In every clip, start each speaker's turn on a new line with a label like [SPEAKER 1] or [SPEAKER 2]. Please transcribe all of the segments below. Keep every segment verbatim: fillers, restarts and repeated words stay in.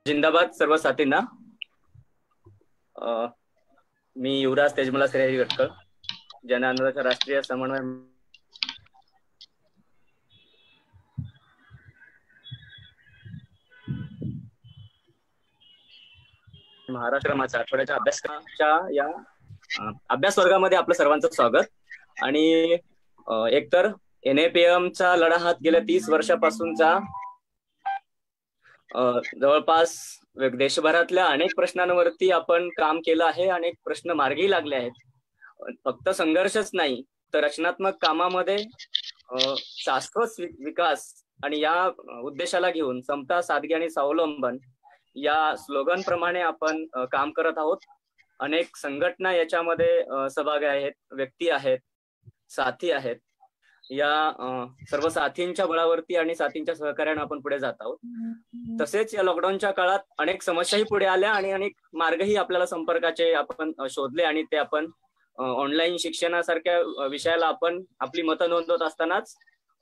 [SPEAKER 1] जिंदाबाद सर्व साथींना. मी युवराज तेजमला श्रेयी गटकळ, जन आंदोलनाचा राष्ट्रीय समन्वय महाराष्ट्र माझ्या आठवड्याच्या अभ्यासक्रमाच्या या अभ्यास वर्गामध्ये आपलं सर्वांचं स्वागत. आणि एकतर एन ए पी एम चा लढा हात गेल्या तीस वर्षापासूनचा जवळपास देशभरातल्या अनेक प्रश्नांवरती आपण काम केलं आहे. अनेक प्रश्न मार्गी लागले आहेत. फक्त संघर्षच नाही तर रचनात्मक कामामध्ये शाश्वत विकास आणि या उद्देशाला घेऊन समता, सादगी आणि स्वावलंबन या स्लोगन प्रमाणे आपण काम करत आहोत. अनेक संघटना याच्यामध्ये सहभागी आहेत, व्यक्ती आहेत, साथी आहेत. या सर्व साथींच्या बळावरती आणि साथींच्या सहकार्याने आपण पुढे जात आहोत. तसेच या लॉकडाऊनच्या काळात अनेक समस्याही पुढे आल्या आणि अनेक मार्गही आपल्याला संपर्काचे आपण शोधले आणि ते आपण ऑनलाईन शिक्षणासारख्या विषयाला आपण आपली मतं नोंदवत असतानाच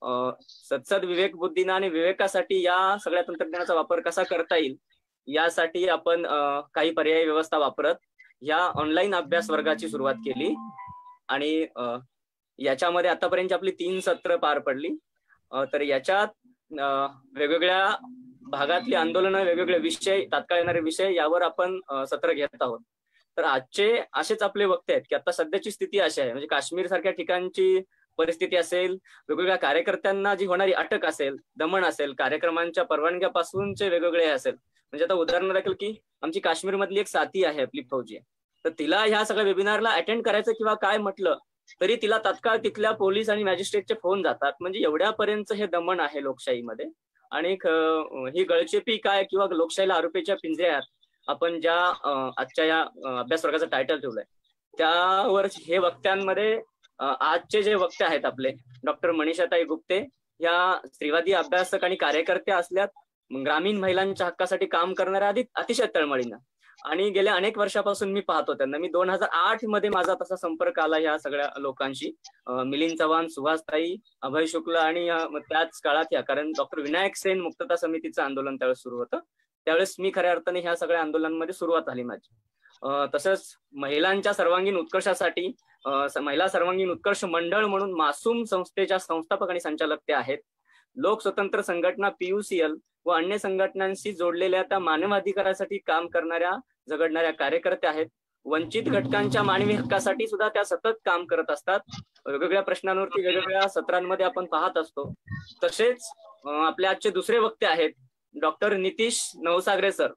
[SPEAKER 1] सत्सद विवेक बुद्धीनं आणि विवेकासाठी या सगळ्या तंत्रज्ञानाचा वापर कसा करता येईल यासाठी आपण काही पर्यायी व्यवस्था वापरत या ऑनलाईन अभ्यास वर्गाची सुरुवात केली. आणि याच्यामध्ये आतापर्यंत आपली तीन सत्र पार पडली. तर याच्यात वेगवेगळ्या भागातली आंदोलनं, वेगवेगळे विषय, तात्काळ येणारे विषय यावर आपण सत्र घेत आहोत. तर आजचे असेच आपले वक्ते आहेत की आता सध्याची स्थिती अशी आहे, म्हणजे काश्मीर सारख्या ठिकाणची परिस्थिती असेल, वेगवेगळ्या कार्यकर्त्यांना जी होणारी अटक असेल, दमन असेल, कार्यक्रमांच्या परवानग्यापासूनचे वेगवेगळे असेल. म्हणजे आता उदाहरण दाखल की आमची काश्मीर मधली एक साथी आहे आपली फौजी, तर तिला ह्या सगळ्या वेबिनारला अटेंड करायचं किंवा काय म्हटलं तरी तिला तात्काळ तिथल्या पोलीस आणि मॅजिस्ट्रेटचे फोन जातात. म्हणजे एवढ्यापर्यंत हे दमन आहे लोकशाहीमध्ये. आणि ही गळचेपी काय किंवा लोकशाहीला आरोपीच्या पिंजऱ्यात आपण ज्या आजच्या या अभ्यास वर्गाचं टायटल ठेवलंय त्यावर हे वक्त्यांमध्ये आजचे जे वक्ते आहेत आपले डॉक्टर मनीषाताई गुप्ते या स्त्रीवादी अभ्यासक आणि कार्यकर्त्या असल्यात, ग्रामीण महिलांच्या हक्कासाठी काम करणाऱ्या आधी अतिशय तळमळीनं. आणि गेल्या अनेक वर्षापासून मी पाहतो त्यांना. मी दोन हजार आठ मध्ये माझा तसा संपर्क आला या सगळ्या लोकांशी. मिलिंद चव्हाण, सुहासताई, अभय शुक्ला आणि त्याच काळात या कारण डॉक्टर विनायक सेन मुक्तता समितीचं आंदोलन त्यावेळेस सुरू होतं. त्यावेळेस मी खऱ्या अर्थाने ह्या सगळ्या आंदोलनांमध्ये सुरुवात झाली माझी. तसंच महिलांच्या सर्वांगीण उत्कर्षासाठी महिला सर्वांगीण उत्कर्ष मंडळ म्हणून मासूम संस्थेच्या संस्थापक आणि संचालक त्या आहेत. लोक स्वतंत्र संघटना पीयूसीएल व अन्य संघटनांशी जोडलेल्या त्या मानवाधिकारासाठी काम करणाऱ्या झगडणाऱ्या कार्यकर्त्या आहेत. वंचित घटकांच्या मानवी हक्कासाठी सुद्धा त्या सतत काम करत असतात. वेगवेगळ्या प्रश्नांवरती वेगवेगळ्या सत्रांमध्ये आपण पाहत असतो. तसेच आपले आजचे दुसरे वक्ते आहेत डॉक्टर नितीश नवसागरे सर.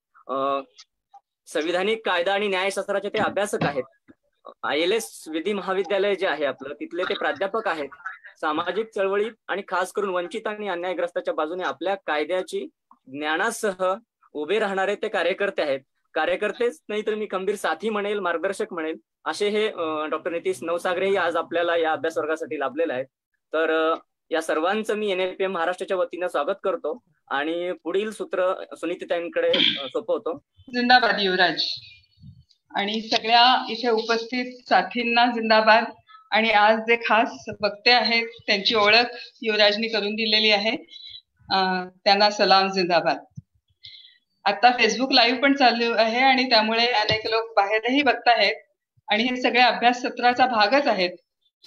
[SPEAKER 1] संविधानिक कायदा आणि न्यायशास्त्राचे ते अभ्यासक आहेत. आय एल एस विधी महाविद्यालय जे आहे आपलं तिथले ते प्राध्यापक आहेत. सामाजिक चळवळीत आणि खास करून वंचित आणि अन्यायग्रस्ताच्या बाजूने आपल्या कायद्याची ज्ञानासह उभे राहणारे ते कार्यकर्ते आहेत. कार्यकर्तेच नाही तर मी खंबीर साथी म्हणेल, मार्गदर्शक म्हणेल, असे हे डॉक्टर नितीश नवसागरेही आज आपल्याला या अभ्यास वर्गासाठी लाभलेले आहेत. तर या सर्वांचं मी एन ए पी एम महाराष्ट्राच्या वतीनं स्वागत करतो आणि पुढील सूत्र सुनीताताईंकडे सोपवतो.
[SPEAKER 2] जिंदाबाद युवराज. आणि सगळ्या इथे उपस्थित साथींना जिंदाबाद. आणि आज जे खास वक्ते आहेत त्यांची ओळख युवराजनी करून दिलेली आहे, त्यांना सलाम, जिंदाबाद. आता फेसबुक लाईव्ह पण चालू आहे आणि त्यामुळे अनेक लोक बाहेरही बघत आहेत आणि हे सगळे अभ्यास सत्राचा भागच आहेत.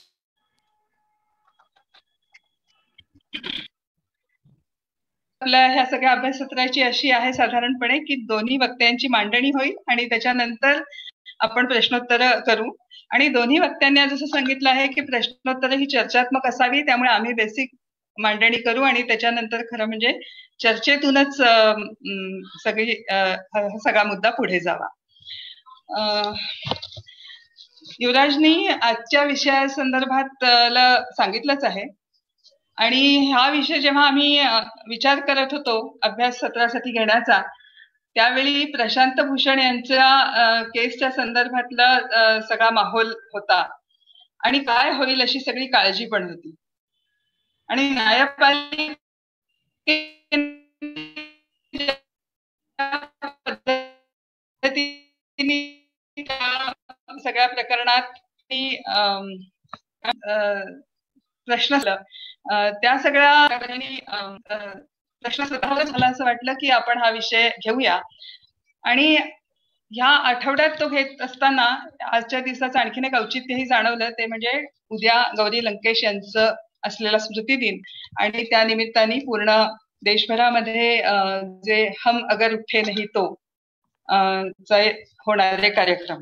[SPEAKER 2] आपल्या ह्या सगळ्या अभ्याससत्राची अशी आहे साधारणपणे की दोन्ही वक्त्यांची मांडणी होईल आणि त्याच्यानंतर आपण प्रश्नोत्तर करू. आणि दोन्ही वक्त्यांनी जसं सांगितलं आहे की प्रश्नोत्तर ही चर्चात्मक असावी, त्यामुळे आम्ही बेसिक मांडणी करू आणि त्याच्यानंतर खरं म्हणजे चर्चेतूनच सगळी सगळा मुद्दा पुढे जावा. युवराजनी आजच्या विषयासंदर्भात सांगितलंच आहे. आणि हा विषय जेव्हा आम्ही विचार करत होतो अभ्यास सत्रासाठी घेण्याचा, त्यावेळी प्रशांत भूषण यांच्या केसच्या संदर्भातला सगळा माहोल होता आणि काय होईल अशी सगळी काळजी पण होती. आणि न्यायपालिकेने सगळ्या प्रकरणात प्रश्न त्या सगळ्या प्रश्न स्वतःवरच मला असं वाटलं की आपण हा विषय घेऊया. आणि ह्या आठवड्यात तो घेत असताना आजच्या दिवसाचं आणखीन एक औचित्यही जाणवलं, ते म्हणजे उद्या गौरी लंकेश यांचं असलेला स्मृती दिन आणि त्या निमित्ताने पूर्ण देशभरामध्ये जे हम अगर उठे नहीं तो चे होणारे कार्यक्रम.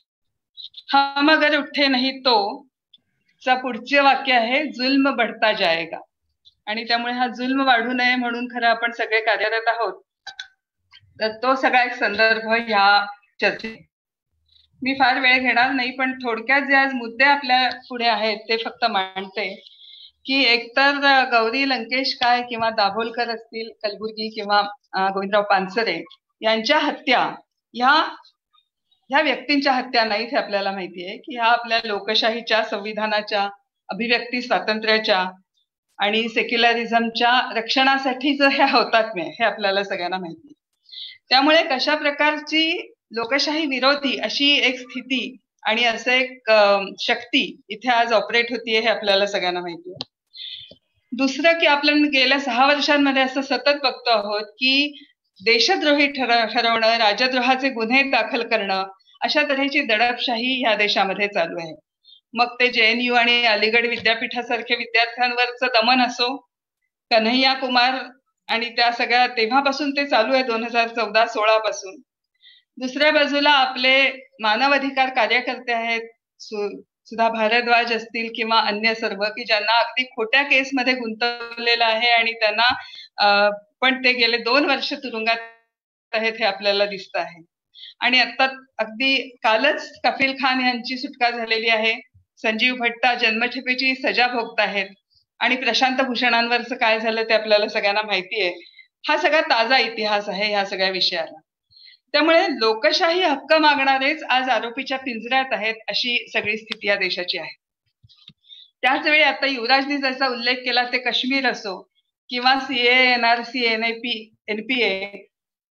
[SPEAKER 2] हम अगर उठे नहीं तो चा पुढचे वाक्य आहे जुल्म बढ़ता जाएगा. आणि त्यामुळे हा जुल्म वाढू नये म्हणून खरं आपण सगळे कार्यरत आहोत. तर तो सगळा एक संदर्भ ह्या चर्चेत. मी फार वेळ घेणार नाही, पण थोडक्यात जे आज मुद्दे आपल्या पुढे आहेत ते फक्त मांडते की एकतर गौरी लंकेश काय किंवा दाभोलकर असतील कलबुर्गी किंवा गोविंदराव पानसरे यांच्या हत्या ह्या ह्या व्यक्तींच्या हत्या नाहीत हे आपल्याला माहिती आहे की ह्या आपल्या लोकशाहीच्या, संविधानाच्या, अभिव्यक्ती स्वातंत्र्याच्या आणि सेक्युलरिझमच्या रक्षणासाठी जे हे हुतात्मे हे आपल्याला सगळ्यांना माहिती आहे. त्यामुळे कशा प्रकारची लोकशाही विरोधी अशी एक स्थिती आणि असं एक शक्ती इथे आज ऑपरेट होतीये हे आपल्याला सगळ्यांना माहिती आहे. दुसरं की आपण गेल्या सहा वर्षांमध्ये असं सतत बघतो आहोत की देशद्रोही ठरवणं, राजद्रोहाचे गुन्हे दाखल करणं, अशा तऱ्हेची दडपशाही ह्या देशामध्ये चालू आहे. मग ते जे एन यू आणि अलीगड विद्यापीठासारखे विद्यार्थ्यांवरचं दमन असो, कन्हैया कुमार आणि त्या सगळ्या तेव्हापासून ते चालू आहे दोन हजार चौदा सोळा पासून. दुसऱ्या बाजूला आपले मानवाधिकार कार्यकर्ते आहेत, सुधा भारद्वाज असतील किंवा अन्य सर्व की ज्यांना अगदी खोट्या केसमध्ये गुंतवलेलं आहे आणि त्यांना पण ते गेले दोन वर्ष तुरुंगात आहेत हे आपल्याला दिसत आहे. आणि आता अगदी कालच कफील खान यांची सुटका झालेली आहे. संजीव भट्टा जन्मठेपेची सजा भोगत आहेत आणि प्रशांत भूषणांवरचं काय झालं ते आपल्याला सगळ्यांना माहिती आहे. हा सगळा ताजा इतिहास आहे ह्या सगळ्या विषयाला. त्यामुळे लोकशाही हक्क मागणारेच आज आरोपीच्या पिंजऱ्यात आहेत अशी सगळी स्थिती या देशाची आहे. त्याच वेळी आता युवराजनी ज्याचा उल्लेख केला ते काश्मीर असो किंवा सीए, एनआरसी, एनआयपी, एनपीए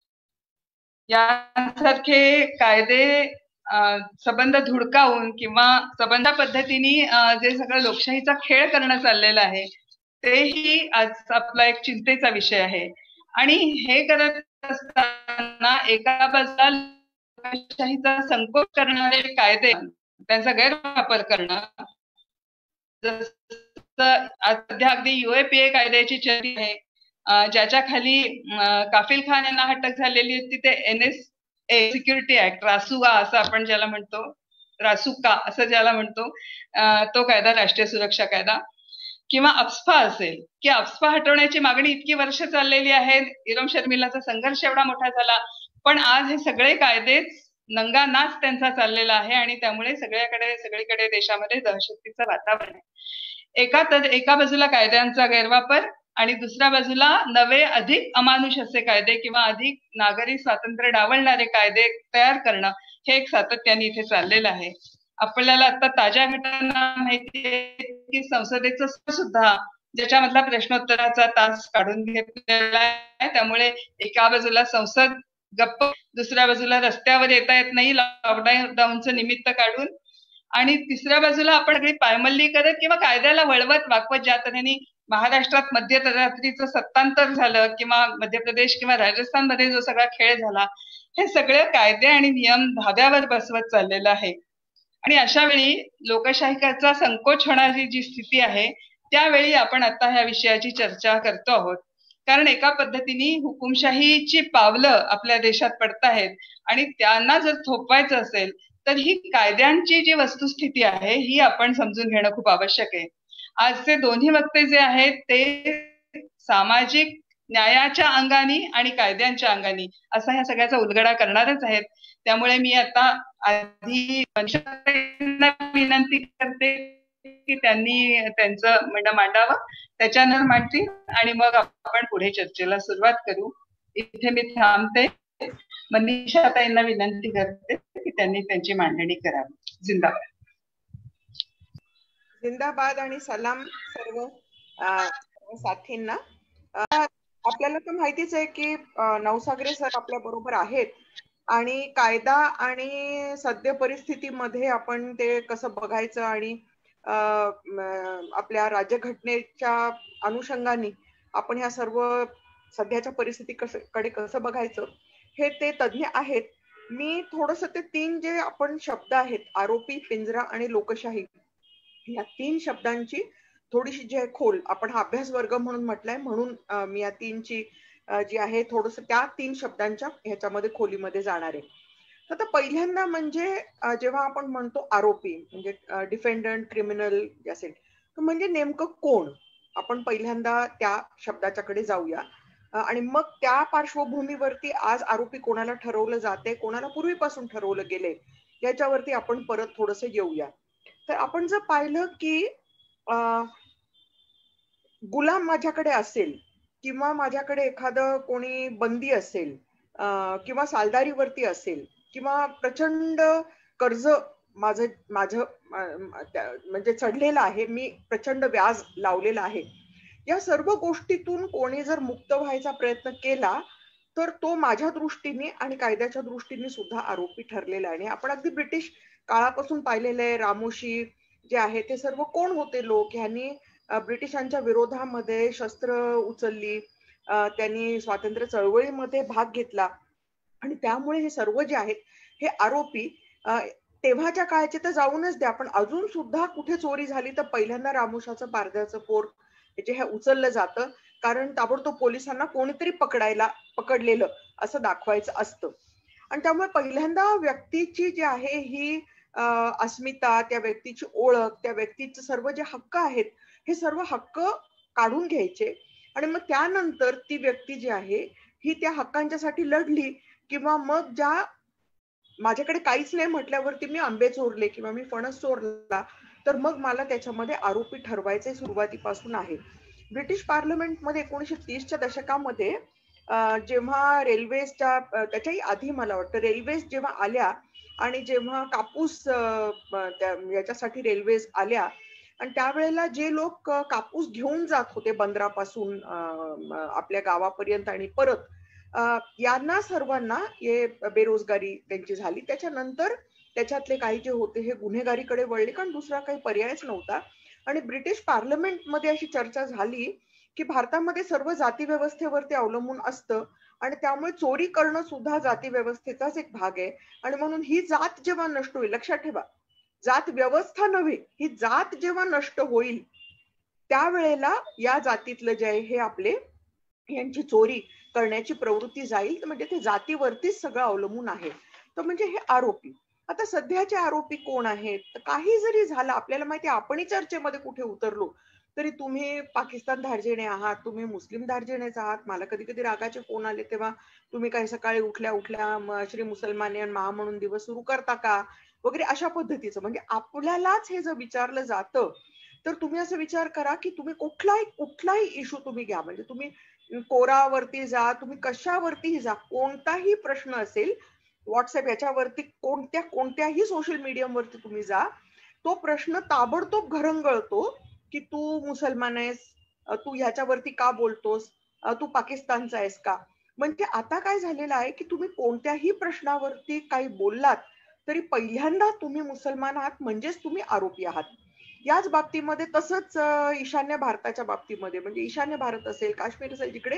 [SPEAKER 2] यासारखे कायदे संबंध धुडकावून किंवा संबंध पद्धतीने जे सगळं लोकशाहीचा खेळ करणं चाललेलं आहे तेही आज आपला एक चिंतेचा विषय आहे. आणि हे करत असताना एका बाजूला लोकशाहीचा संकोच करणारे कायदे त्यांचा गैरवापर करणं, जसं सध्या अगदी युएपीए कायद्याची चर्चा आहे ज्याच्या खाली काफिल खान यांना अटक झालेली होती. ते N S A security act, रासुगा असं आपण ज्याला म्हणतो, रासुका असं ज्याला म्हणतो, तो कायदा, राष्ट्रीय सुरक्षा कायदा. किंवा अप्स्पा असेल की अप्स्पा हटवण्याची मागणी इतकी वर्ष चाललेली आहे, इरोम शर्मिलाचा संघर्ष एवढा मोठा झाला, पण आज हे सगळे कायदेच नंगा नाच त्यांचा चाललेला आहे आणि त्यामुळे सगळ्याकडे सगळीकडे देशामध्ये दहशतीचं वातावरण आहे. एका तर एका बाजूला कायद्यांचा गैरवापर आणि दुसऱ्या बाजूला नवे अधिक अमानुष असे कायदे किंवा अधिक नागरी स्वातंत्र्य डावलणारे कायदे तयार करणं हे एक सातत्याने इथे चाललेलं आहे. आपल्याला आता ताज्या घटना माहिती आहे की संसदेचं सुद्धा ज्याच्यामधला प्रश्नोत्तराचा तास काढून घेतलेला आहे. त्यामुळे एका बाजूला संसद गप्प, दुसऱ्या बाजूला रस्त्यावर येता येत नाही लॉकडाऊनचं निमित्त काढून, आणि तिसऱ्या बाजूला आपण सगळी पायमल्ली करत किंवा कायद्याला वळवत वाकवत ज्या तऱ्हेने महाराष्ट्रात मध्यरात्रीचं सत्तांतर झालं किंवा मध्य प्रदेश किंवा राजस्थानमध्ये जो सगळा खेळ झाला, हे सगळे कायदे आणि नियम धाब्यावर बसवत चाललेलं आहे. आणि अशा वेळी लोकशाहीचा संकोच होणारी जी स्थिती आहे त्यावेळी आपण आता ह्या विषयाची चर्चा करतो आहोत. कारण एका पद्धतीने हुकुमशाहीची पावलं आपल्या देशात पडत आहेत आणि त्यांना जर थोपवायचं असेल तर ही कायद्यांची जी वस्तुस्थिती आहे ही आपण समजून घेणं खूप आवश्यक आहे. आजचे दोन्ही वक्ते जे आहेत ते सामाजिक न्यायाच्या अंगाने आणि कायद्यांच्या अंगाने असा ह्या सगळ्याचा उलगडा करणारच आहेत. त्यामुळे मी आता आधी विनंती करते की त्यांनी त्यांचं म्हणणं मांडावं, त्याच्यानंतर मांडतील आणि मग आपण पुढे चर्चेला सुरुवात करू. इथे मी थांबते. मनीषा ताईंना विनंती करते की त्यांनी त्यांची मांडणी करावी. जिंदाबाद.
[SPEAKER 3] जिंदाबाद आणि सलाम सर्व साथींना. आपल्याला तर माहितीच आहे की नवसागरे सर आपल्या बरोबर आहेत आणि कायदा आणि सद्य परिस्थितीमध्ये आपण ते कसं बघायचं आणि आपल्या राज्यघटनेच्या अनुषंगाने आपण ह्या सर्व सध्याच्या परिस्थिती कसं कडे कसं बघायचं हे ते तज्ज्ञ आहेत. मी थोडस ते तीन जे आपण शब्द आहेत, आरोपी, पिंजरा आणि लोकशाही, या तीन शब्दांची थोडीशी जी आहे खोल, आपण हा अभ्यास वर्ग म्हणून म्हटलंय म्हणून मी या तीनची जी आहे थोडस त्या तीन शब्दांच्या ह्याच्यामध्ये खोलीमध्ये जाणार आहे. आता पहिल्यांदा म्हणजे जेव्हा आपण म्हणतो आरोपी म्हणजे डिफेंडंट, क्रिमिनल असेल, तर म्हणजे नेमकं कोण, आपण पहिल्यांदा त्या शब्दाच्याकडे जाऊया आणि मग त्या पार्श्वभूमीवरती आज आरोपी कोणाला ठरवलं जाते, कोणाला पूर्वीपासून ठरवलं गेले, याच्यावरती आपण परत थोडस येऊया. तर आपण जर पाहिलं की अं गुलाम माझ्याकडे असेल किंवा माझ्याकडे एखादं कोणी बंदी असेल किंवा सालदारीवरती असेल किंवा प्रचंड कर्ज माझं माझं म्हणजे चढलेलं आहे, मी प्रचंड व्याज लावलेलं आहे, या सर्व गोष्टीतून कोणी जर मुक्त व्हायचा प्रयत्न केला तर तो माझ्या दृष्टीने आणि कायद्याच्या दृष्टीने सुद्धा आरोपी ठरलेला आहे. आपण अगदी ब्रिटिश काळापासून पाहिलेलं आहे. रामोशी जे आहे ते सर्व कोण होते लोक, ह्यांनी ब्रिटिशांच्या विरोधामध्ये शस्त्र उचलली, त्यांनी स्वातंत्र्य चळवळीमध्ये भाग घेतला आणि त्यामुळे हे सर्व जे आहेत हे आरोपी तेव्हाच्या काळाचे तर जाऊनच द्या, पण अजून सुद्धा कुठे चोरी झाली तर पहिल्यांदा रामोशाचं पारद्याचं पोर जे हे उचललं जातं, कारण ताबडतोब पोलिसांना कोणीतरी पकडायला पकडलेलं असं दाखवायचं असतं. आणि त्यामुळे पहिल्यांदा व्यक्तीची जी आहे ही अस्मिता, त्या व्यक्तीची ओळख, त्या व्यक्तीचे सर्व जे हक्क आहेत हे सर्व हक्क काढून घ्यायचे आणि मग त्यानंतर ती व्यक्ती जी आहे ही त्या हक्कांच्यासाठी लढली किंवा मग ज्या माझ्याकडे काहीच नाही म्हटल्यावरती मी आंबे चोरले किंवा मी फणस चोरला तर मग मला त्याच्यामध्ये आरोपी ठरवायचे सुरुवातीपासून आहे. ब्रिटिश पार्लमेंटमध्ये एकोणीसशे तीसच्या दशकामध्ये जेव्हा रेल्वेच्या, त्याच्याही आधी मला वाटतं रेल्वेज जेव्हा आल्या आणि जेव्हा कापूस याच्यासाठी रेल्वेज आल्या आणि त्यावेळेला जे लोक कापूस घेऊन जात होते बंदरापासून आपल्या गावापर्यंत आणि परत, यांना सर्वांना हे बेरोजगारी त्यांची झाली. त्याच्यानंतर त्याच्यातले काही जे होते हे गुन्हेगारीकडे वळले, कारण दुसरा काही पर्यायच नव्हता. आणि ब्रिटिश पार्लमेंटमध्ये अशी चर्चा झाली की भारतामध्ये सर्व जाती व्यवस्थेवरती अवलंबून असतं आणि त्यामुळे चोरी करणं सुद्धा जाती व्यवस्थेचाच एक भाग आहे आणि म्हणून ही जात जेव्हा नष्ट होईल, लक्षात ठेवा जात व्यवस्था नव्हे, ही जात जेव्हा नष्ट होईल त्यावेळेला या जातीतलं जे आहे हे आपले यांची चोरी करण्याची प्रवृत्ती जाईल. म्हणजे ते जातीवरतीच सगळं अवलंबून आहे. तर म्हणजे हे आरोपी. आता सध्याचे आरोपी कोण आहेत, तर काही जरी झालं, आपल्याला माहिती आपणही चर्चेमध्ये कुठे उतरलो तरी तुम्ही पाकिस्तान धार्जिणे आहात, तुम्ही मुस्लिम धार्जिणेच आहात, मला कधी कधी रागाचे फोन आले तेव्हा तुम्ही काही सकाळी उठल्या उठल्या श्री मुसलमानी महा म्हणून दिवस सुरू करता का वगैरे अशा पद्धतीचं. म्हणजे आपल्यालाच हे जर विचारलं जातं तर तुम्ही असं विचार करा की तुम्ही कुठलाही कुठलाही इश्यू तुम्ही घ्या, म्हणजे तुम्ही कोरावरती जा, तुम्ही कशावरतीही जा, कोणताही प्रश्न असेल व्हॉट्सअप याच्यावरती कोणत्या कोणत्याही सोशल मीडियमवरती तुम्ही जा, तो प्रश्न ताबडतोब घरंगळतो की तू मुसलमान आहेस, तू ह्याच्यावरती का बोलतोस, तू पाकिस्तानचा आहेस का. म्हणजे आता काय झालेलं आहे की तुम्ही कोणत्याही प्रश्नावरती काही बोललात तरी पहिल्यांदा तुम्ही मुसलमान आहात म्हणजेच तुम्ही आरोपी आहात. याच बाबतीमध्ये तसंच ईशान्य भारताच्या बाबतीमध्ये, म्हणजे ईशान्य भारत असेल, काश्मीर असेल, जिकडे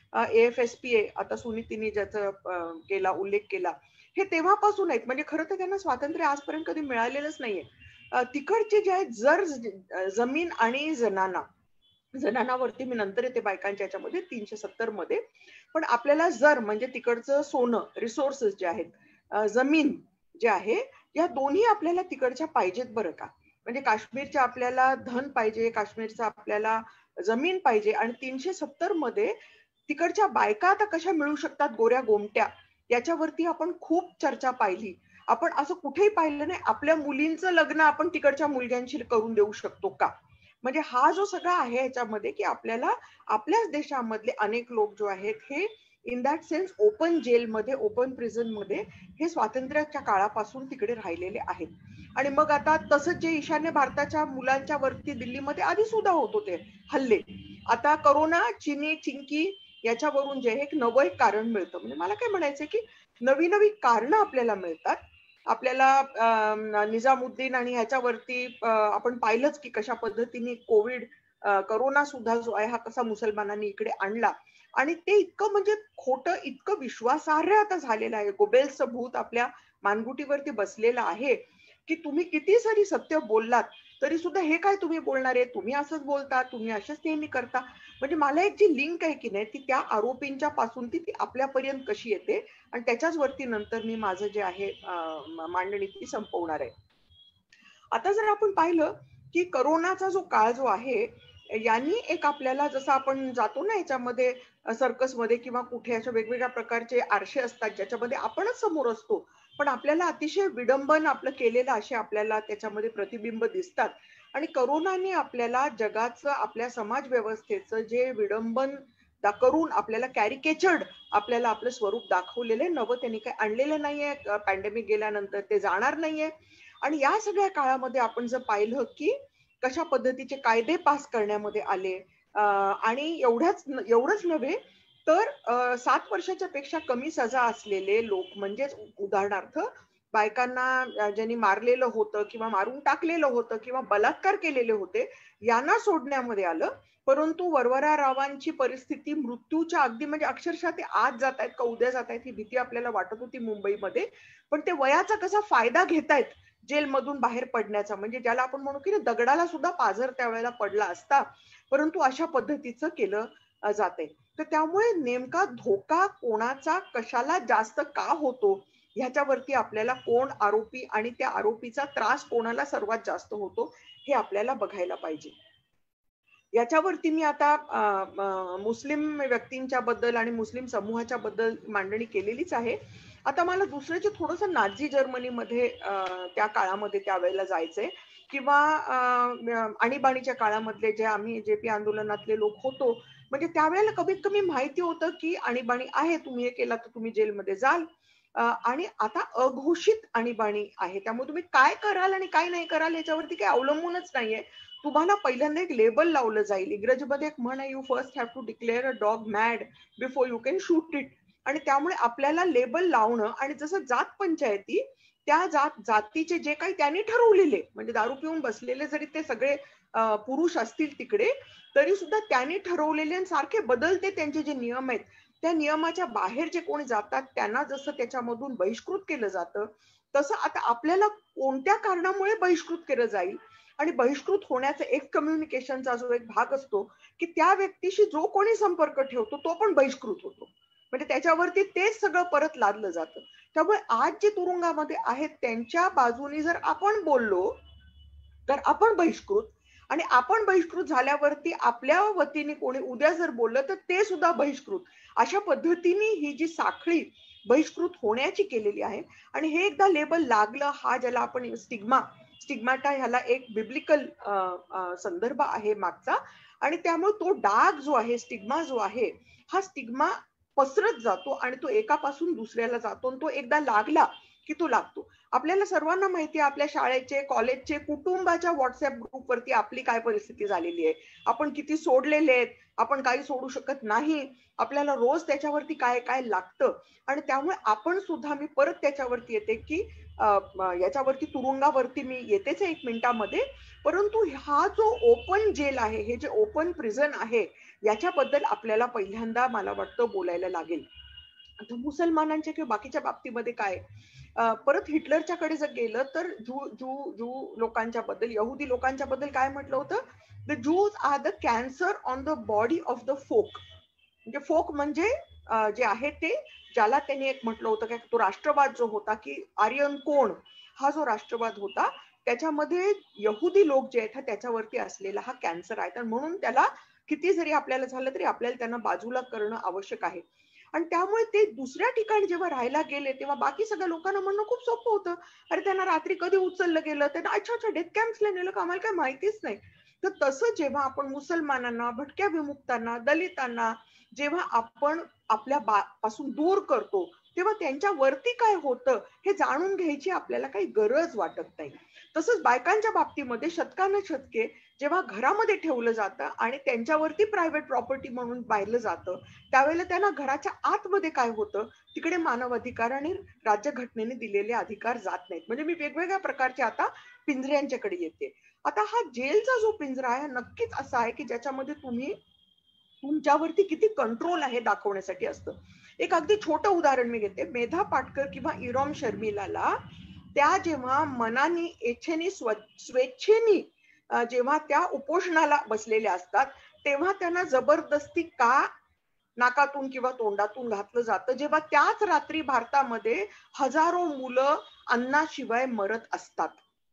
[SPEAKER 3] A F S P A आता सुनीतीने ज्याचा केला उल्लेख केला, हे तेव्हापासून आहेत. म्हणजे खरं तर त्यांना स्वातंत्र्य आजपर्यंत कधी मिळालेलंच नाहीये. तिकडचे जे आहेत जर जमीन आणि जनाना, जनानावरती मी नंतर येते बायकांच्या याच्यामध्ये तीनशे सत्तर मध्ये, पण आपल्याला जर म्हणजे तिकडचं सोनं, रिसोर्सेस जे आहेत, जमीन जे आहे, या दोन्ही आपल्याला तिकडच्या पाहिजेत बरं का. म्हणजे काश्मीरच्या आपल्याला धन पाहिजे, काश्मीरचा आपल्याला जमीन पाहिजे आणि तीनशे सत्तर मध्ये तिकडच्या बायका आता कशा मिळू शकतात गोऱ्या गोमट्या, याच्यावरती आपण खूप चर्चा पाहिली. आपण असं कुठेही पाहिलं नाही आपल्या मुलींचं लग्न आपण तिकडच्या मुलग्यांशी करून देऊ शकतो का. म्हणजे हा जो सगळा आहे याच्यामध्ये की आपल्याला आपल्याच देशामधले अनेक लोक जो आहेत हे इन दॅट सेन्स ओपन जेलमध्ये, ओपन प्रिझन मध्ये हे स्वातंत्र्याच्या काळापासून तिकडे राहिलेले आहेत. आणि मग आता तसंच जे ईशान्य भारताच्या मुलांच्या वरती दिल्लीमध्ये आधी सुद्धा होत होते हल्ले, आता करोना, चिनी, चिंकी याच्यावरून जे एक नवं एक कारण मिळतं. म्हणजे मला काय म्हणायचं की नवी नवी कारणं आपल्याला मिळतात. आपल्याला निजामुद्दीन आणि ह्याच्यावरती आपण पाहिलंच की कशा पद्धतीने कोविड, करोना सुद्धा जो आहे हा कसा मुसलमानांनी इकडे आणला आणि ते इतकं म्हणजे खोटं, इतकं विश्वासार्ह आता झालेलं आहे, गोबेल्सचं भूत आपल्या मानगुटीवरती बसलेलं आहे की तुम्ही किती सारी सत्य बोललात तरी सुद्धा हे काय तुम्ही बोलणार आहे, तुम्ही असंच बोलता, तुम्ही अशाच नेहमी करता. म्हणजे मला एक जी लिंक आहे की नाही ती त्या आरोपींच्या पासून ती ती आपल्यापर्यंत कशी येते आणि त्याच्याच वरती नंतर मी माझं जे आहे मांडणी ती संपवणार आहे. आता जर आपण पाहिलं की करोनाचा जो काळ जो आहे यांनी एक आपल्याला, जसं आपण जातो ना याच्यामध्ये सर्कसमध्ये किंवा कुठे अशा वेगवेगळ्या प्रकारचे आरशे असतात ज्याच्यामध्ये आपणच समोर असतो पण आपल्याला अतिशय विडंबन आपलं केलेलं असे आपल्याला त्याच्यामध्ये प्रतिबिंब दिसतात. आणि करोनाने आपल्याला जगाचं, आपल्या समाज व्यवस्थेचं जे विडंबन करून आपल्याला कॅरिकेचर्ड आपल्याला आपलं स्वरूप दाखवलेलं आहे. नवं त्यांनी काही आणलेलं नाहीये, पॅन्डेमिक गेल्यानंतर ते जाणार नाहीये. आणि या सगळ्या काळामध्ये आपण जर पाहिलं की कशा पद्धतीचे कायदे पास करण्यामध्ये आले आणि एवढ्याच एवढंच नव्हे तर सात वर्षाच्या पेक्षा कमी सजा असलेले लोक, म्हणजेच उदाहरणार्थ बायकांना ज्यांनी मारलेलं होतं किंवा मारून टाकलेलं होतं किंवा बलात्कार केलेले होते यांना सोडण्यामध्ये आलं. परंतु वरवरा रावांची परिस्थिती मृत्यूच्या अगदी, म्हणजे अक्षरशः ते आज जात आहेत का उद्या जात आहेत ही भीती आपल्याला वाटत होती मुंबईमध्ये. पण ते वयाचा कसा फायदा घेतायत जेलमधून बाहेर पडण्याचा, म्हणजे ज्याला आपण म्हणू की दगडाला सुद्धा पाझर त्यावेळेला पडला असता, परंतु अशा पद्धतीचं केलं जाते. तर त्यामुळे नेमका धोका कोणाचा कशाला जास्त का होतो ह्याच्यावरती आपल्याला कोण आरोपी आणि त्या आरोपीचा त्रास कोणाला सर्वात जास्त होतो हे आपल्याला बघायला पाहिजे. याच्यावरती मी आता मुस्लिम व्यक्तींच्या बद्दल आणि मुस्लिम समूहाच्या बद्दल मांडणी केलेलीच आहे. आता मला दुसरं जे थोडंसं नाझी जर्मनीमध्ये त्या काळामध्ये त्यावेळेला जायचंय किंवा आणीबाणीच्या काळामधले जे आम्ही जे पी आंदोलनातले लोक होतो, म्हणजे त्यावेळेला कमीत कमी माहिती होतं की आणीबाणी आहे, तुम्ही हे केला तर तुम्ही जेलमध्ये जाल. आणि आता अघोषित आणीबाणी आहे, त्यामुळे तुम्ही काय कराल आणि काय नाही कराल याच्यावरती काही अवलंबूनच नाहीये. तुम्हाला पहिल्यांदा एक लेबल लावलं जाईल. इंग्रजीमध्ये एक म्हण आहे, you first have to declare a dog mad before you can shoot it. आणि त्यामुळे आपल्याला लेबल लावणं, आणि जसं जात पंचायती त्या जात जातीचे जे काही त्यांनी ठरवलेले, म्हणजे दारू पिऊन बसलेले जरी ते सगळे पुरुष असतील तिकडे तरी सुद्धा त्यांनी ठरवलेले आणि सारखे बदलते त्यांचे जे नियम आहेत, त्या नियमाच्या बाहेर जे कोणी जातात त्यांना जसं त्याच्यामधून बहिष्कृत केलं जातं तसं आता आपल्याला कोणत्या कारणामुळे बहिष्कृत केलं जाईल. आणि बहिष्कृत होण्याचा एक कम्युनिकेशनचा जो एक भाग असतो की त्या व्यक्तीशी जो कोणी संपर्क ठेवतो तो पण बहिष्कृत होतो, म्हणजे त्याच्यावरती तेच सगळं परत लादलं जातं. त्यामुळे आज जे तुरुंगामध्ये आहेत त्यांच्या बाजूनी जर आपण बोललो तर आपण बहिष्कृत, आणि आपण बहिष्कृत झाल्यावरती आपल्या वतीने कोणी उद्या जर बोललं तर ते सुद्धा बहिष्कृत. अशा पद्धतीने ही जी साखळी बहिष्कृत होण्याची केलेली आहे. आणि हे एकदा लेबल लागलं, हा ज्याला आपण स्टिग्मा स्टिग्माटा ह्याला एक बिब्लिकल संदर्भ आहे मागचा, आणि त्यामुळे तो डाग जो आहे, स्टिग्मा जो आहे, हा स्टिग्मा पसरत जातो आणि तो एकापासून दुसऱ्याला जातो. आणि तो एकदा लागला की तो लागतो. आपल्याला सर्वांना माहिती आहे आपल्या शाळेचे, कॉलेजचे, कुटुंबाच्या व्हॉट्सअप ग्रुपवरती आपली काय परिस्थिती झालेली आहे, आपण किती सोडलेले आहेत, आपण काही सोडू शकत नाही, आपल्याला रोज त्याच्यावरती काय काय लागतं. आणि त्यामुळे आपण सुद्धा, मी परत त्याच्यावरती येते की याच्यावरती तुरुंगावरती मी येतेच एक मिनिटामध्ये, परंतु हा जो ओपन जेल आहे, हे जे ओपन प्रिझन आहे, याच्याबद्दल आपल्याला पहिल्यांदा मला वाटतं बोलायला लागेल. आता मुसलमानांच्या किंवा बाकीच्या बाबतीमध्ये काय, परत हिटलरच्या कडे जर गेलं तर जू जू जू लोकांच्या बद्दल, यहुदी लोकांच्या बद्दल काय म्हटलं होतं, the Jews are the cancer on the body of the folk. म्हणजे फोक म्हणजे जे आहे ते, ज्याला त्यांनी एक म्हटलं होतं की तो राष्ट्रवाद जो होता की आर्यन कोण, हा जो राष्ट्रवाद होता त्याच्यामध्ये यहुदी लोक जे आहेत त्याच्यावरती असलेला हा कॅन्सर आहे. तर म्हणून त्याला किती जरी आपल्याला झालं तरी आपल्याला त्यांना बाजूला करणं आवश्यक आहे. आणि त्यामुळे ते दुसऱ्या ठिकाणी जेव्हा राहायला गेले तेव्हा बाकी सगळ्या लोकांना म्हणणं खूप सोपं होतं, अरे त्यांना रात्री कधी उचललं गेलं, त्यांना अच्छा अच्छा डेथ कॅम्प्सला नेलं का, आम्हाला काही माहितीच नाही. तर तसं जेव्हा आपण मुसलमानांना, भटक्या विमुक्तांना, दलितांना जेव्हा आपण आपल्या पासून दूर करतो तेव्हा त्यांच्या वरती काय होतं हे जाणून घ्यायची आपल्याला काही गरज वाटत नाही. तसंच बायकांच्या बाबतीमध्ये शतकानुशतके जेव्हा घरामध्ये ठेवलं जातं आणि त्यांच्यावरती प्रायव्हेट प्रॉपर्टी म्हणून पाहिलं जातं, त्यावेळेला त्यांना घराच्या आतमध्ये काय होतं तिकडे मानव अधिकार आणि राज्यघटनेने दिलेले अधिकार जात नाहीत. म्हणजे मी वेगवेगळ्या प्रकारचे आता पिंजऱ्यांच्याकडे येते. आता हा जेलचा जो पिंजरा आहे नक्कीच असा आहे की ज्याच्यामध्ये तुम्ही तुमच्यावरती किती कंट्रोल आहे दाखवण्यासाठी असतं. एक अगदी छोटं उदाहरण मी घेते. मेधा पाटकर किंवा इरॉम शर्मिलाला त्या जेव्हा मनाने इच्छेने स्वेच्छेने जेव्हा त्या उपोषणाला बसलेल्या असतात तेव्हा त्यांना जबरदस्ती का नाकातून किंवा तोंडातून घातलं जातं, जेव्हा त्याच रात्री भारतामध्ये हजारो मुलं अन्नाशिवाय मरत असतात.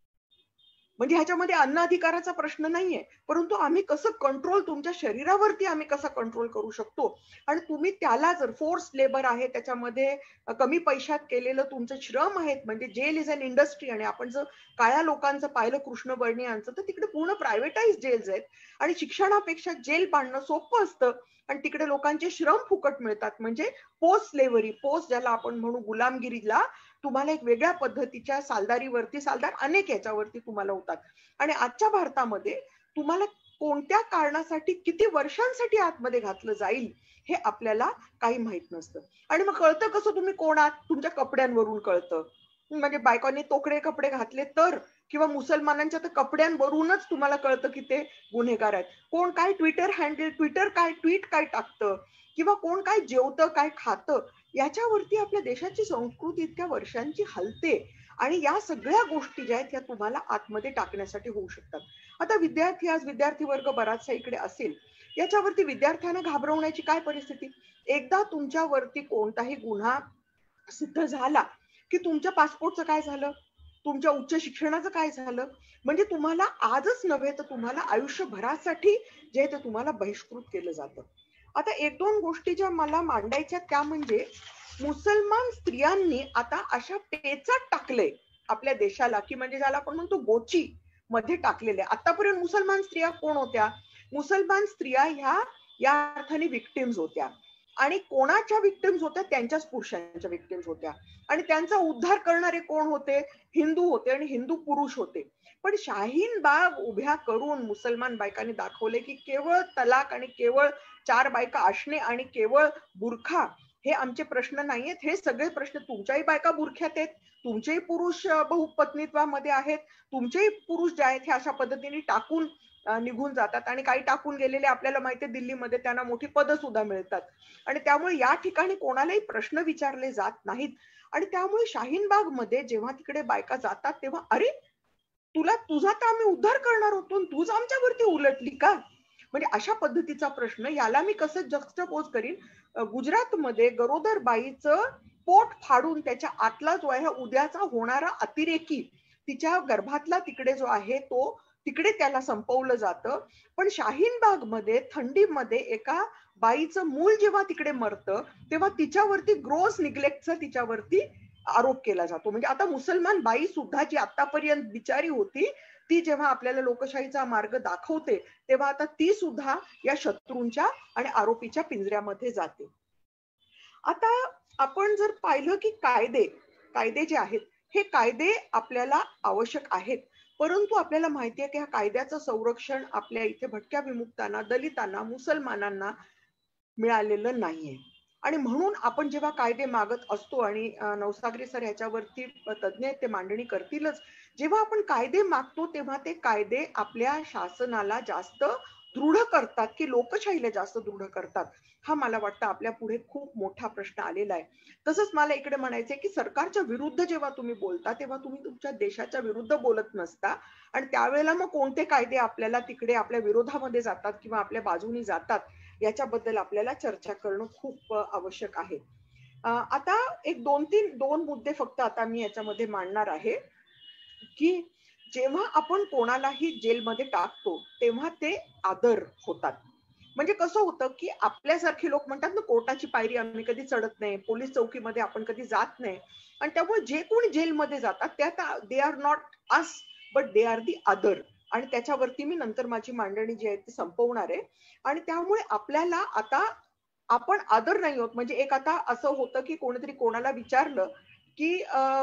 [SPEAKER 3] म्हणजे ह्याच्यामध्ये अन्न अधिकाराचा प्रश्न नाहीये, परंतु आम्ही कसं कंट्रोल, तुमच्या शरीरावरती आम्ही कसा कंट्रोल करू शकतो. आणि तुम्ही त्याला जर फोर्स लेबर आहे, त्याच्यामध्ये कमी पैशात केलेलं तुमचं श्रम आहेत, म्हणजे जेल इज अन इंडस्ट्री. आणि आपण जर काळ्या लोकांचं पाहिलं, कृष्णवर्णी यांचं, तर तिकडे पूर्ण प्रायव्हेटाइज जेल्स आहेत. आणि शिक्षणापेक्षा जेल बांधणं सोपं असतं आणि तिकडे लोकांचे श्रम फुकट मिळतात. म्हणजे पोस्ट स्लेव्हरी, पोस्ट ज्याला आपण म्हणू गुलामगिरीला, तुम्हाला एक वेगळ्या पद्धतीच्या सालदारीवरती, सालदार अनेक याच्यावरती तुम्हाला होतात. आणि आजच्या भारतामध्ये तुम्हाला कोणत्या कारणासाठी किती वर्षांसाठी आतमध्ये घातलं जाईल हे आपल्याला काही माहित नसतं. आणि मग कळतं कसं तुम्ही कोण आहात? तुमच्या कपड्यांवरून कळतं. म्हणजे बायकांनी तोकडे कपडे घातले तर, किंवा मुसलमानांच्या तर कपड्यांवरूनच तुम्हाला कळतं की ते गुन्हेगार आहेत. कोण काय ट्विटर हँडल, ट्विटर काय ट्विट काय टाकतं, किंवा कोण काय जेवतं काय खातं, याच्यावरती आपल्या देशाची संस्कृती इतक्या वर्षांची हलते. आणि या सगळ्या गोष्टी ज्या आहेत या तुम्हाला आतमध्ये टाकण्यासाठी होऊ शकतात. आता विद्यार्थी, आज विद्यार्थी वर्ग बराचसा इकडे असेल, याच्यावरती विद्यार्थ्यांना घाबरवण्याची काय परिस्थिती. एकदा तुमच्यावरती कोणताही गुन्हा सिद्ध झाला की तुमच्या पासपोर्टचं काय झालं, तुमच्या उच्च शिक्षणाचं काय झालं, म्हणजे तुम्हाला आजच नव्हे तर तुम्हाला आयुष्यभरासाठी जे ते तुम्हाला बहिष्कृत केलं जातं. आता एक दोन गोष्टी ज्या मला मांडायच्या त्या म्हणजे, मुसलमान स्त्रियांनी आता अशा पेचात टाकले आपल्या देशाला, की म्हणजे ज्याला आपण म्हणतो गोची मध्ये टाकलेले. आतापर्यंत मुसलमान स्त्रिया कोण होत्या? मुसलमान स्त्रिया ह्या या अर्थाने विक्टिम्स होत्या. आणि कोणाच्या विक्टिम्स होत्या? त्यांच्याच पुरुषांच्या विक्टिम्स होत्या. आणि त्यांचा उद्धार करणारे कोण होते? हिंदू होते आणि हिंदू पुरुष होते. पण शाहीन बाग उभ्या करून मुसलमान बायकांनी दाखवले की केवळ तलाक आणि केवळ चार बायका असणे आणि केवळ बुरखा हे आमचे प्रश्न नाहीयेत. हे सगळे प्रश्न, तुमच्याही बायका बुरख्यात आहेत, तुमचेही पुरुष बहुपत्नीत्वामध्ये आहेत, तुमचेही पुरुष जे आहेत हे अशा पद्धतीने टाकून निघून जातात. आणि काही टाकून गेलेले आपल्याला माहिती आहे दिल्लीमध्ये त्यांना मोठी पदं सुद्धा मिळतात. आणि त्यामुळे या ठिकाणी कोणालाही प्रश्न विचारले जात नाहीत. आणि त्यामुळे शाहीन बाग मध्ये जेव्हा तिकडे बायका जातात तेव्हा, अरे तुला तुझा तर आम्ही उद्धार करणार होतो, तूच आमच्यावरती उलटली का? म्हणजे अशा पद्धतीचा प्रश्न. याला मी कसं जक्स्टपोज करीन, गुजरातमध्ये गरोदर बाईचं पोट फाडून त्याच्या आतला जो आहे उद्याचा होणारा अतिरेकी, तिच्या गर्भातला तिकडे जो आहे तो तिकडे त्याला संपवलं जातं. पण शाहीन बाग मध्ये थंडीमध्ये एका बाईचं मूल जेव्हा तिकडे मरतं तेव्हा तिच्यावरती ग्रोस निग्लेक्टचा तिच्यावरती आरोप केला जातो. म्हणजे आता मुसलमान बाई सुद्धा जी आतापर्यंत बिचारी होती, ती जेव्हा आपल्याला लोकशाहीचा मार्ग दाखवते तेव्हा आता ती सुद्धा या शत्रूंच्या आणि आरोपीच्या पिंजऱ्यामध्ये जाते. आता आपण जर पाहिलं की कायदे कायदे जे आहेत हे कायदे आपल्याला आवश्यक आहेत, परंतु आपल्याला माहिती आहे की ह्या कायद्याचं संरक्षण आपल्या इथे भटक्या विमुक्तांना, दलितांना, मुसलमानांना मिळालेलं नाहीये. आणि म्हणून आपण जेव्हा कायदे मागत असतो, आणि नवसागरे सर ह्याच्यावरती तज्ञ आहेत, ते मांडणी करतीलच, जेव्हा आपण कायदे मागतो तेव्हा ते कायदे आपल्या शासनाला जास्त दृढ करतात की लोकशाहीला जास्त दृढ करतात, हा मला वाटतं आपल्या पुढे खूप मोठा प्रश्न आलेला आहे. तसंच मला इकडे म्हणायचंय की सरकारच्या विरुद्ध जेव्हा तुम्ही बोलता तेव्हा तुम्ही तुमच्या देशाच्या विरुद्ध बोलत नसता. आणि त्यावेळेला मग कोणते कायदे आपल्याला तिकडे आपल्या विरोधामध्ये जातात किंवा आपल्या बाजूनी जातात याच्याबद्दल आपल्याला चर्चा करणं खूप आवश्यक आहे. आता एक दोन तीन दोन मुद्दे फक्त आता मी याच्यामध्ये मांडणार आहे की जेव्हा आपण कोणालाही जेलमध्ये टाकतो तेव्हा ते आदर होतात. म्हणजे कसं होतं की आपल्यासारखे लोक म्हणतात ना, कोर्टाची पायरी आम्ही कधी चढत नाही, पोलीस चौकीमध्ये आपण कधी जात नाही. आणि त्यामुळे जे कोणी जेलमध्ये जातात त्यात they are not us but they are the other. आणि त्याच्यावरती मी नंतर माझी मांडणी जी आहे ती संपवणार आहे. आणि त्यामुळे आपल्याला आता आपण आदर नाही होत. म्हणजे एक आता असं होतं की कोणीतरी कोणाला विचारलं की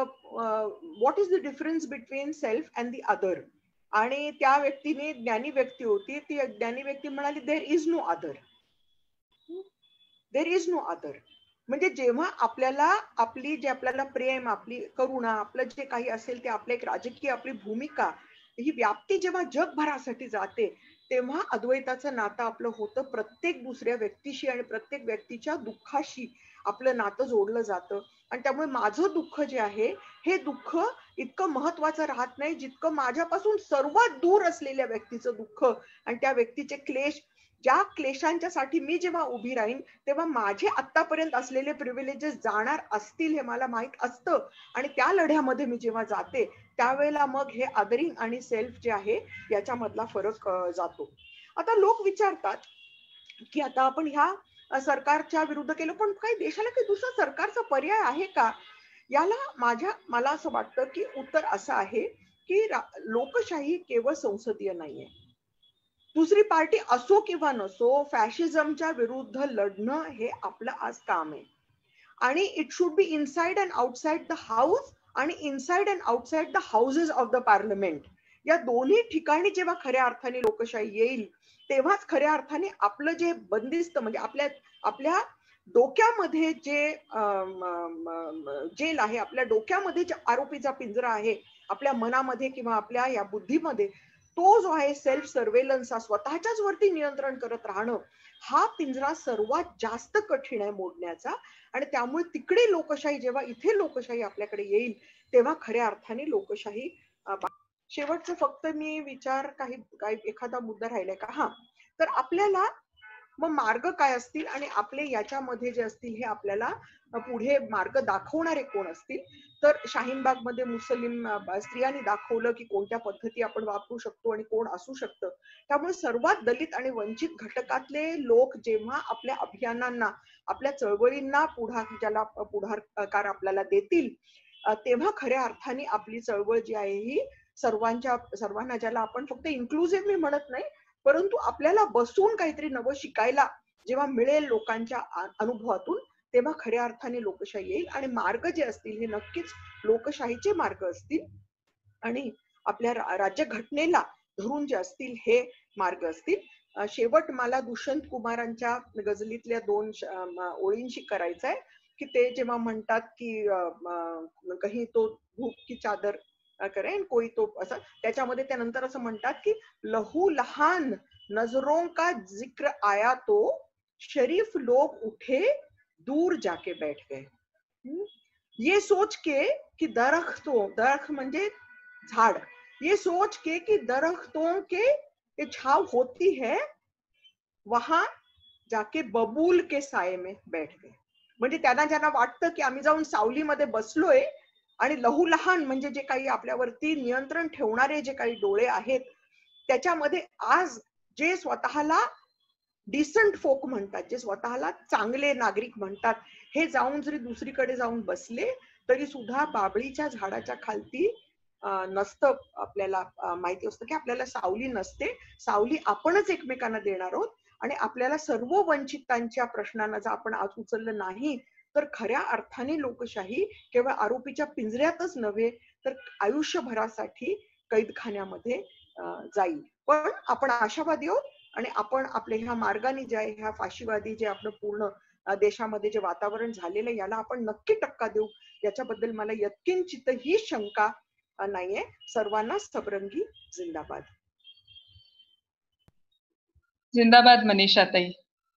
[SPEAKER 3] what is the difference between self and the other, आणि त्या व्यक्तीने, ज्ञानी व्यक्ती होती, ती ज्ञानी व्यक्ती म्हणाली there is no other, there is no other. म्हणजे जेव्हा आपल्याला आपली जे आपल्याला प्रेम, आपली करुणा, आपलं जे काही असेल ते आपलं एक राजकीय आपली भूमिका ही व्याप्ती जेव्हा जगभरासाठी जाते तेव्हा अद्वैताचं नातं आपलं होतं प्रत्येक दुसऱ्या व्यक्तीशी आणि प्रत्येक व्यक्तीच्या दुःखाशी आपलं नातं जोडलं जातं. आणि त्यामुळे माझं दुःख जे आहे हे दुःख इतकं महत्वाचं राहत नाही जितकं माझ्यापासून सर्वात दूर असलेल्या व्यक्तीचं दुःख आणि त्या व्यक्तीचे क्लेश, ज्या क्लेशांच्या साठी मी जेव्हा उभी राहीन तेव्हा माझे आतापर्यंत असलेले प्रिव्हिलेजेस जाणार असतील हे मला माहित असतं. आणि त्या लढ्यामध्ये मी जेव्हा जाते त्यावेळेला मग हे अदरिंग आणि सेल्फ जे आहे याच्यामधला फरक जातो. आता लोक विचारतात की आता आपण ह्या सरकारच्या विरुद्ध केलं, पण काही देशाला काही दुसरा सरकारचा पर्याय आहे का? याला माझ्या मला असं वाटतं की उत्तर असं आहे की लोकशाही केवळ संसदीय नाहीये. दुसरी पार्टी असो किंवा नसो, फॅशिझमच्या विरुद्ध लढणं हे आपलं आज काम आहे. आणि it should be inside and outside the house आणि inside and outside the houses of the parliament. या दोन्ही ठिकाणी जेव्हा खऱ्या अर्थाने लोकशाही येईल तेव्हाच खऱ्या अर्थाने आपलं जे बंदिस्त म्हणजे आपल्या आपल्या डोक्यामध्ये जे जेल आहे, आपल्या डोक्यामध्ये जे आरोपीचा पिंजरा आहे, आपल्या मनामध्ये किंवा आपल्या या बुद्धीमध्ये तो जो आहे सेल्फ सर्वेलन्स, हा स्वतःच्याच वरती नियंत्रण करत राहणं, हा पिंजरा सर्वात जास्त कठीण आहे मोडण्याचा. आणि त्यामुळे तिकडे लोकशाही, जेव्हा इथे लोकशाही आपल्याकडे येईल तेव्हा खऱ्या अर्थाने लोकशाही. शेवटचं फक्त मी विचार काही काही एखादा मुद्दा राहिलाय का? हा, तर आपल्याला मग मार्ग काय असतील आणि आपले याच्यामध्ये जे असतील हे आपल्याला पुढे मार्ग दाखवणारे कोण असतील? तर शाहीनबाग मध्ये मुस्लिम स्त्रियांनी दाखवलं की कोणत्या पद्धती आपण वापरू शकतो आणि कोण असू शकतं. त्यामुळे सर्वात दलित आणि वंचित घटकातले लोक जेव्हा आपल्या अभियानांना, आपल्या चळवळींना पुढार ज्याला पुढाकार आपल्याला देतील तेव्हा खऱ्या अर्थाने आपली चळवळ जी आहे ही सर्वांच्या सर्वांना, ज्याला आपण फक्त इन्क्लुसिव्ह मी म्हणत नाही, परंतु आपल्याला बसून काहीतरी नवं शिकायला जेव्हा मिळेल लोकांच्या अनुभवातून तेव्हा खऱ्या अर्थाने लोकशाही येईल. आणि मार्ग जे असतील हे नक्कीच लोकशाहीचे मार्ग असतील आणि आपल्या राज्यघटनेला धरून जे असतील हे मार्ग असतील. शेवट मला दुष्यंत कुमारांच्या गझलीतल्या दोन ओळींशी करायचं आहे की ते जेव्हा म्हणतात की कहीं तो धूप की चादर करें कोई तो, असं त्याच्यामध्ये त्यानंतर असं म्हणतात की लहू लहान नजरों का जिक्र आया तो शरीफ लोग उठे दूर जाके बैठ गए. ये सोच के कि दरख्तों, दरख्त म्हणजे झाड, ये सोच के कि दरख्तों के छाव होती है वहां जाके बबूल के साये में बैठ गए. म्हणजे त्यांना ज्यांना वाटतं की आम्ही जाऊन सावलीमध्ये बसलोय आणि लहू लहान म्हणजे जे काही आपल्यावरती नियंत्रण ठेवणारे जे काही डोळे आहेत त्याच्यामध्ये आज जे स्वतःला डिसेंट फोक म्हणतात, जे स्वतःला चांगले नागरिक म्हणतात, हे जाऊन जरी दुसरीकडे जाऊन बसले तरी सुद्धा बाबळीच्या झाडाच्या खालती नसतं. आपल्याला माहिती असतं की आपल्याला सावली नसते, सावली आपणच एकमेकांना देणार आहोत. आणि आपल्याला सर्व वंचितांच्या प्रश्नांना जर आपण आज उचललं नाही तर खऱ्या अर्थाने लोकशाही केवळ आरोपीच्या पिंजऱ्यातच नव्हे तर आयुष्यभरासाठी कैदखान्यामध्ये जाईल. पण आपण आशावादी आहोत आणि आपण आपल्या ह्या मार्गाने जे आहे, ह्या फाशीवादी जे आपलं पूर्ण देशामध्ये जे वातावरण झालेलं याला आपण नक्की टक्का देऊ, याच्याबद्दल मला यत्किंचितही शंका नाहीये. सर्वांना सबरंगी जिंदाबाद.
[SPEAKER 2] जिंदाबाद मनीषाताई.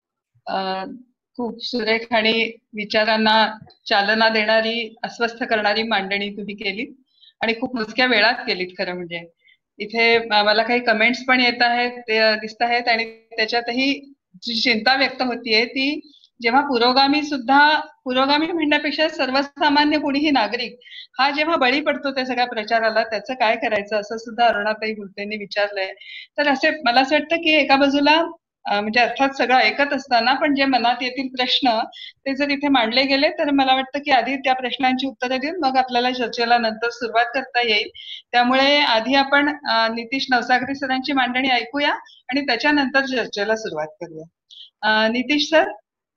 [SPEAKER 2] खूप सुरेख आणि विचारांना चालना देणारी, अस्वस्थ करणारी मांडणी तुम्ही केली आणि खूप मोजक्या वेळात केलीत. खरं म्हणजे इथे मला काही कमेंट्स पण येत आहेत, ते दिसत आहेत आणि त्याच्यातही जी चिंता व्यक्त होतीये ती जेव्हा पुरोगामी सुद्धा, पुरोगामी म्हणण्यापेक्षा सर्वसामान्य कोणीही नागरिक हा जेव्हा बळी पडतो त्या सगळ्या प्रचाराला, त्याचं काय करायचं असं सुद्धा अरुणाताई गुलतेंनी विचारलंय. तर असे मला असं वाटतं की एका बाजूला म्हणजे अर्थात सगळं ऐकत असताना पण जे मनात येतील प्रश्न ते जर इथे मांडले गेले तर मला वाटतं की आधी त्या प्रश्नांची उत्तरं देऊन मग आपल्याला चर्चेला नंतर सुरुवात करता येईल. त्यामुळे आधी आपण नितीश नवसागरे सरांची मांडणी ऐकूया आणि त्याच्यानंतर चर्चेला सुरुवात करूया. नितीश सर.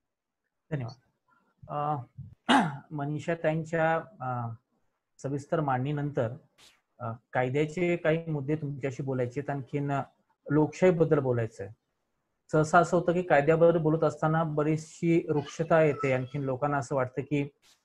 [SPEAKER 4] धन्यवाद. मनीषा ताईंच्या सविस्तर मांडणीनंतर कायद्याचे काही मुद्दे तुमच्याशी बोलायचे आहेत, आणखीन लोकशाही बद्दल बोलायचं आहे. सहसा असं होतं की कायद्याबद्दल बोलत असताना बरीचशी रुक्षता येते, आणखीन लोकांना असं वाटतं की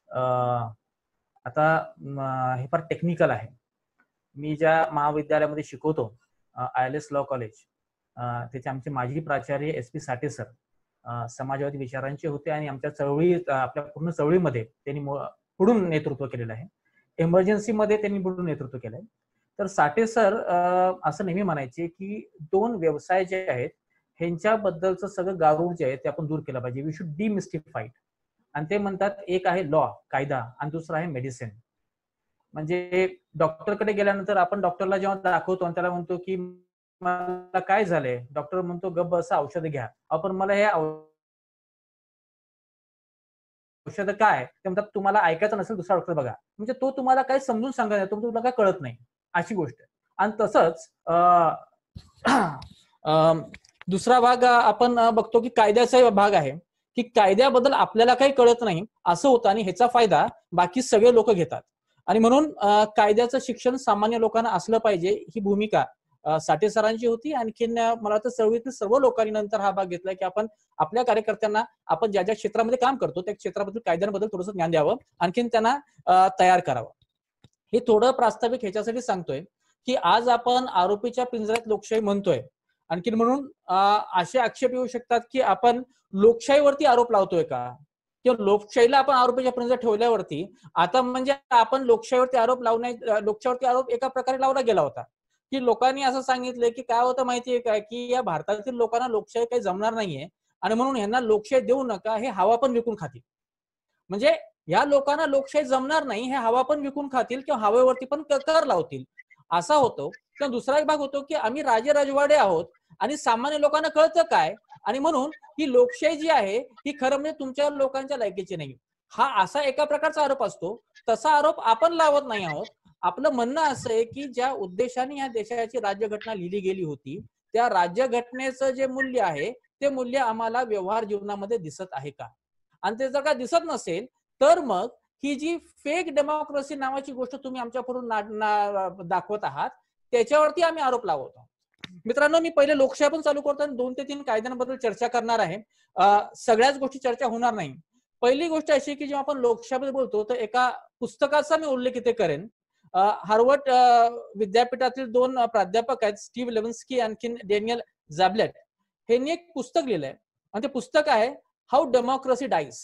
[SPEAKER 4] आता हे फार टेक्निकल आहे. मी ज्या महाविद्यालयामध्ये शिकवतो, I L S law college, त्याचे आमचे माजी प्राचार्य एस पी साठे सर समाजवादी विचारांचे होते आणि आमच्या चळवळी आपल्या पूर्ण चळवळीमध्ये त्यांनी पुढून नेतृत्व केलेलं आहे. इमर्जन्सीमध्ये त्यांनी पुढून नेतृत्व केलंय. तर साठे सर असं नेहमी म्हणायचे की दोन व्यवसाय जे आहेत ह्यांच्याबद्दलचं सगळं गारूड जे आहे ते आपण दूर केलं पाहिजे. We should demystified. आणि ते म्हणतात एक आहे लॉ कायदा आणि दुसरा आहे मेडिसिन. म्हणजे डॉक्टरकडे गेल्यानंतर आपण डॉक्टरला जेव्हा दाखवतो आणि त्याला म्हणतो की मला काय झालंय, डॉक्टर म्हणतो गप्प बसा औषध घ्या. आपण मला हे औषध काय ते म्हणतात तुम्हाला ऐकायचं नसेल दुसरा डॉक्टर बघा. म्हणजे तो तुम्हाला काय समजून सांगत नाही, तो तुला काय कळत नाही अशी गोष्ट. आणि तसंच दुसरा भाग आपण बघतो की कायद्याचा भाग आहे की कायद्याबद्दल आपल्याला काही कळत नाही असं होतं आणि ह्याचा फायदा बाकी सगळे लोक घेतात. आणि म्हणून कायद्याचं शिक्षण सामान्य लोकांना असलं पाहिजे ही भूमिका साठे सरांची होती. आणखीन मला वाटतं चळवळीतील सर्व लोकांनी नंतर हा भाग घेतलाय की आपण आपल्या कार्यकर्त्यांना आपण ज्या ज्या क्षेत्रामध्ये काम करतो त्या क्षेत्राबद्दल कायद्यांबद्दल थोडंसं ज्ञान द्यावं, आणखीन त्यांना तयार करावं. हे थोडं प्रास्ताविक ह्याच्यासाठी सांगतोय की आज आपण आरोपीच्या पिंजऱ्यात लोकशाही म्हणतोय. आणखीन म्हणून असे आक्षेप येऊ शकतात की आपण लोकशाहीवरती आरोप लावतोय का, किंवा लोकशाहीला आपण आरोपीच्या पिंजऱ्यात ठेवल्यावरती आता म्हणजे आपण लोकशाहीवरती आरोप लावण्या लोकशाहीवरती आरोप एका प्रकारे लावला गेला होता की लोकांनी असं सांगितलंय की काय होतं माहितीये काय की या भारतातील लोकांना लोकशाही काही जमणार नाहीये आणि म्हणून ह्यांना लोकशाही देऊ नका, हे हवा पण विकून खातील. म्हणजे या लोकांना लोकशाही जमणार नाही, हे हवा पण विकून खातील किंवा हवेवरती पण कर लावतील असा होतो. किंवा दुसरा एक भाग होतो की आम्ही राजे राजवाडे आहोत आणि सामान्य लोकांना कळतं काय आणि म्हणून ही लोकशाही जी आहे ही खरं म्हणजे तुमच्या लोकांच्या लायकीची नाही. हा असा एका प्रकारचा आरोप असतो. तसा आरोप आपण लावत नाही आहोत. आपलं म्हणणं असं आहे की ज्या उद्देशाने या देशाची राज्यघटना लिहिली गेली होती त्या राज्यघटनेचं जे मूल्य आहे ते मूल्य आम्हाला व्यवहार जीवनामध्ये दिसत आहे का, आणि ते जर का दिसत नसेल तर मग ही जी फेक डेमोक्रेसी नावाची गोष्ट तुम्ही आमच्या पुढून दाखवत आहात त्याच्यावरती आम्ही आरोप लावत आहोत. मित्रांनो, मी पहिले लोकशाही पण चालू करतो आणि दोन ते तीन कायद्यांबद्दल चर्चा करणार आहे. सगळ्याच गोष्टी चर्चा होणार नाही. पहिली गोष्ट अशी की जेव्हा आपण लोकशाहीबद्दल बोलतो तर एका पुस्तकाचा मी उल्लेख इथे करेन. हार्वर्ड विद्यापीठातील दोन प्राध्यापक आहेत, स्टीव्ह लेविन्स्की आणखी डॅनियल झॅबलेट, यांनी एक पुस्तक लिहिलंय आणि ते पुस्तक आहे how democracy dies,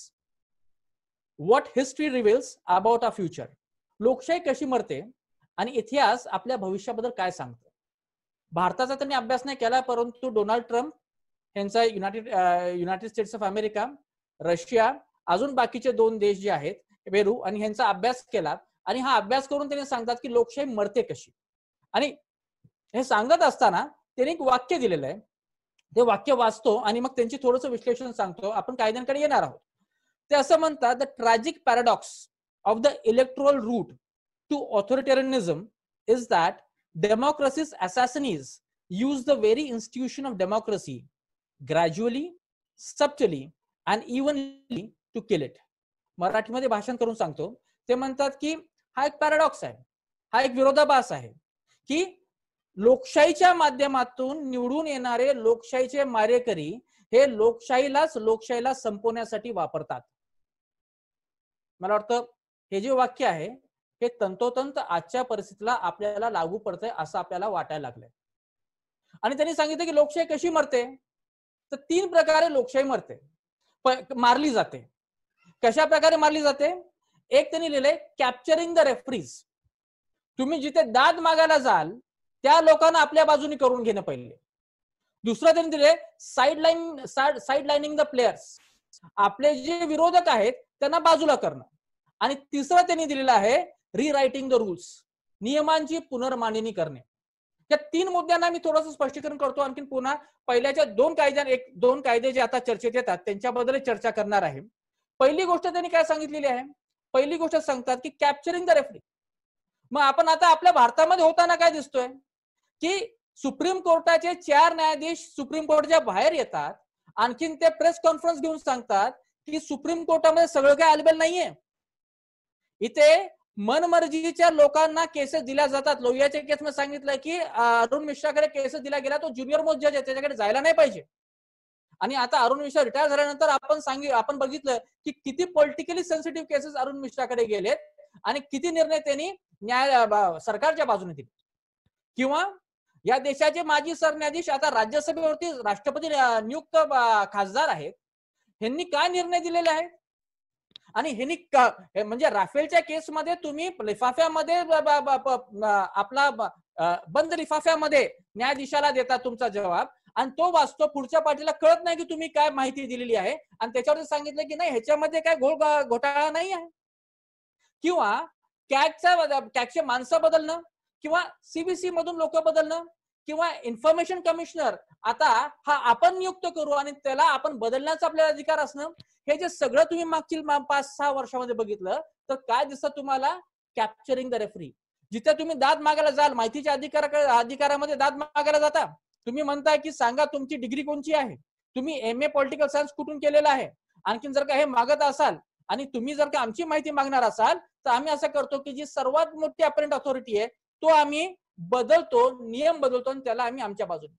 [SPEAKER 4] what history reveals about a future. लोकशाही कशी मरते आणि इतिहास आपल्या भविष्याबद्दल काय सांगतो. भारताचा त्यांनी अभ्यास नाही केला, परंतु डोनाल्ड ट्रम्प यांचा United United States of America, Russia, अजून बाकीचे दोन देश जे आहेत पेरू, आणि ह्यांचा अभ्यास केला आणि हा अभ्यास करून त्यांनी सांगतात की लोकशाही मरते कशी. आणि हे सांगत असताना त्यांनी एक वाक्य दिलेलं आहे, ते वाक्य वाचतो आणि मग त्यांची थोडंसं विश्लेषण सांगतो. आपण कायद्यांकडे येणार आहोत. ते असं म्हणतात, the tragic paradox of the electoral route to authoritarianism is that democracy's assassins use the very institution of democracy gradually, subtly and evenly to kill it. मराठीमध्ये भाषण करून सांगतो. ते म्हणतात की हा एक पॅराडॉक्स आहे, हा एक विरोधाभास आहे की लोकशाहीच्या माध्यमातून निवडून येणारे लोकशाहीचे मारेकरी हे लोकशाहीलाच लोकशाहीला संपवण्यासाठी वापरतात. मला वाटतं हे जे वाक्य आहे हे तंतोतंत आजच्या परिस्थितीला आपल्याला लागू पडतंय असं आपल्याला वाटायला लागलंय. आणि त्यांनी सांगितलं की लोकशाही कशी मरते, तर तीन प्रकारे लोकशाही मरते, मारली जाते. कशा प्रकारे मारली जाते? एक त्यांनी लिहिलंय कॅप्चरिंग द रेफरीज. तुम्ही जिथे दाद मागायला जाल त्या लोकांना आपल्या बाजूने करून घेणं पहिले. दुसरं त्यांनी दिलंय side line side lining the players. आपले जे विरोधक आहेत त्यांना बाजूला करणं. आणि तिसरं त्यांनी दिलेलं आहे रिरायटिंग द रूल्स, नियमांची पुनर्मांडणी करणे. या तीन मुद्द्यांना मी थोडंसं स्पष्टीकरण करतो. आणखी पुन्हा पहिल्याच्या दोन कायद्या एक दोन कायदे जे आता चर्चेत येतात त्यांच्याबद्दल चर्चा करणार आहे. पहिली गोष्ट त्यांनी काय सांगितलेली आहे? पहिली गोष्ट सांगतात की कॅप्चरिंग द रेफरी. मग आपण आता आपल्या भारतामध्ये होताना काय दिसतोय की सुप्रीम कोर्टाचे चार न्यायाधीश सुप्रीम कोर्टाच्या बाहेर येतात, आणखीन ते प्रेस कॉन्फरन्स घेऊन सांगतात की सुप्रीम कोर्टामध्ये सगळं काय अवेलेबल नाहीये, इथे मनमर्जीच्या लोकांना केसेस दिल्या जातात. लोहियाच्या केसमध्ये सांगितलं की अरुण मिश्राकडे केसेस दिला गेला, तो ज्युनियर मोस्ट जज आहे, त्याच्याकडे जायला नाही पाहिजे. आणि आता अरुण मिश्रा रिटायर झाल्यानंतर आपण सांगित आपण बघितलं की किती पॉलिटिकली सेन्सिटिव्ह केसेस अरुण मिश्राकडे गेलेत आणि किती निर्णय त्यांनी न्याय सरकारच्या बाजूने दिले. किंवा या देशाचे माजी सरन्यायाधीश आता राज्यसभेवरती राष्ट्रपती नियुक्त खासदार आहेत. ह्यांनी काय निर्णय दिलेले आहेत आणि ह्यांनी म्हणजे राफेलच्या केसमध्ये तुम्ही लिफाफ्यामध्ये आपला बंद लिफाफ्यामध्ये न्यायाधीशाला देता तुमचा जबाब आणि तो वाचतो, पुढच्या पार्टीला कळत नाही की तुम्ही काय माहिती दिलेली आहे आणि त्याच्यावर सांगितलं की नाही ह्याच्यामध्ये काय घोळ घोटाळा नाही आहे. किंवा कॅगचा कॅगचे माणसं बदलणं किंवा सीबीसी मधून लोक बदलणं किंवा इन्फॉर्मेशन कमिशनर आता हा आपण नियुक्त करू आणि त्याला आपण बदलण्याचा आपल्याला अधिकार असणं, हे जे सगळं तुम्ही मागील पाच सहा वर्षामध्ये बघितलं तर काय दिसतं तुम्हाला? Capturing the referee. जिथे तुम्ही दाद मागायला जाल, माहितीच्या अधिकार अधिकारामध्ये दाद मागायला जाता, तुम्ही म्हणताय की सांगा तुमची डिग्री कोणची आहे, तुम्ही एम ए पॉलिटिकल सायन्स कुठून केलेला आहे, आणखीन जर का हे मागत असाल आणि तुम्ही जर का आमची माहिती मागणार असाल तर आम्ही असं करतो की जी सर्वात मोठी अपरेंट ऑथॉरिटी आहे तो आम्ही बदलतो, नियम बदलतो आणि त्याला आम्ही आमच्या बाजूने.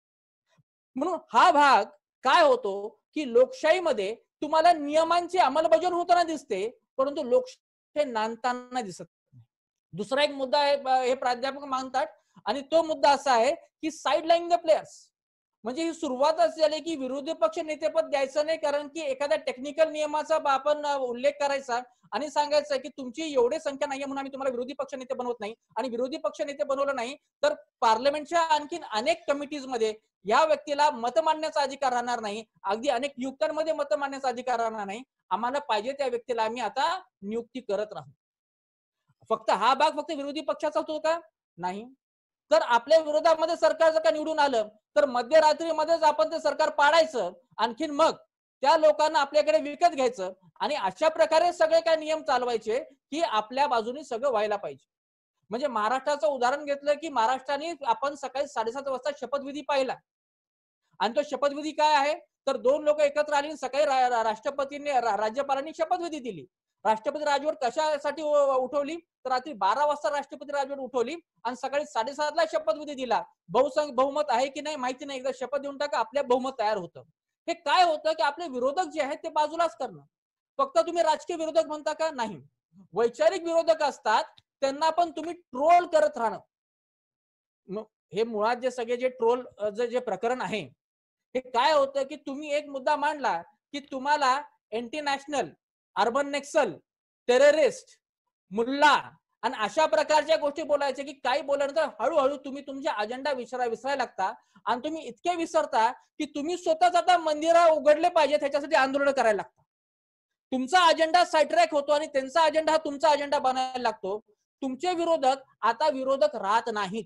[SPEAKER 4] म्हणून हा भाग काय होतो की लोकशाहीमध्ये तुम्हाला नियमांची अंमलबजावणी होताना दिसते परंतु लोकशाही नांदताना दिसत नाही. दुसरा एक मुद्दा आहे हे प्राध्यापक मानतात आणि तो मुद्दा असा आहे की साईड लाईन द प्लेयर्स. म्हणजे ही सुरुवात अशी झाली की विरोधी पक्ष नेतेपद द्यायचं नाही कारण की एखाद्या टेक्निकल नियमाचा आपण उल्लेख करायचा आणि सांगायचं की तुमची एवढी संख्या नाहीये म्हणून आम्ही तुम्हाला विरोधी पक्ष नेते बनवत नाही आणि विरोधी पक्ष नेते बनवलं नाही तर पार्लमेंटच्या आणखीन अनेक कमिटीज मध्ये या व्यक्तीला मत मांडण्याचा अधिकार राहणार नाही, अगदी अनेक नियुक्त्यांमध्ये मत मांडण्याचा अधिकार राहणार नाही. आम्हाला पाहिजे त्या व्यक्तीला आम्ही आता नियुक्ती करत राहू. फक्त हा भाग फक्त विरोधी पक्षाचा होतो का? नाही. तर आपल्या विरोधामध्ये सरकार जर का निवडून आलं तर मध्यरात्रीमध्येच आपण ते सरकार पाडायचं, आणखीन मग त्या लोकांना आपल्याकडे विकत घ्यायचं आणि अशा प्रकारे सगळे काय नियम चालवायचे की आपल्या बाजूने सगळं व्हायला पाहिजे. म्हणजे महाराष्ट्राचं उदाहरण घेतलं की महाराष्ट्राने आपण सकाळी साडेसात वाजता शपथविधी पाहिला आणि तो शपथविधी काय आहे तर दोन लोक एकत्र आली सकाळी राष्ट्रपतींनी राज्यपालांनी शपथविधी दिली. राष्ट्रपती राजवट कशासाठी उठवली तर रात्री बारा वाजता राष्ट्रपती राजवट उठवली आणि सकाळी साडेसात ला शपथविधी दिला. बहुसंख्य बहुमत आहे की नाही माहिती नाही, एकदा शपथ देऊन टाका आपल्या बहुमत तयार होतं. हे काय होतं की आपले विरोधक जे आहेत ते बाजूलाच करणं. फक्त तुम्ही राजकीय विरोधक म्हणता का? नाही. वैचारिक विरोधक असतात त्यांना पण तुम्ही ट्रोल करत राहणं. हे मुळात जे सगळे जे ट्रोल जे प्रकरण आहे हे काय होतं की तुम्ही एक मुद्दा मांडला की तुम्हाला anti national, urban naxal, terrorist, मुल्ला आणि अशा प्रकारच्या गोष्टी बोलायच्या की काही बोलल्यानंतर हळूहळू तुम्ही तुमचा अजेंडा विसरा विसरायला लागता आणि तुम्ही इतके विसरता की तुम्ही स्वतःच आता मंदिर उघडले पाहिजे त्याच्यासाठी आंदोलन करायला लागता. तुमचा अजेंडा साईडट्रॅक होतो आणि त्यांचा अजेंडा हा तुमचा अजेंडा बनायला लागतो. तुमचे विरोधक आता विरोधक राहत नाहीत,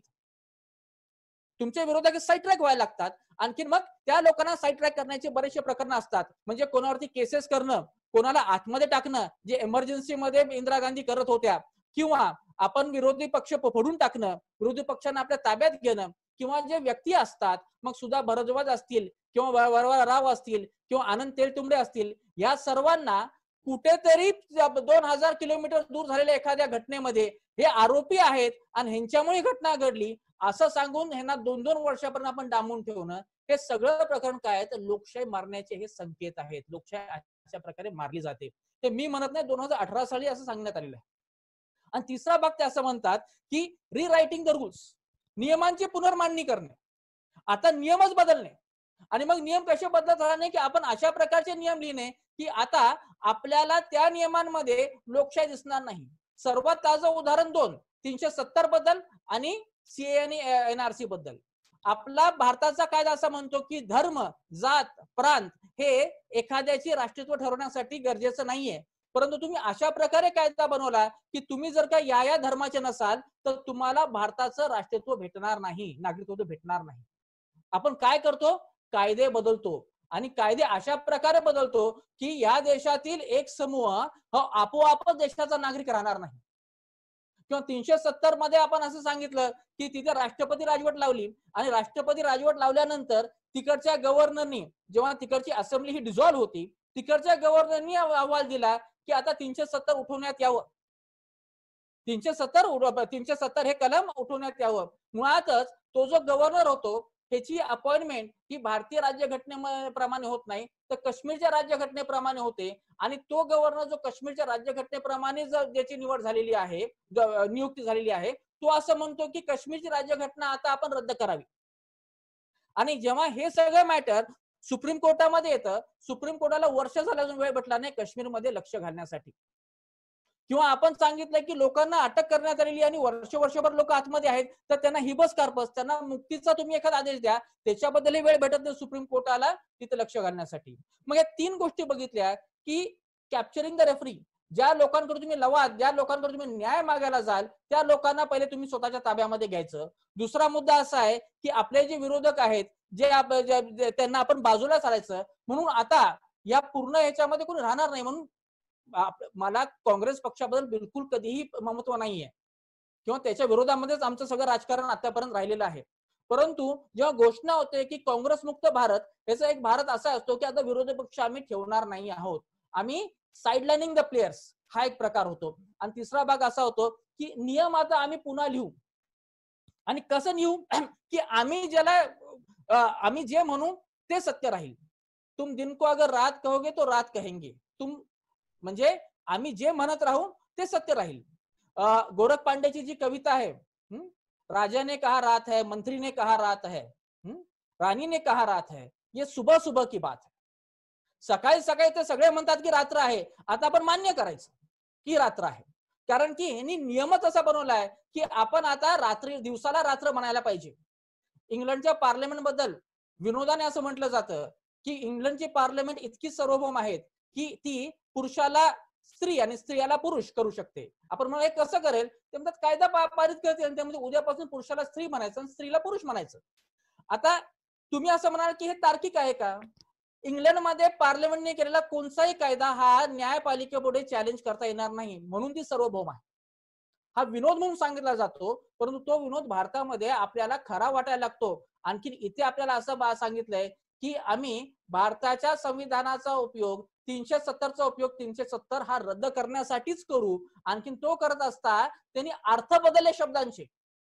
[SPEAKER 4] तुमचे विरोधक साईडट्रॅक व्हायला लागतात. आणखीन मग त्या लोकांना साईडट्रॅक करण्याचे बरेचसे प्रकरण असतात. म्हणजे कोणावरती केसेस करणं, कोणाला आतमध्ये टाकणं जे इमर्जन्सी मध्ये इंदिरा गांधी करत होत्या, किंवा आपण विरोधी पक्ष फोडून टाकणं, विरोधी पक्षांना आपल्या ताब्यात घेणं, किंवा जे व्यक्ती असतात मग सुद्धा भरद्वाज असतील किंवा वरवरा राव असतील किंवा आनंद तेलतुंबडे असतील, या सर्वांना कुठेतरी दोन हजार किलोमीटर दूर झालेल्या एखाद्या घटनेमध्ये हे आरोपी आहेत आणि ह्यांच्यामुळे घटना घडली असं सांगून ह्यांना दोन दोन वर्षापर्यंत आपण डांबून ठेवणं, हे सगळं प्रकरण काय आहे तर लोकशाही मारण्याचे हे संकेत आहेत. लोकशाही अशा प्रकारे मारली जाते. ते मी म्हणत नाही, दोन हजार अठरा साली असं सांगण्यात आलेलं आहे. आणि तिसरा भाग ते असं म्हणतात की रिरायटिंग द रूल्स, नियमांची पुनर्मांडणी करणे. आता नियमच बदलणे आणि मग नियम कसे बदलत राहणे की आपण अशा प्रकारचे नियम लिहिणे की आता आपल्याला त्या नियमांमध्ये लोकशाही दिसणार नाही. सर्वात ताजं उदाहरण दोन तीनशे सत्तर बद्दल आणि सीए आणि एनआरसी बद्दल. आपला भारताचा कायदा असा म्हणतो की धर्म, जात, प्रांत हे एखाद्याची राष्ट्रीयत्व ठरवण्यासाठी गरजेचं नाहीये, परंतु तुम्ही अशा प्रकारे कायदा बनवला की तुम्ही जर का या या धर्माचे नसाल तर तुम्हाला भारताचं राष्ट्रीयत्व भेटणार नाही, नागरिकत्व भेटणार नाही. आपण काय करतो? कायदे बदलतो आणि कायदे अशा प्रकारे बदलतो की या देशातील एक समूह हा आपोआपच देशाचा नागरिक राहणार नाही. किंवा तीनशे सत्तर मध्ये आपण असं सांगितलं की तिथे राष्ट्रपती राजवट लावली आणि राष्ट्रपती राजवट लावल्यानंतर तिकडच्या गव्हर्नरनी, जेव्हा तिकडची असेंब्ली ही डिझॉल्व्ह होती, तिकडच्या गव्हर्नरनी अहवाल दिला की आता तीनशे सत्तर उठवण्यात यावं, तीनशे सत्तर तीनशे सत्तर हे कलम उठवण्यात यावं. मुळातच तो जो गव्हर्नर होतो त्याची अपॉइंटमेंट ही भारतीय राज्यघटनेप्रमाणे होत नाही तर काश्मीरच्या राज्यघटनेप्रमाणे होते आणि तो गव्हर्नर जो काश्मीरच्या राज्यघटनेप्रमाणे ज्याची निवड झालेली आहे, नियुक्ती झालेली आहे, तो असं म्हणतो की काश्मीरची राज्यघटना आता आपण रद्द करावी. आणि जेव्हा हे सगळं मॅटर सुप्रीम कोर्टामध्ये येतं, सुप्रीम कोर्टाला वर्ष झालं अजून वेळ भेटला नाही काश्मीरमध्ये लक्ष घालण्यासाठी. किंवा आपण सांगितलं की लोकांना अटक करण्यात आलेली आणि वर्ष वर्षभर लोक आतमध्ये आहेत, तर त्यांना हिबस कार्पस, त्यांना मुक्तीचा तुम्ही एखादा आदेश द्या, त्याच्याबद्दलही वेळ भेटत नाही सुप्रीम कोर्टाला तिथे लक्ष घालण्यासाठी. मग या तीन गोष्टी बघितल्या की कॅप्चरिंग द रेफरी, ज्या लोकांकडे तुम्ही लवाद, ज्या लोकांकडे तुम्ही न्याय मागायला जाल त्या लोकांना पहिले तुम्ही स्वतःच्या ताब्यामध्ये घ्यायचं. दुसरा मुद्दा असा आहे की आपले जे विरोधक आहेत जे त्यांना आपण बाजूला चालायचं. म्हणून आता या पूर्ण ह्याच्यामध्ये कोणी राहणार नाही. म्हणून मला काँग्रेस पक्षाबद्दल बिलकुल कधीही महत्व नाहीये किंवा त्याच्या विरोधामध्येच आमचं सगळं राजकारण आतापर्यंत राहिलेलं आहे. परंतु जेव्हा घोषणा होते की काँग्रेस मुक्त भारत, याचा एक भारत असा असतो की आता विरोधी पक्ष आम्ही ठेवणार नाही आहोत, आम्ही साइडलाइनिंग द प्लेयर्स, हा एक प्रकार होतो. आणि तिसरा भाग असा होतो की नियम आता आम्ही पुन्हा लिहू. आणि कसं लिहू की आम्ही ज्याला आम्ही जे म्हणू ते सत्य राहील. तुम दिन को अगर रात कहोगे तो रात कहेंगे. तुम म्हणजे आम्ही जे म्हणत राहू ते सत्य राहील. गोरख पांडेची जी कविता आहे, राजा ने कहा रात है, मंत्री ने कहा रात है, राणी ने कहा रात है, ये सुबह सुबह की बात है. सकाळी सकाळी ते सगळे म्हणतात की रात्र आहे, आता आपण मान्य करायचं की रात्र आहे. कारण की यांनी नियमच असा बनवलाय की आपण आता रात्री दिवसाला रात्र म्हणायला पाहिजे. इंग्लंडच्या पार्लमेंट बद्दल विनोदाने असं म्हटलं जातं की इंग्लंडची पार्लमेंट इतकी सार्वभौम आहेत की ती पुरुषाला स्त्री आणि स्त्रियाला पुरुष करू शकते. आपण म्हणून हे कसं करेल ते म्हणतात कायदा पारित करते आणि त्यामध्ये उद्यापासून पुरुषाला स्त्री म्हणायचं आणि स्त्रीला पुरुष म्हणायचं. आता तुम्ही असं म्हणाल की हे तार्किक आहे का? इंग्लंडमध्ये पार्लमेंटने केलेला कोणताही कायदा हा न्यायपालिकेपुढे चॅलेंज करता येणार नाही, म्हणून ती सार्वभौम आहे. हा विनोद म्हणून सांगितला जातो, परंतु तो विनोद भारतामध्ये आपल्याला खरा वाटायला लागतो. आणखी इथे आपल्याला असं सांगितलंय की आम्ही भारताच्या संविधानाचा उपयोग तीनशे सत्तरचा उपयोग तीनशे सत्तर हा रद्द करण्यासाठीच करू. आणखीन तो करत असता त्यांनी अर्थ बदलले, शब्दांचे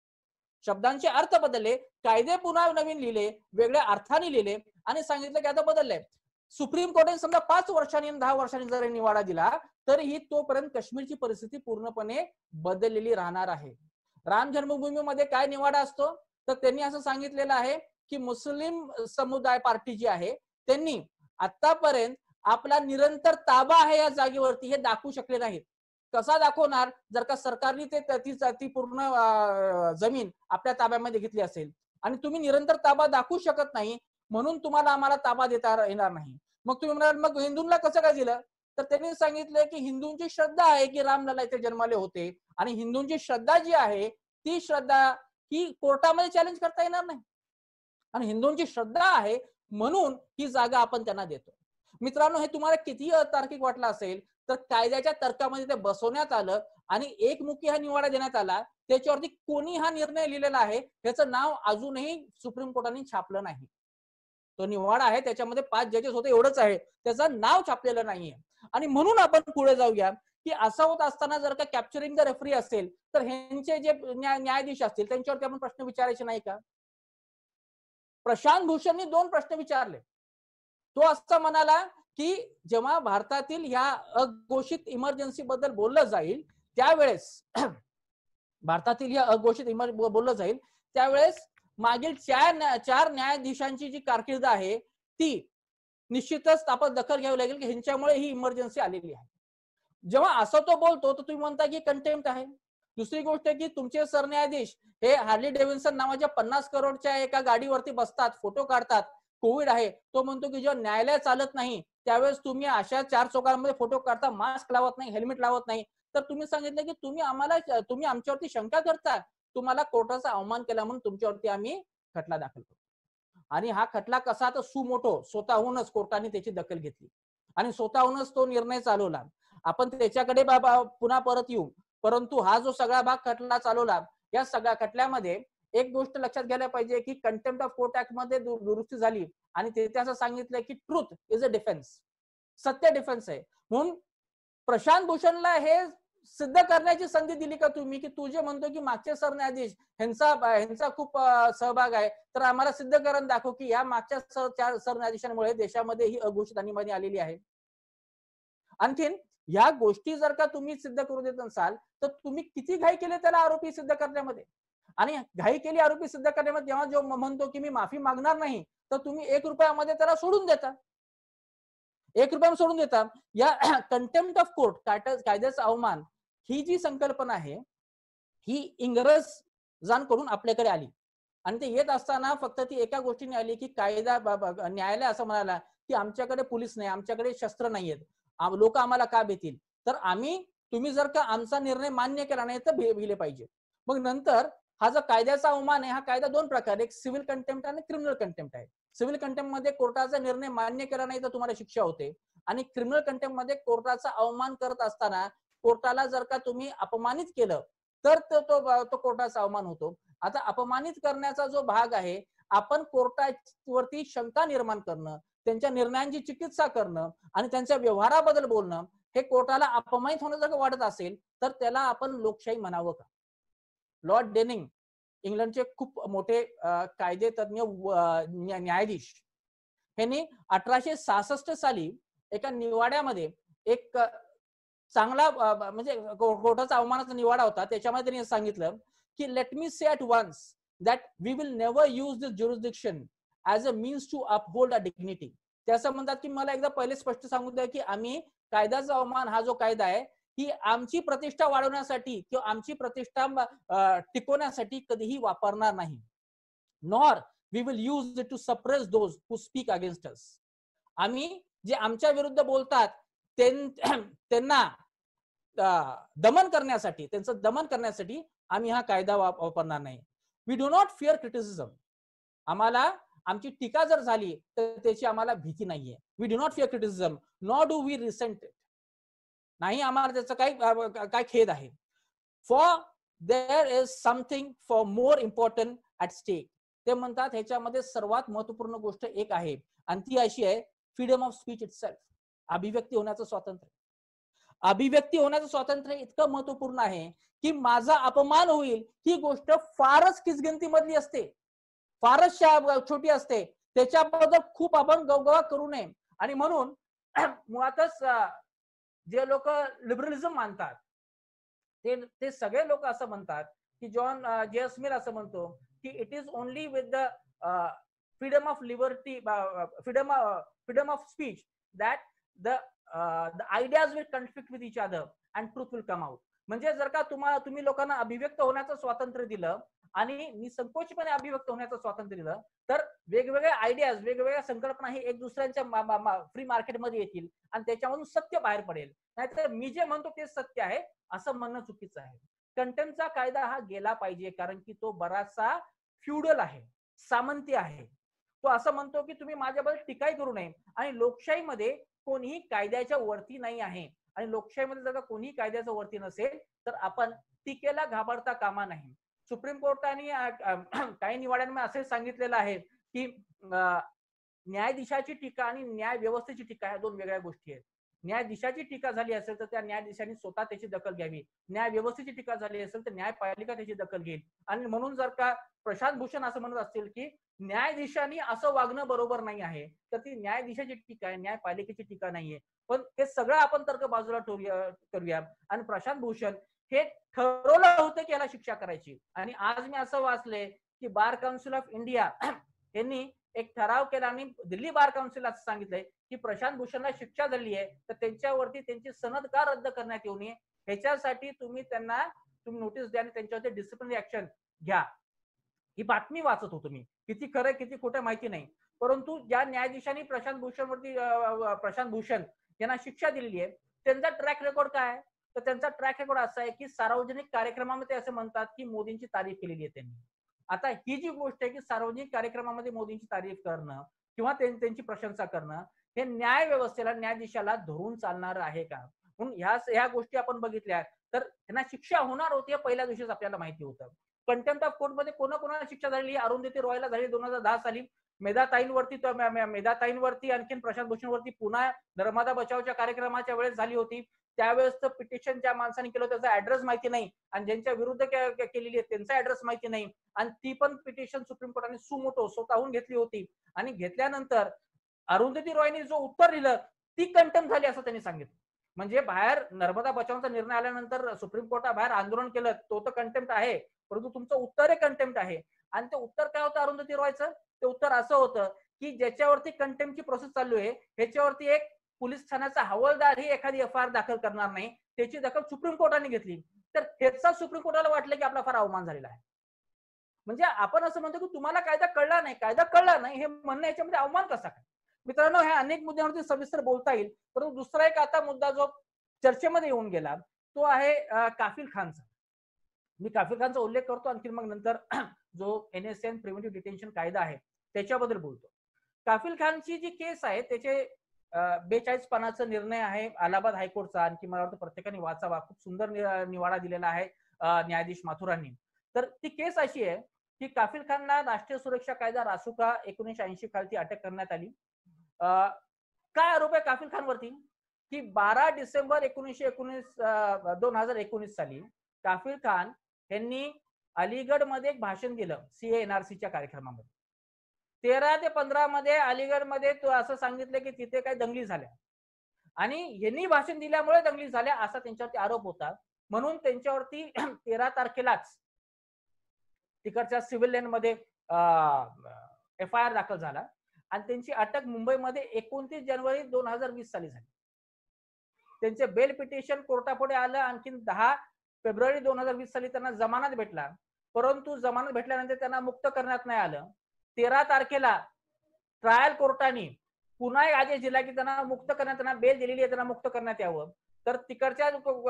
[SPEAKER 4] शब्दांचे अर्थ बदलले, कायदे पुन्हा नवीन लिहिले, वेगळ्या अर्थाने लिहिले आणि सांगितलं की आता बदललंय. सुप्रीम कोर्टाने समजा पाच वर्षांनी दहा वर्षांनी जर निवाडा दिला तरीही तोपर्यंत काश्मीरची परिस्थिती पूर्णपणे बदललेली राहणार आहे. राम जन्मभूमीमध्ये काय निवाडा असतो तर त्यांनी असं सांगितलेलं आहे की मुस्लिम समुदाय पार्टी जी आहे त्यांनी आतापर्यंत आपला निरंतर ताबा आहे या जागेवरती हे दाखवू शकले नाहीत. कसा दाखवणार जर का सरकारने ते ती पूर्ण जमीन आपल्या ताब्यामध्ये घेतली असेल आणि तुम्ही निरंतर ताबा दाखवू शकत नाही म्हणून तुम्हाला आम्हाला ताबा देता येणार नाही. मग तुम्ही म्हणाल मग हिंदूंना कसं काय दिलं तर त्यांनी सांगितलं की हिंदूंची श्रद्धा आहे की रामलला इथे जन्माले होते आणि हिंदूंची श्रद्धा जी आहे ती श्रद्धा ही कोर्टामध्ये चॅलेंज करता येणार नाही आणि हिंदूंची श्रद्धा आहे म्हणून ही जागा आपण त्यांना देतो. मित्रांनो, हे तुम्हाला किती अतार्किक वाटलं असेल तर कायद्याच्या तर्कामध्ये ते बसवण्यात आलं आणि एकमुखी हा निवाडा देण्यात आला. त्याच्यावरती कोणी हा निर्णय लिहिलेला आहे त्याचं नाव अजूनही सुप्रीम कोर्टाने छापलं नाही. तो निवाडा आहे त्याच्यामध्ये पाच जजेस होते एवढंच आहे, त्याचं नाव छापलेलं नाहीये. आणि म्हणून आपण पुढे जाऊया की असं होत असताना जर का कॅप्चरिंग द रेफरी असेल तर ह्यांचे जे न्यायाधीश असतील त्यांच्यावरती आपण प्रश्न विचारायचे नाही का? प्रशांत भूषणने दोन प्रश्न विचारले. तो असं म्हणाला की जेव्हा भारतातील ह्या अघोषित इमर्जन्सी बद्दल बोललं जाईल त्यावेळेस भारतातील ह्या अघोषित इमर्जन्सी बोललं जाईल त्यावेळेस मागील चार चार न्यायाधीशांची जी कारकीर्द आहे ती निश्चितच आपण दखल घ्यावी लागेल की ह्यांच्यामुळे ही इमर्जन्सी आलेली आहे. जेव्हा असं तो बोलतो तर तुम्ही म्हणता की कंटेम्प्ट आहे. दुसरी गोष्ट की तुमचे सरन्यायाधीश हे हार्ली डेव्हिडसन नावाच्या पन्नास करोडच्या एका गाडीवरती बसतात, फोटो काढतात. कोविड आहे तो म्हणतो की जेव्हा न्यायालय चालत नाही त्यावेळेस तुम्ही अशा चार चौकांमध्ये फोटो काढता, मास्क लावत नाही, हेल्मेट लावत नाही. तर तुम्ही सांगितलं की तुम्ही आम्हाला तुम्ही आमच्यावरती शंका करता, तुम्हाला कोर्टाचा अवमान केला म्हणून तुमच्यावरती आम्ही खटला दाखल करतो. आणि हा खटला कसा तर सुमोटो स्वतःहूनच कोर्टाने त्याची दखल घेतली आणि स्वतःहूनच तो निर्णय चालवला. आपण त्याच्याकडे पुन्हा परत येऊ. परंतु हा जो सगळा भाग खटला चालवला या सगळ्या खटल्यामध्ये एक गोष्ट लक्षात घ्यायला पाहिजे की कंटेम्प्ट ऑफ कोर्ट ऍक्ट मध्ये दुरुस्ती झाली आणि तिथे असं सांगितलंय की ट्रुथ इज अ डिफेन्स, सत्य डिफेन्स आहे. म्हणून प्रशांत भूषणला हे सिद्ध करण्याची संधी दिली का तुम्ही की तू जे म्हणतो की मागचे सरन्यायाधीश ह्यांचा ह्यांचा खूप सहभाग आहे तर आम्हाला सिद्ध करून दाखव की या मागच्या चार सरन्यायाधीशांमुळे देशामध्ये ही अघोषित आणीबाणी आलेली आहे. आणखीन ह्या गोष्टी जर का तुम्ही सिद्ध करू देत नसाल तर तुम्ही किती घाई केले त्याला आरोपी सिद्ध करण्यामध्ये. आणि घाई केली आरोपी सिद्ध करण्यामध्ये जेव्हा जो म्हणतो की मी माफी मागणार नाही तर तुम्ही एक रुपयामध्ये त्याला सोडून देता, एक रुपया सोडून देता. या कंटेम्प्ट ऑफ कोर्ट, कायद्याचा अवमान, ही जी संकल्पना आहे ही इंग्रजांकडून आपल्याकडे आली. आणि ते येत असताना फक्त ती एका गोष्टीने आली की कायदा न्यायालय असं म्हणाला की आमच्याकडे पोलीस नाही, आमच्याकडे शस्त्र नाहीयेत, लोक आम्हाला का भेतील, तर आम्ही तुम्ही जर का आमचा निर्णय मान्य केला नाही तर भिले पाहिजे. मग नंतर हा जो कायद्याचा अवमान आहे हा कायदा दोन प्रकार, एक सिव्हिल कंटेम्प्ट आणि क्रिमिनल कंटेम्प्ट आहे. सिव्हिल कंटेम्प्ट मध्ये कोर्टाचा निर्णय मान्य केला नाही तर तुम्हाला शिक्षा होते, आणि क्रिमिनल कंटेम्प्ट मध्ये कोर्टाचा अवमान करत असताना कोर्टाला जर का तुम्ही अपमानित केलं तर तो तो, तो कोर्टाचा अवमान होतो. आता अपमानित करण्याचा जो भाग आहे, आपण कोर्टावरती शंका निर्माण करणं, त्यांच्या निर्णयांची चिकित्सा करणं आणि त्यांच्या व्यवहाराबद्दल बोलणं, हे कोर्टाला अपमानित होणं जर वाटत असेल तर त्याला आपण लोकशाही म्हणावं का? लॉर्ड डेनिंग, इंग्लंडचे खूप मोठे कायदे तज्ञ न्यायाधीश, यांनी अठराशे सहासष्ट साली एका निवाड्यामध्ये एक चांगला म्हणजे कोर्टाचा अवमानाचा निवाडा होता, त्याच्यामध्ये त्यांनी सांगितलं की let me say at once that we will never use this jurisdiction as a means to uphold a dignity. ते असं म्हणतात की मला एकदा पहिले स्पष्ट सांगू द्या की आम्ही कायद्याचा अवमान हा जो कायदा आहे ही आमची प्रतिष्ठा वाढवण्यासाठी किंवा आमची प्रतिष्ठा टिकवण्यासाठी कधीही वापरणार नाही. Nor we will use it to suppress those who speak against us. आम्ही जे आमच्या विरुद्ध बोलतात त्यांना दमन करण्यासाठी, त्यांचं दमन करण्यासाठी आम्ही हा कायदा वापरणार नाही. We do not fear criticism. आम्हाला आमची टीका जर झाली तर त्याची आम्हाला भीती नाहीये. We do not fear criticism nor do we resent it. नाही आम्हाला त्याचा काय काय खेद आहे. For there is something far more important at stake. ते म्हणतात ह्याच्यामध्ये सर्वात महत्वपूर्ण गोष्ट एक आहे आणि ती अशी आहे, फ्रीडम ऑफ स्पीच इटसेल्फ. अभिव्यक्ती होण्याचं स्वातंत्र्य. अभिव्यक्ती होण्याचं स्वातंत्र्य इतकं महत्वपूर्ण आहे की माझा अपमान होईल ही गोष्ट फारच किसगंती मधली असते, फारच छोटी असते, त्याच्याबद्दल खूप आपण गवगवा करू नये. आणि म्हणून मुळातच जे लोक लिबरलिझम मानतात ते ते सगळे लोक असं म्हणतात की जॉन जे स्मिथ असं म्हणतो की it is only with the freedom of liberty, freedom freedom of speech that the the ideas will conflict with each other and truth will come out. म्हणजे जर का तुम्हाला तुम्ही लोकांना अभिव्यक्त होण्याचं स्वातंत्र्य दिलं आणि निसंकोचपणे अभिव्यक्त होण्याचं स्वातंत्र्य दिलं तर वेगवेगळ्या आयडियाज, वेगवेगळ्या संकल्पना ही एक दुसऱ्यांच्या फ्री मार्केटमध्ये येतील आणि त्याच्यामधून सत्य बाहेर पडेल. नाहीतर मी जे म्हणतो ते सत्य आहे असं म्हणणं चुकीचं आहे. कंटेम्प्टचा कायदा हा गेला पाहिजे कारण की तो बराचसा फ्युडल आहे, सामंती आहे. तो असं म्हणतो की तुम्ही माझ्याबद्दल टीकाही करू नये. आणि लोकशाहीमध्ये कोणीही कायद्याच्या वरती नाही आहे आणि लोकशाहीमध्ये जर का कोणीही कायद्याच्या वरती नसेल तर आपण टीकेला घाबरता कामा नाही. सुप्रीम कोर्टाने काही निवाड्यांमध्ये असे सांगितलेलं आहे की न्यायाधीशाची टीका आणि न्याय व्यवस्थेची टीका ह्या दोन वेगळ्या गोष्टी आहेत. न्यायाधीशाची टीका झाली असेल तर त्या न्यायाधीशांनी स्वतः त्याची दखल घ्यावी. न्याय व्यवस्थेची टीका झाली असेल तर न्यायपालिका त्याची दखल घेईल. आणि म्हणून जर का प्रशांत भूषण असं म्हणत असतील की न्यायाधीशांनी असं वागणं बरोबर नाही आहे तर ती न्यायाधीशाची टीका आहे, न्यायपालिकेची टीका नाहीये. पण हे सगळं आपण तर्क बाजूला ठेवूया करूया. आणि प्रशांत भूषण हे ठरवलं होतं की याला शिक्षा करायची. आणि आज मी असं वाचले की बार काउन्सिल ऑफ इंडिया यांनी एक ठराव केला आणि दिल्ली बार काउन्सिल असं सांगितलंय की प्रशांत भूषणला शिक्षा झाली आहे तर त्यांच्यावरती त्यांची सनद का रद्द करण्यात येऊ नये ह्याच्यासाठी तुम्ही त्यांना तुम्ही नोटीस द्या आणि त्यांच्यावरती डिसिप्लिनरी ऍक्शन घ्या. ही बातमी वाचत होतो मी, किती खरं किती खोटं माहिती नाही. परंतु ज्या न्यायाधीशांनी प्रशांत भूषणवरती प्रशांत भूषण यांना शिक्षा दिलेली आहे त्यांचा ट्रॅक रेकॉर्ड काय आहे तर त्यांचा ट्रॅक रेकॉर्ड असा आहे की सार्वजनिक कार्यक्रमामध्ये असं म्हणतात की मोदींची तारीफ केलेली आहे त्यांनी. आता ही जी गोष्ट आहे की सार्वजनिक कार्यक्रमामध्ये मोदींची तारीफ करणं किंवा त्यांची प्रशंसा करणं हे न्याय व्यवस्थेला, न्यायाधीशाला धरून चालणार आहे का? म्हणून ह्या ह्या गोष्टी आपण बघितल्या तर त्यांना शिक्षा होणार होती पहिल्या दिवशीच आपल्याला माहिती होतं. कंटेम्प्ट ऑफ कोर्ट मध्ये कोणा कोणाला शिक्षा झाली, अरुंधती रॉयला झाली दोन हजार दहा साली, मेधाताईंवरती मेधाताईंवरती आणखीन प्रशांत भूषणवरती पुन्हा नर्मदा बचावच्या कार्यक्रमाच्या वेळेस झाली होती. त्यावेळेस पिटिशन ज्या माणसाने केलं त्याचा ऍड्रेस माहिती नाही आणि ज्यांच्या विरुद्ध केलेली आहे त्यांचा ऍड्रेस माहिती नाही आणि ती पण पिटिशन सुप्रीम कोर्टाने सुमोटो स्वतःहून घेतली होती. आणि घेतल्यानंतर अरुंधती रॉयने जो उत्तर दिलं ती कंटेम्प्ट झाली असं त्यांनी सांगितलं. म्हणजे बाहेर नर्मदा बचावचा निर्णय आल्यानंतर सुप्रीम कोर्टाबाहेर आंदोलन केलं, तो तर कंटेम्प्ट आहे, परंतु तुमचं उत्तर हे कंटेम्प्ट आहे. आणि ते उत्तर काय होतं अरुंधती रॉयचं? ते उत्तर असं होतं की ज्याच्यावरती कंटेम्प्टची प्रोसेस चालू आहे ह्याच्यावरती एक पोलीस ठाण्याचा हवालदार ही एखादी एफ आय आर दाखल करणार नाही, त्याची दखल सुप्रीम कोर्टाने घेतली. तर ह्याचा सुप्रीम कोर्टाला वाटलं की आपला फार अवमान झालेला आहे. म्हणजे आपण असं म्हणतो की तुम्हाला कायदा कळला नाही, कायदा कळला नाही हे म्हणणं याच्यामध्ये अवमान कसा काय? मित्रांनो, ह्या अनेक मुद्द्यांवरती सविस्तर बोलता येईल, परंतु दुसरा एक आता मुद्दा जो चर्चेमध्ये येऊन गेला तो आहे काफिल खानचा. मी काफिल खानचा उल्लेख करतो, आणखी मग नंतर जो एनएसएन प्रिव्हेंटिव्ह डिटेन्शन कायदा आहे त्याच्याबद्दल बोलतो. काफिल खानची जी केस आहे त्याचे बेचाळीस पानाचा निर्णय आहे अलाहाबाद हायकोर्टचा, आणखी मला वाटतं प्रत्येकाने वाचावा, खूप सुंदर निवाडा दिलेला आहे न्यायाधीश माथुरांनी. तर ती केस अशी आहे की काफिल खानला राष्ट्रीय सुरक्षा कायदा रासुका एकोणीसशे ऐंशी खालती अटक करण्यात आली. काय आरोप आहे काफिल खानवरती की बारा डिसेंबर एकोणीसशे एकोणीस दोन हजार एकोणीस साली काफिल खान यांनी अलीगड मध्ये एक भाषण दिलं सीएनआरसीच्या कार्यक्रमामध्ये. तेरा ते पंधरा मध्ये अलीगड मध्ये तो असं सांगितलं की तिथे काही दंगली झाल्या आणि यांनी भाषण दिल्यामुळे दंगली झाल्या असा त्यांच्यावरती आरोप होता. म्हणून त्यांच्यावरती तेरा तारखेलाच तिकडच्या सिव्हिल लाईन मध्ये एफ आय आर दाखल झाला आणि त्यांची अटक मुंबईमध्ये एकोणतीस जानेवारी दोन हजार वीस साली झाली. त्यांचे बेल पिटिशन कोर्टापुढे आलं. आणखी दहा फेब्रुवारी दोन हजार वीस साली त्यांना जमानत भेटला, परंतु जमानत भेटल्यानंतर त्यांना मुक्त करण्यात नाही आलं. तेरा तारखेला ट्रायल कोर्टाने पुन्हा एक आदेश दिला की त्यांना मुक्त करण्यात, त्यांना बेल दिलेली आहे, त्यांना मुक्त करण्यात यावं. तर तिकडच्या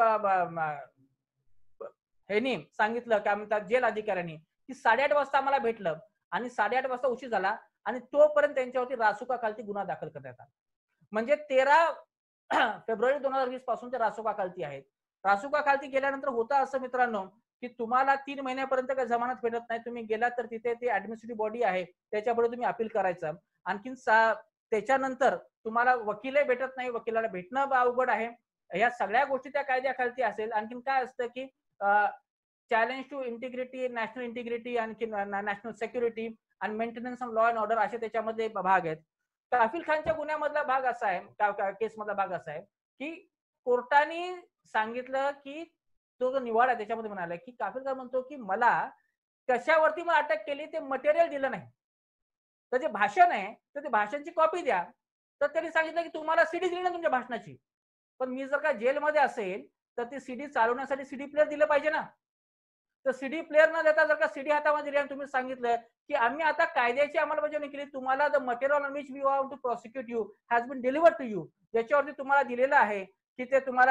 [SPEAKER 4] ह्यांनी सांगितलं काय म्हणतात जेल अधिकाऱ्यांनी की साडेआठ वाजता आम्हाला भेटलं आणि साडेआठ वाजता उशीर झाला आणि तोपर्यंत त्यांच्यावरती रासुका खालती गुन्हा दाखल करण्यात आला. म्हणजे तेरा फेब्रुवारी दोन हजार वीस पासून ते रासुका खालती आहेत. रासुका खालती गेल्यानंतर होतं असं मित्रांनो की तुम्हाला तीन महिन्यापर्यंत काही जमानत भेटत नाही. तुम्ही गेलात तर तिथे ते ऍडमिनिस्ट्रेटिव्ह बॉडी आहे त्याच्यापुढे तुम्ही अपील करायचं. आणखीन त्याच्यानंतर तुम्हाला वकीलही भेटत नाही, वकिलाला भेटणं अवघड आहे. या सगळ्या गोष्टी त्या कायद्याखालती असेल. आणखीन काय असतं की challenge to integrity, national integrity, आणखी नॅशनल सिक्युरिटी आणि maintenance of law and order असे त्याच्यामध्ये भाग आहेत. काफिल खानच्या गुन्ह्यामधला भाग असा आहे, केस मधला भाग असा आहे की कोर्टाने सांगितलं की तो जो निवाडा त्याच्यामध्ये म्हणाला की काफिल खान म्हणतो की मला कशावरती मग अटक केली ते मटेरियल दिलं नाही, तर जे भाषण आहे तर ते भाषणची कॉपी द्या. तर त्यांनी सांगितलं की तुम्हाला सीडी दिली ना तुमच्या भाषणाची, पण मी जर का जेलमध्ये असेल तर ती सीडी चालवण्यासाठी सीडी प्लेअर दिलं पाहिजे ना. तर सीडी प्लेअर न देता जर का सीडी हातामध्ये दिली आणि तुम्ही सांगितलं की आम्ही आता कायद्याची अंमलबजावणी केली, तुम्हाला the material on which we want to prosecute you has been delivered to you, ज्याच्यावरती तुम्हाला दिलेलं आहे की ते तुम्हाला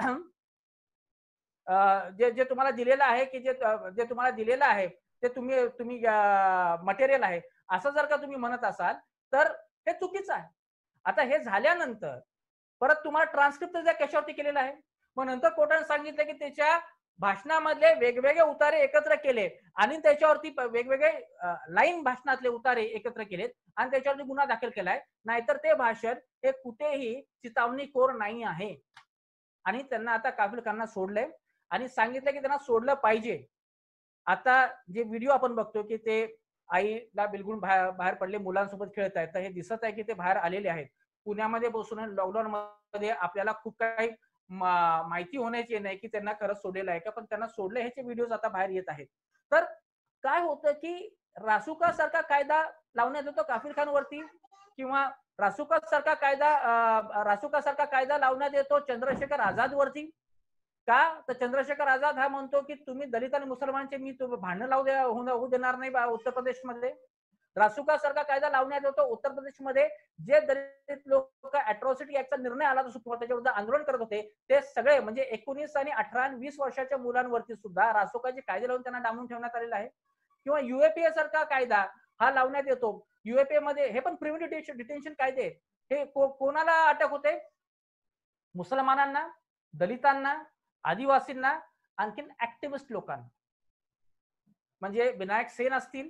[SPEAKER 4] जे जे तुम्हाला दिलेलं आहे की जे जे तुम्हाला दिलेलं आहे ते तुम्ही तुम्ही मटेरियल आहे असं जर का तुम्ही म्हणत असाल तर हे चुकीचं आहे. आता हे झाल्यानंतर परत तुम्हाला ट्रान्सक्रिप्ट ज्या कशावरती केलेलं आहे, मग नंतर कोर्टाने सांगितलं की त्याच्या भाषणामधले वेगवेगळे उतारे एकत्र केले आणि त्याच्यावरती वेगवेगळे लाईन भाषणातले उतारे एकत्र केलेत आणि त्याच्यावरती गुन्हा दाखल केलाय. नाहीतर ते भाषण हे कुठेही चितावणीखोर नाही आहे. आणि त्यांना आता काफिल खानना सोडलंय आणि सांगितलं की त्यांना सोडलं पाहिजे. आता जे व्हिडिओ आपण बघतो की ते आईला बिलगुन बाहेर पडले, मुलांसोबत खेळत आहेत, तर हे दिसत आहे की ते बाहेर आलेले आहेत. पुण्यामध्ये बसून लॉकडाऊन मध्ये आपल्याला खूप काही माहिती होण्याची नाही की त्यांना खरंच सोडलेलं आहे का, पण त्यांना सोडलं ह्याचे व्हिडिओज आता बाहेर येत आहेत. तर काय होतं की रासुका सारखा कायदा लावण्यात येतो काफिल खानवरती, किंवा रासुका सारखा कायदा रासुका सारखा कायदा लावण्यात येतो चंद्रशेखर आझाद वरती का, तर चंद्रशेखर आझाद हा म्हणतो की तुम्ही दलित आणि मुसलमानचे मी भांडण लावू द्या होऊ देणार नाही उत्तर प्रदेशमध्ये. रासुका सारखा कायदा लावण्यात येतो उत्तर प्रदेशमध्ये. जे दलित लोक अॅट्रॉसिटी ऍक्टचा निर्णय आला तो सुप्रीम कोर्टाच्या विरुद्ध आंदोलन करत होते ते सगळे म्हणजे एकोणीस आणि अठरा आणि वीस वर्षाच्या मुलांवरती सुद्धा रासुकाचे कायदे लावून त्यांना डांबून ठेवण्यात आलेला आहे. किंवा युएपीए सारखा कायदा हा लावण्यात येतो. युएपीए मध्ये हे पण प्रिव्हेंटिव्ह डिटेन्शन कायदे, हे कोणाला अटक होते? मुसलमानांना, दलितांना, आदिवासींना, आणखीन ऍक्टिव्हिस्ट लोकांना. म्हणजे विनायक सेन असतील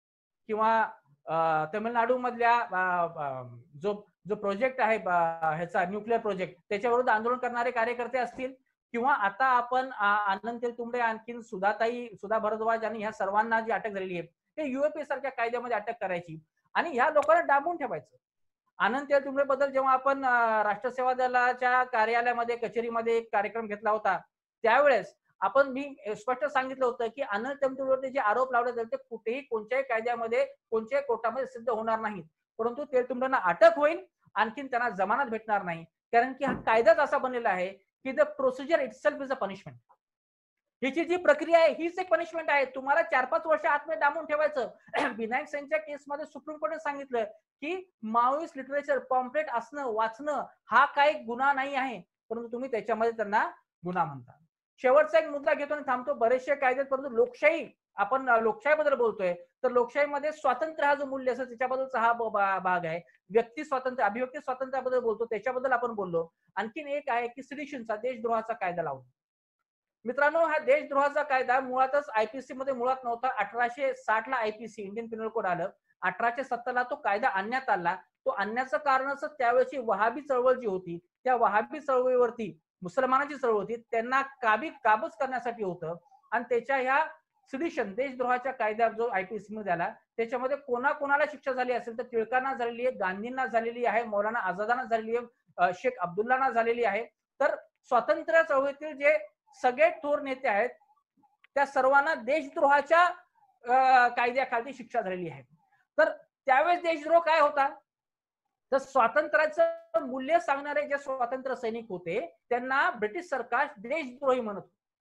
[SPEAKER 4] किंवा तामिळनाडू मधल्या जो जो प्रोजेक्ट आहे ह्याचा न्यूक्लिअर प्रोजेक्ट त्याच्याविरुद्ध आंदोलन करणारे कार्यकर्ते असतील, किंवा आता आपण आनंद तेलतुंबडे, आणखीन सुधाताई सुधा भारद्वाज आणि ह्या सर्वांना जी अटक झालेली आहे ते युएपीए सारख्या कायद्यामध्ये अटक करायची आणि ह्या लोकांना डांबून ठेवायचं. आनंद तेलतुंबडे बद्दल जेव्हा आपण राष्ट्रसेवा दलाच्या कार्यालयामध्ये कचेरीमध्ये एक कार्यक्रम घेतला होता त्यावेळेस आपण मी स्पष्ट सांगितलं होतं की आनंद तेलतुंबडेवरती जे आरोप लावले जाते कुठेही कोणत्याही कायद्यामध्ये कोणत्याही कोर्टामध्ये सिद्ध होणार नाहीत, परंतु तेलतुंबडेंना अटक होईल, आणखीन त्यांना जमानत भेटणार नाही, कारण की हा कायदाच असा बनलेला आहे की the procedure itself is a punishment. हिची जी प्रक्रिया आहे हीच एक पनिशमेंट आहे. तुम्हाला चार पाच वर्ष आतमध्ये डांबून ठेवायचं. विनायक सेनच्या केसमध्ये सुप्रीम कोर्टाने सांगितलं की माओइस्ट लिटरेचर पॉम्पलेट असणं वाचणं हा काही गुन्हा नाही आहे, परंतु तुम्ही त्याच्यामध्ये त्यांना गुन्हा म्हणता. शेवटचा एक मुद्दा घेतो आणि थांबतो. बरेचसे कायदे, परंतु लोकशाही, आपण लोकशाहीबद्दल बोलतोय तर लोकशाहीमध्ये स्वातंत्र्य हा जो मूल्य असं त्याच्याबद्दलचा हा भाग आहे. व्यक्ती स्वातंत्र्य, अभिव्यक्ती स्वातंत्र्याबद्दल बोलतो, त्याच्याबद्दल आपण बोललो. आणखीन एक आहे की सिडिशनचा, देशद्रोहाचा कायदा लावतो. मित्रांनो, हा देशद्रोहाचा कायदा मुळातच आयपीसी मध्ये मुळात नव्हता. अठराशे साठ ला आयपीसी इंडियन पिनल कोड आलं. अठराशे सत्तर ला तो कायदा आणण्यात आला. तो आणण्याचं कारणच त्यावेळेची वहाबी चळवळ जी होती, त्या वहाबी चळवळीवरती मुसलमानांची चळवळ होती, त्यांना काबी काबूज करण्यासाठी होतं. आणि त्याच्या ह्या सिडिशन देशद्रोहाच्या कायद्या जो आयपीसी मध्ये आला त्याच्यामध्ये कोणा कोणाला शिक्षा झाली असेल तर टिळकांना झालेली आहे, गांधींना झालेली आहे, मौलाना आझादांना झालेली आहे, शेख अब्दुल्लांना झालेली आहे. तर स्वातंत्र्य चळवळीतील जे सगळे थोर नेते आहेत त्या सर्वांना देशद्रोहाच्या कायद्याखाली शिक्षा झालेली आहे. तर त्यावेळेस देशद्रोह काय होता, तर स्वातंत्र्याचं मूल्य सांगणारे जे स्वातंत्र्य सैनिक होते त्यांना ब्रिटिश सरकार देशद्रोही म्हणत.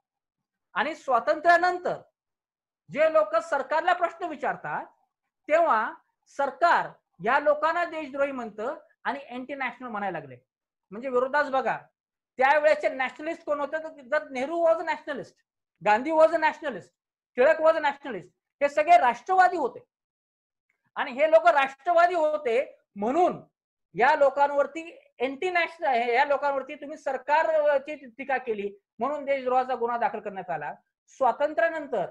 [SPEAKER 4] आणि स्वातंत्र्यानंतर जे लोक सरकारला प्रश्न विचारतात तेव्हा सरकार या लोकांना देशद्रोही म्हणतं आणि अँटी नॅशनल म्हणायला लागले. म्हणजे विरोधास बघा, त्यावेळेचे नॅशनलिस्ट कोण होते, तर Nehru was a nationalist, Gandhi was a nationalist, Tilak was a nationalist. हे सगळे राष्ट्रवादी होते आणि हे लोक राष्ट्रवादी होते म्हणून या लोकांवरती अँटी नॅशनल, या लोकांवरती तुम्ही सरकारची टीका केली म्हणून देशद्रोहाचा गुन्हा दाखल करण्यात आला. स्वातंत्र्यानंतर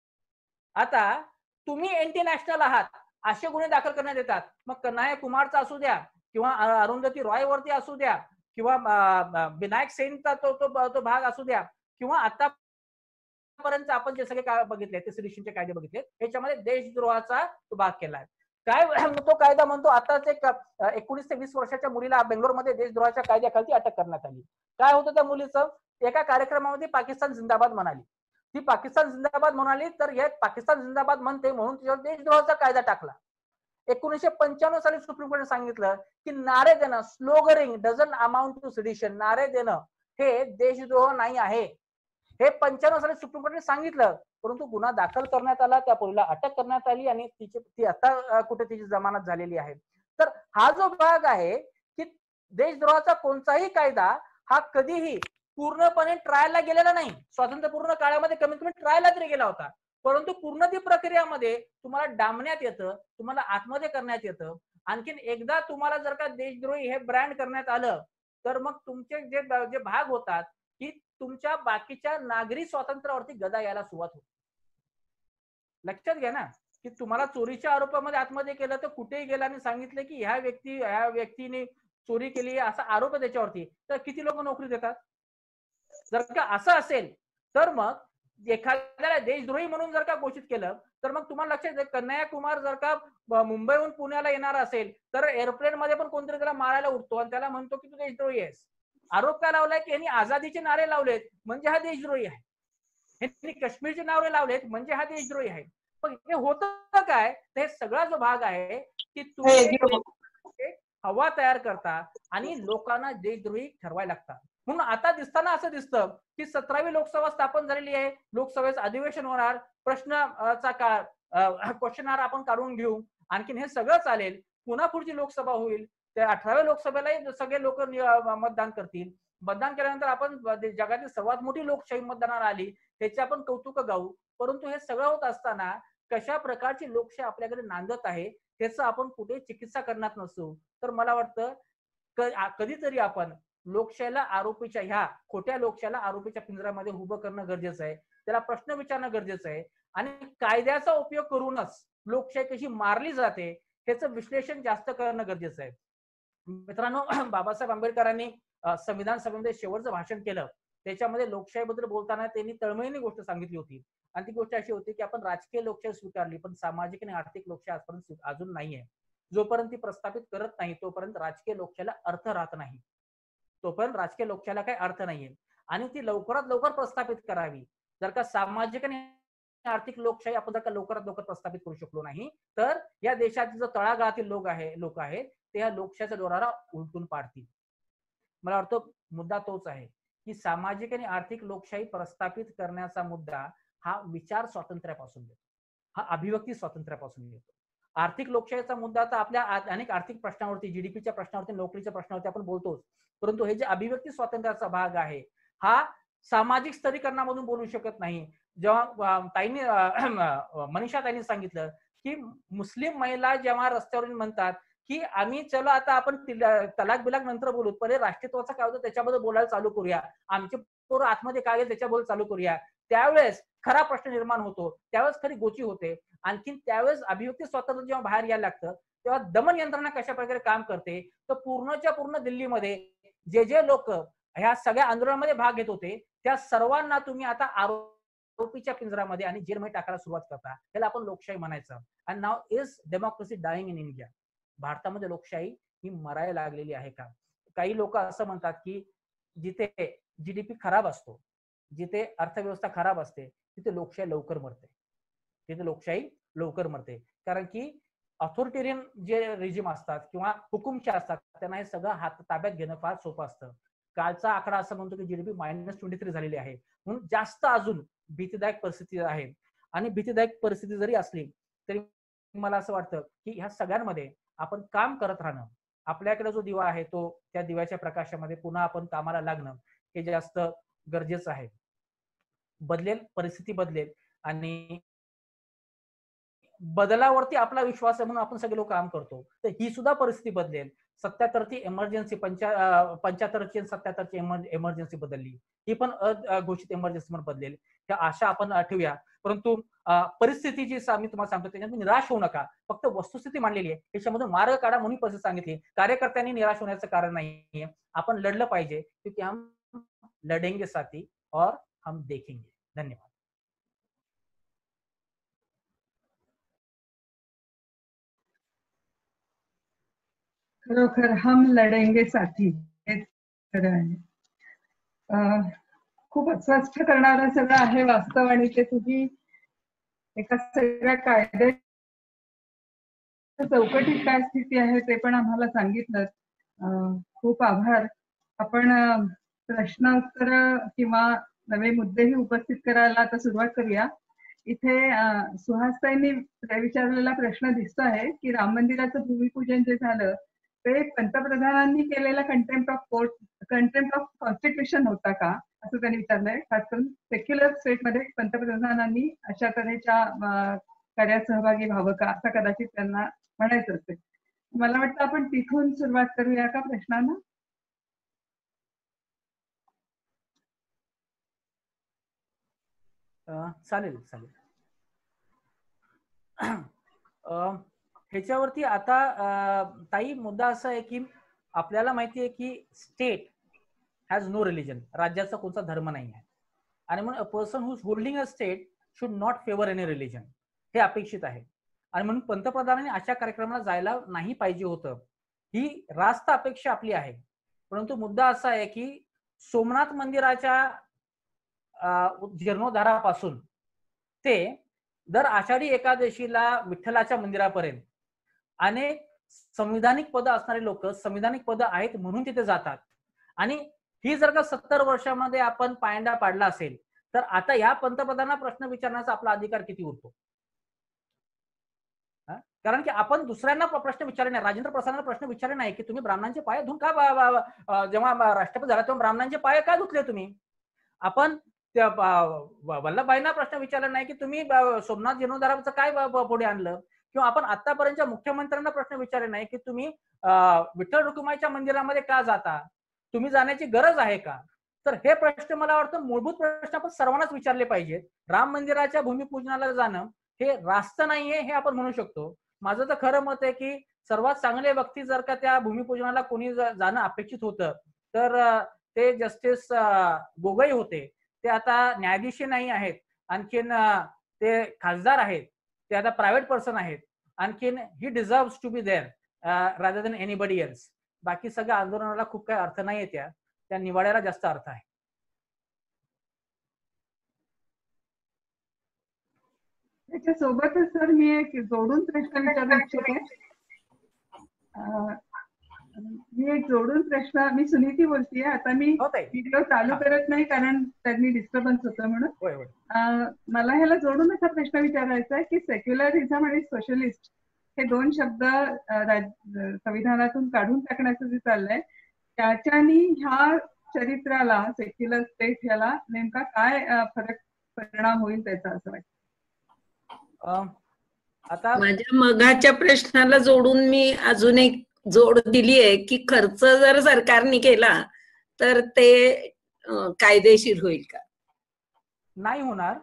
[SPEAKER 4] आता तुम्ही अँटी नॅशनल आहात असे गुन्हे दाखल करण्यात येतात. मग कन्हैया कुमारचा असू द्या किंवा अरुंधती रॉय वरती असू द्या किंवा विनायक सेनचा तो तो भाग असू द्या किंवा आतापर्यंत आपण जे सगळे बघितले ते सिडिशनचे कायदे बघितले त्याच्यामध्ये देशद्रोहाचा तो भाग केलाय. काय तो कायदा म्हणतो, आताच एक एकोणीस ते वीस वर्षाच्या मुलीला बेंगलोरमध्ये देशद्रोहाच्या कायद्याखाली अटक करण्यात आली. काय होतं त्या मुलीचं, एका कार्यक्रमामध्ये पाकिस्तान जिंदाबाद म्हणाली. ती पाकिस्तान जिंदाबाद म्हणाली तर हे पाकिस्तान जिंदाबाद म्हणते म्हणून तिच्यावर देशद्रोहाचा कायदा टाकला. एकोणीसशे पंच्याण्णव साली सुप्रीम कोर्टाने सांगितलं की नारे देणं, sloganeering doesn't amount to sedition, नारे देणं हे देशद्रोह नाही आहे. हे पंच्याण्णव साली सुप्रीम कोर्टाने सांगितलं, परंतु गुन्हा दाखल करण्यात आला, त्या पोरीला अटक करण्यात आली आणि तिची ती आता कुठे तिची जमानत झालेली आहे. तर हा जो भाग आहे की देशद्रोहाचा कोणताही कायदा हा कधीही पूर्णपणे ट्रायलला गेलेला नाही. स्वातंत्र्यपूर्ण काळामध्ये कमीत कमी ट्रायलला तरी गेला होता, परंतु पूर्ण ती प्रक्रियामध्ये तुम्हाला डांबण्यात येतं, तुम्हाला आतमध्ये करण्यात येतं. आणखीन एकदा तुम्हाला जर का देशद्रोही हे ब्रँड करण्यात आलं तर मग तुमचे जे जे भाग होतात की तुमच्या बाकीच्या नागरी स्वातंत्र्यावरती गदा यायला सुरुवात होते. लक्षात घ्या ना की तुम्हाला चोरीच्या आरोपामध्ये आतमध्ये केलं तर कुठेही गेला आणि सांगितलं की ह्या व्यक्ती ह्या व्यक्तीने चोरी केली असा आरोप आहे त्याच्यावरती, तर किती लोक नोकरी देतात. जर का असं असेल तर मग एखाद्याला देशद्रोही म्हणून जर का घोषित केलं तर मग तुम्हाला लक्षात येईल, कन्हैया कुमार जर का मुंबईहून पुण्याला येणार असेल तर एअरप्लेन मध्ये पण कोणतरी त्याला मारायला उठतो आणि त्याला म्हणतो की तू देशद्रोही आहेस. आरोप काय लावलाय की यांनी आझादीचे नारे लावलेत म्हणजे हा देशद्रोही आहे, यांनी काश्मीरचे नारे लावलेत म्हणजे हा देशद्रोही आहे. पण हे होतं काय, हे सगळा जो भाग आहे की तुम्ही हवा तयार करता आणि लोकांना देशद्रोही ठरवायला लागतात. म्हणून आता दिसताना असं दिसतं की सतरावी लोकसभा स्थापन झालेली आहे, लोकसभेचं अधिवेशन होणार, प्रश्नचा काळ क्वेश्चन आवर आपण काढून घेऊ, आणखीन हे सगळं चालेल. पुन्हा पुढची लोकसभा होईल, त्या अठराव्या लोकसभेलाही सगळे लोक मतदान करतील. मतदान केल्यानंतर आपण जगातील सर्वात मोठी लोकशाही मतदानावर आली त्याचे आपण कौतुक गाऊ. परंतु हे सगळं होत असताना कशा प्रकारची लोकशाही आपल्याकडे नांदत आहे त्याचं आपण कुठे चिकित्सा करणार नसू तर मला वाटतं कधीतरी आपण लोकशाहीला आरोपीच्या ह्या खोट्या लोकशाहीला आरोपीच्या पिंजऱ्यामध्ये उभं करणं गरजेचं आहे, त्याला प्रश्न विचारणं गरजेचं आहे आणि कायद्याचा उपयोग करूनच लोकशाही कशी मारली जाते त्याचं विश्लेषण जास्त करणं गरजेचं आहे. मित्रांनो, बाबासाहेब आंबेडकरांनी संविधान सभेमध्ये शेवटचं भाषण केलं, त्याच्यामध्ये लोकशाहीबद्दल बोलताना त्यांनी तळमळीने गोष्ट सांगितली होती आणि ती गोष्ट अशी होती की आपण राजकीय लोकशाही स्वीकारली पण सामाजिक आणि आर्थिक लोकशाही आजपर्यंत अजून नाहीये. जोपर्यंत ती प्रस्थापित करत नाही तोपर्यंत राजकीय लोकशाहीला अर्थ राहत नाही, तोपर्यंत राजकीय लोकशाहीला काही अर्थ नाहीये. आणि ती लवकरात लवकर प्रस्थापित करावी. जर का सामाजिक आणि आर्थिक लोकशाही आपण जर का लवकरात लवकर प्रस्थापित करू शकलो नाही तर या देशातील जो तळागाळातील लोक आहे लोक आहेत ते या लोकशाहीच्या जोराला उलटून पाडतील. मला वाटतं मुद्दा तोच आहे की सामाजिक आणि आर्थिक लोकशाही प्रस्थापित करण्याचा मुद्दा हा विचार स्वातंत्र्यापासून येतो, हा अभिव्यक्ती स्वातंत्र्यापासून येतो. आर्थिक लोकशाहीचा मुद्दा तर आपल्या अनेक आर्थिक प्रश्नावरती, जीडीपीच्या प्रश्नावरती, नोकरीच्या प्रश्नावरती आपण बोलतोच, परंतु हे जे अभिव्यक्ती स्वातंत्र्याचा भाग आहे हा सामाजिक स्तरीकरणामधून बोलू शकत नाही. जेव्हा ताईंनी मनीषा ताईंनी सांगितलं की मुस्लिम महिला जेव्हा रस्त्यावरून म्हणतात की आम्ही चलो आता आपण तलाक बिलाक नंतर बोलू, पहिले राष्ट्रीयत्वाचा काय होतं त्याच्याबद्दल बोलायला चालू करूया, आमचे पोरं आतमध्ये काय आहे त्याच्याबद्दल चालू करूया, त्यावेळेस खरा प्रश्न निर्माण होतो, त्यावेळेस खरी गोची होते. आणखीन त्यावेळेस अभिव्यक्ती स्वातंत्र्य जेव्हा बाहेर यायला लागतं तेव्हा दमन यंत्रणा कशा प्रकारे काम करते तर पूर्णच्या पूर्ण दिल्लीमध्ये जे जे लोक ह्या सगळ्या आंदोलनामध्ये भाग घेत होते त्या सर्वांना तुम्ही आता आरोपीच्या पिंजऱ्यामध्ये आणि जेलमध्ये टाकायला सुरुवात करता. त्याला आपण लोकशाही म्हणायचं. And now is democracy dying in India. भारतामध्ये लोकशाही ही मरायला लागलेली आहे का? काही लोक असं म्हणतात की जिथे जीडीपी खराब असतो, जिथे अर्थव्यवस्था खराब असते तिथे लोकशाही लवकर मरते, तिथे लोकशाही लवकर मरते. कारण की ऑथॉरिटेरियन जे रिजिम असतात किंवा हुकुमशाही असतात त्यांना हे सगळं हात ताब्यात घेणं फार सोपं असतं. कालचा आकडा असं म्हणतो की जीडीपी मायनस ट्वेंटी थ्री झालेली आहे, म्हणून जास्त अजून भीतीदायक परिस्थिती आहे. आणि भीतीदायक परिस्थिती जरी असली तरी मला असं वाटतं की ह्या सगळ्यांमध्ये आपण काम करत राहणं, आपल्याकडे जो दिवा आहे तो त्या दिव्याच्या प्रकाशामध्ये पुन्हा आपण कामाला लागणं हे जास्त गरजेचं आहे. बदलेल, परिस्थिती बदलेल आणि बदलावरती आपला विश्वास आहे म्हणून आपण सगळे लोक काम करतो. तर ही सुद्धा परिस्थिती बदलेल. सत्याहत्तरची इमर्जन्सी पंचा पंच्याहत्तरची आणि सत्याहत्तरची इमर्जन्सी बदलली, ही पण अघोषित इमर्जन्सी म्हणून बदलेल. त्या आशा आपण ठेवूया. परंतु परिस्थिती जी मी तुम्हाला सांगतो त्याच्यात निराश होऊ नका. फक्त वस्तुस्थिती मांडलेली आहे, त्याच्यामधून मार्ग काढा म्हणून परिस्थिती सांगितली. कार्यकर्त्यांनी निराश होण्याचं कारण नाहीये. आपण लढलं पाहिजे क्योंकि हम लढेंगे साथी और हम देखेंगे. धन्यवाद.
[SPEAKER 2] खरोखर हम लढेंगे साथी हेच खरं आहे. खूप अस्वस्थ करणारं सगळं आहे वास्तव आणि ते तुम्ही एका सगळ्या कायद्या चौकटीत काय स्थिती आहे ते पण आम्हाला सांगितलं. खूप आभार. आपण प्रश्नोत्तर किंवा नवे मुद्देही उपस्थित करायला आता सुरुवात करूया. इथे सुहासताईंनी विचारलेला प्रश्न दिसतो आहे की राम मंदिराचं भूमिपूजन जे झालं ते पंतप्रधानांनी केलेला contempt of court contempt of constitution होता का असं त्यांनी विचारलंय. खास करून सेक्युलर स्टेटमध्ये पंतप्रधानांनी अशा तऱ्हेच्या कार्यात सहभागी व्हावं का असं कदाचित त्यांना म्हणायचं असेल. मला वाटतं आपण तिथून सुरुवात करूया का प्रश्नांना.
[SPEAKER 4] चालेल चालेल. ह्याच्यावरती आता ताई मुद्दा असा आहे की आपल्याला माहिती आहे की स्टेट हॅज नो रिलिजन, राज्याचा कोणता धर्म नाही आहे आणि म्हणून a person who is holding a state should not favour any religion हे अपेक्षित आहे. आणि म्हणून पंतप्रधानांनी अशा कार्यक्रमाला जायला नाही पाहिजे होतं, ही रास्त अपेक्षा आपली आहे. परंतु मुद्दा असा आहे की सोमनाथ मंदिराच्या जीर्णोद्धारापासून ते दर आषाढी एकादशीला विठ्ठलाच्या मंदिरापर्यंत अनेक संविधानिक पद असणारे लोक संविधानिक पद आहेत म्हणून तिथे जातात. आणि ही जर का सत्तर वर्षामध्ये आपण पायंडा पाडला असेल तर आता ह्या पंतप्रधानांना प्रश्न विचारण्याचा आपला अधिकार किती उरतो. कारण की आपण दुसऱ्यांना प्रश्न विचारले नाही, राजेंद्र प्रसादांना प्रश्न विचारले नाही की तुम्ही ब्राह्मणांचे पाय धुवून का, जेव्हा राष्ट्रपती झाला तेव्हा ब्राह्मणांचे पाय का धुतले तुम्ही. आपण त्या वल्लभभाईंना प्रश्न विचारला नाही की तुम्ही सोमनाथ जीर्णोद्धाराचं काय पुढे आणलं, किंवा आपण आतापर्यंतच्या मुख्यमंत्र्यांना प्रश्न विचारले नाही की तुम्ही विठ्ठल रुक्माईच्या मंदिरामध्ये का जाता, तुम्ही जाण्याची गरज आहे का. तर हे प्रश्न मला वाटतं मूलभूत प्रश्न आपण सर्वांनाच विचारले पाहिजेत. राम मंदिराच्या भूमिपूजनाला जाणं हे रास्त नाहीये हे आपण म्हणू शकतो. माझं तर खरं मत आहे की सर्वात चांगले व्यक्ती जर का त्या भूमिपूजनाला कोणी जाणं अपेक्षित होतं तर ते जस्टिस गोगोई होते. ते आता न्यायाधीश नाही आहेत, आणखीन ते खासदार आहेत, ते आता प्रायव्हेट पर्सन आहेत. आणखीन ही deserves to be there rather than anybody else. बाकी सगळ्या आंदोलनाला खूप काही अर्थ नाही त्या त्या निवाड्याला जास्त अर्थ आहे.
[SPEAKER 2] त्याच्यासोबतच सर मी एक जोडून प्रश्न विचारू इच्छिते. मी एक जोडून प्रश्न मी सुनीती बोलतीये. आता मी व्हिडिओ चालू करत नाही कारण त्यांनी डिस्टर्बन्स होतं म्हणून. मला ह्याला जोडून असा प्रश्न विचारायचा आहे की सेक्युलरिझम आणि सोशलिस्ट हे दोन शब्द संविधानातून काढून टाकण्याचं जे चाललंय त्याच्यानी ह्या चरित्राला सेक्युलर स्टेट ह्याला नेमका काय फरक परिणाम होईल त्याचा असं वाटतं.
[SPEAKER 4] आता
[SPEAKER 5] माझ्या मगाच्या प्रश्नाला जोडून मी अजून एक जोड दिली आहे की खर्च जर सरकारने केला तर ते कायदेशीर होईल का?
[SPEAKER 4] नाही होणार.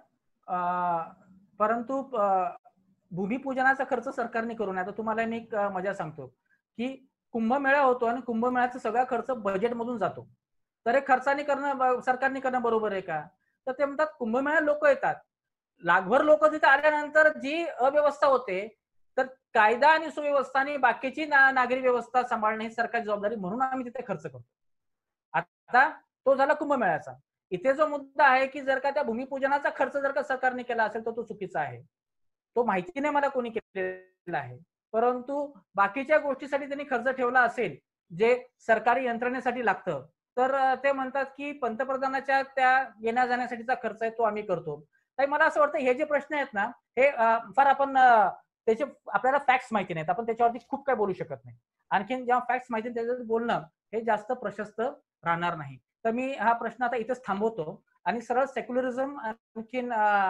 [SPEAKER 4] परंतु भूमिपूजनाचा खर्च सरकारने करू नये. आता तुम्हाला मी एक मजा सांगतो की कुंभमेळा होतो आणि कुंभमेळ्याचा सगळा खर्च बजेट मधून जातो. तर हे खर्चाने करणं सरकारने करणं बरोबर आहे का? तर ते म्हणतात कुंभमेळा लोक येतात, लाखभर लोक तिथे आल्यानंतर जी अव्यवस्था होते तर कायदा आणि सुव्यवस्था आणि बाकीची नागरी व्यवस्था सांभाळणे ही सरकारची जबाबदारी म्हणून आम्ही तिथे खर्च करतो. आता तो झाला कुंभमेळ्याचा. इथे जो मुद्दा आहे की जर का त्या भूमिपूजनाचा खर्च जर का सरकारने केला असेल तर तो चुकीचा आहे. तो माहितीने मला कोणी केलेला आहे. परंतु बाकीच्या गोष्टीसाठी त्यांनी खर्च ठेवला असेल जे सरकारी यंत्रणेसाठी लागतं तर ते म्हणतात की पंतप्रधानाच्या त्या येण्या जाण्यासाठीचा खर्च आहे तो आम्ही करतो. तर मला असं वाटतं हे जे प्रश्न आहेत ना हे फार आपण त्याचे आपल्याला फॅक्ट्स माहिती नाहीत, आपण त्याच्यावरती खूप काय बोलू शकत नाही. आणखीन जेव्हा फॅक्ट्स माहिती त्याच्यावर बोलणं हे जास्त प्रशस्त राहणार नाही. तर मी हा प्रश्न आता इथेच थांबवतो आणि सरळ सेक्युलरिझम आणखीन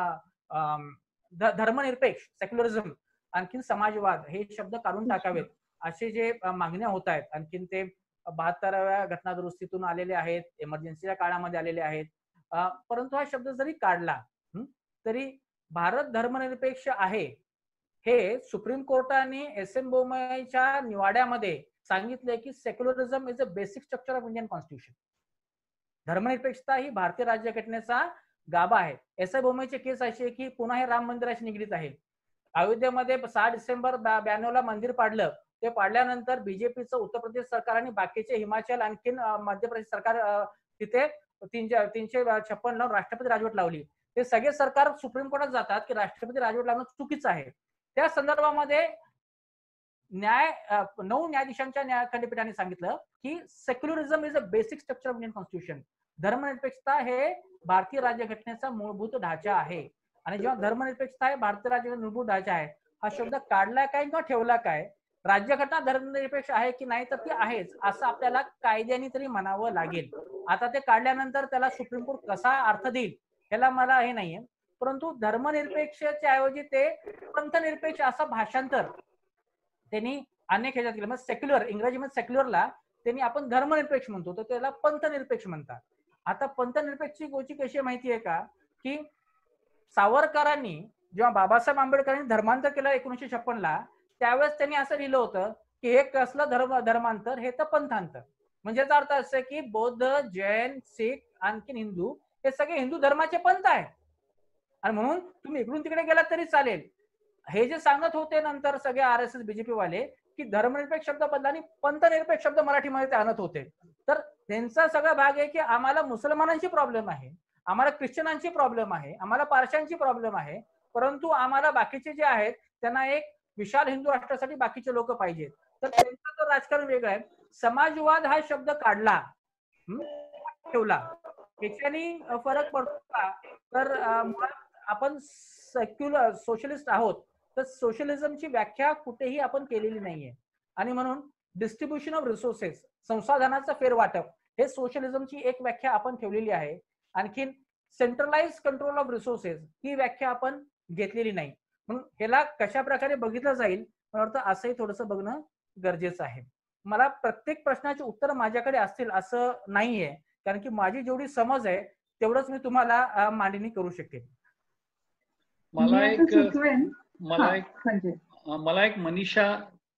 [SPEAKER 4] धर्मनिरपेक्ष सेक्युलरिझम आणखीन समाजवाद हे शब्द काढून टाकावेत असे जे मागण्या होत आहेत. आणखीन ते बहात्तराव्या घटना दुरुस्तीतून आलेले आहेत, इमर्जन्सीच्या काळामध्ये आलेले आहेत. परंतु हा शब्द जरी काढला तरी भारत धर्मनिरपेक्ष आहे हे सुप्रीम कोर्टाने एस एम बोमयच्या निवाड्यामध्ये सांगितले की secularism is a basic structure of Indian constitution. धर्मनिरपेक्षता ही भारतीय राज्यघटनेचा गाभा आहे. एस एम बोमयची केस अशी आहे की पुन्हा हे राम मंदिराशी निगडीत आहे. अयोध्येमध्ये सहा डिसेंबर ब्याण्णव ला मंदिर पाडलं. ते पाडल्यानंतर बीजेपीचं उत्तर प्रदेश सरकार आणि बाकीचे हिमाचल आणखीन मध्य प्रदेश सरकार तिथे तीनशे तीनशे छप्पन लावून राष्ट्रपती राजवट लावली. ते सगळे सरकार सुप्रीम कोर्टात जातात की राष्ट्रपती राजवट लावणं चुकीचं आहे. त्या संदर्भामध्ये न्याय नऊ न्यायाधीशांच्या न्याय खंडपीठाने सांगितलं की secularism is a basic structure of Indian constitution. धर्मनिरपेक्षता हे भारतीय राज्यघटनेचा मूलभूत ढाचा आहे. आणि जेव्हा धर्मनिरपेक्षता हे भारतीय राज्यघटनेचा मूलभूत ढाचा आहे हा शब्द काढला काय किंवा ठेवला काय, राज्यघटना धर्मनिरपेक्ष आहे की नाही तर ती आहेच असं आपल्याला कायद्याने तरी म्हणावं लागेल. आता ते काढल्यानंतर त्याला सुप्रीम कोर्ट कसा अर्थ देईल याला मला हे नाहीये. परंतु धर्मनिरपेक्षच्या ऐवजी ते पंथनिरपेक्ष असं भाषांतर त्यांनी अनेक ह्याच्यात केलं. म्हणजे सेक्युलर इंग्रजीमध्ये सेक्युलरला त्यांनी आपण धर्मनिरपेक्ष म्हणतो तर त्याला पंथनिरपेक्ष म्हणतात. आता पंथनिरपेक्षची गोष्टी कशी माहिती आहे का की सावरकरांनी जेव्हा बाबासाहेब आंबेडकरांनी धर्मांतर केलं एकोणीसशे छप्पन ला त्यावेळेस त्यांनी असं लिहिलं होतं की हे कसलं धर्म धर्मांतर हे तर पंथांतर. म्हणजे याचा अर्थ असं की बौद्ध, जैन, शीख आणखीन हिंदू हे सगळे हिंदू धर्माचे पंथ आहेत आणि म्हणून तुम्ही इकडून तिकडे गेलात तरी चालेल. हे जे सांगत होते नंतर सगळे आर एस एस बीजेपी वाले की धर्मनिरपेक्ष शब्द बदला आणि पंथनिरपेक्ष शब्द मराठीमध्ये ते आणत होते. तर त्यांचा सगळा भाग आहे की आम्हाला मुसलमानांची प्रॉब्लेम आहे, आम्हाला ख्रिश्चनांची प्रॉब्लेम आहे, आम्हाला पारशांची प्रॉब्लेम आहे, परंतु आम्हाला बाकीचे जे आहेत त्यांना एक विशाल हिंदू राष्ट्रासाठी बाकीचे लोक पाहिजेत. तर त्यांचं तर राजकारण वेगळं आहे. समाजवाद हा शब्द काढला ठेवला याच्यानी फरक पडतो का तर आपण सेक्युलर सोशलिस्ट आहोत तर सोशलिझमची व्याख्या कुठेही आपण केलेली नाहीये. आणि म्हणून डिस्ट्रीब्युशन ऑफ रिसोर्सेस संसाधनाचं फेरवाटप हे सोशलिझमची एक व्याख्या आपण ठेवलेली आहे. आणखीन सेंट्रलाइज कंट्रोल ऑफ रिसोर्सेस ही व्याख्या आपण घेतलेली नाही. म्हणून ह्याला कशा प्रकारे बघितलं जाईल मला वाटतं असंही थोडंसं बघणं गरजेचं आहे. मला प्रत्येक प्रश्नाचे उत्तर माझ्याकडे असतील असं नाहीये कारण की माझी जेवढी समज आहे तेवढंच मी तुम्हाला मांडणी करू शकेन.
[SPEAKER 6] मला एक मला एक मला एक मनीषा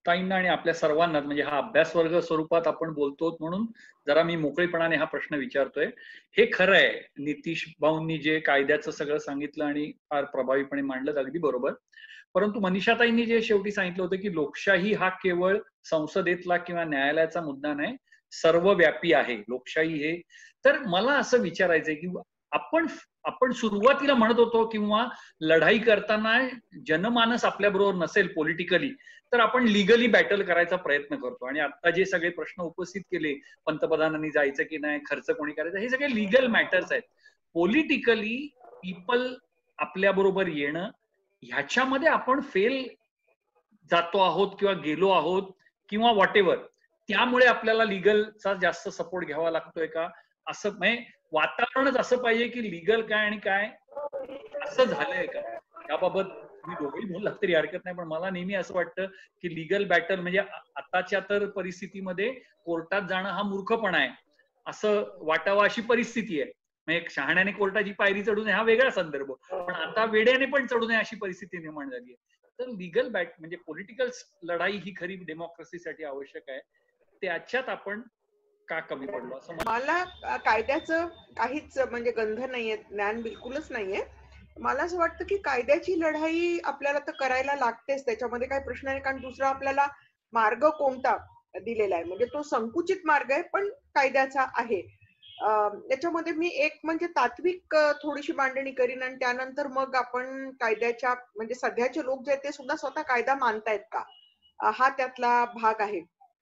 [SPEAKER 6] ताईंना आणि आपल्या सर्वांना, म्हणजे हा अभ्यास वर्ग स्वरूपात आपण बोलतो म्हणून जरा मी मोकळेपणाने हा प्रश्न विचारतोय. हे खरं आहे, नितीश भाऊंनी जे कायद्याचं सगळं सांगितलं आणि फार प्रभावीपणे मांडलं, अगदी बरोबर. परंतु मनीषाताईंनी जे शेवटी सांगितलं होतं की लोकशाही हा केवळ संसदेतला किंवा न्यायालयाचा मुद्दा नाही, सर्वव्यापी आहे लोकशाही हे. तर मला असं विचारायचंय की आपण आपण सुरुवातीला म्हणत होतो किंवा लढाई करताना जनमानस आपल्या बरोबर नसेल पॉलिटिकली, तर आपण लिगली बॅटल करायचा प्रयत्न करतो. आणि आता जे सगळे प्रश्न उपस्थित केले, पंतप्रधानांनी जायचं की नाही, खर्च कोणी करायचा, हे सगळे लिगल मॅटर्स आहेत. पॉलिटिकली पीपल आपल्या बरोबर येणं, ह्याच्यामध्ये आपण फेल जातो आहोत किंवा गेलो आहोत किंवा व्हॉट एव्हर, त्यामुळे आपल्याला लिगलचा जास्त सपोर्ट घ्यावा लागतोय का? असं म्हणजे वातावरणच असं पाहिजे की लिगल काय आणि काय असं झालंय का? याबाबत मी दोघेही बोललात तरी हरकत नाही, पण मला नेहमी असं वाटतं की लिगल बॅटल म्हणजे आताच्या तर परिस्थितीमध्ये कोर्टात जाणं हा मूर्खपणा आहे असं वाटावं, अशी परिस्थिती आहे. म्हणजे शहाण्याने कोर्टाची पायरी चढू नये हा वेगळा संदर्भ, पण आता वेड्याने पण चढू नये अशी परिस्थिती निर्माण झाली आहे. तर लिगल बॅट म्हणजे पॉलिटिकल लढाई ही खरी डेमोक्रेसीसाठी आवश्यक आहे. त्याच्यात आपण का कमी पडलो असं
[SPEAKER 3] मला कायद्याचं काहीच म्हणजे गंध नाहीये, ज्ञान बिलकुलच नाहीये. मला असं वाटतं की कायद्याची लढाई आपल्याला तर करायला लागतेच, त्याच्यामध्ये काही प्रश्न नाही. कारण दुसरा आपल्याला मार्ग कोणता दिलेला आहे, म्हणजे तो संकुचित मार्ग आहे पण कायद्याचा आहे. याच्यामध्ये मी एक म्हणजे तात्विक थोडीशी मांडणी करीन आणि त्यानंतर मग आपण कायद्याच्या म्हणजे सध्याचे लोक जे आहेत ते सुद्धा स्वतः कायदा मानतायत का, हा त्यातला भाग आहे.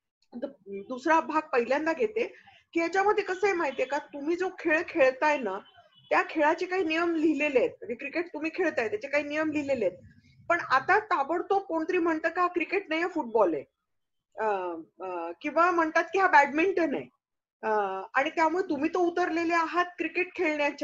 [SPEAKER 3] दुसरा भाग पहिल्यांदा घेते की याच्यामध्ये कसं आहे माहितीये का, तुम्ही जो खेळ खेळताय ना त्या खेळाचे काही नियम लिहिलेले आहेत. म्हणजे क्रिकेट तुम्ही खेळताय त्याचे काही नियम लिहिलेले आहेत, पण आता ताबडतोब कोणतरी म्हणतं का क्रिकेट नाही फुटबॉल आहे, किंवा म्हणतात की हा बॅडमिंटन आहे, आणि त्यामुळे तुम्ही तो उतरलेले आहात क्रिकेट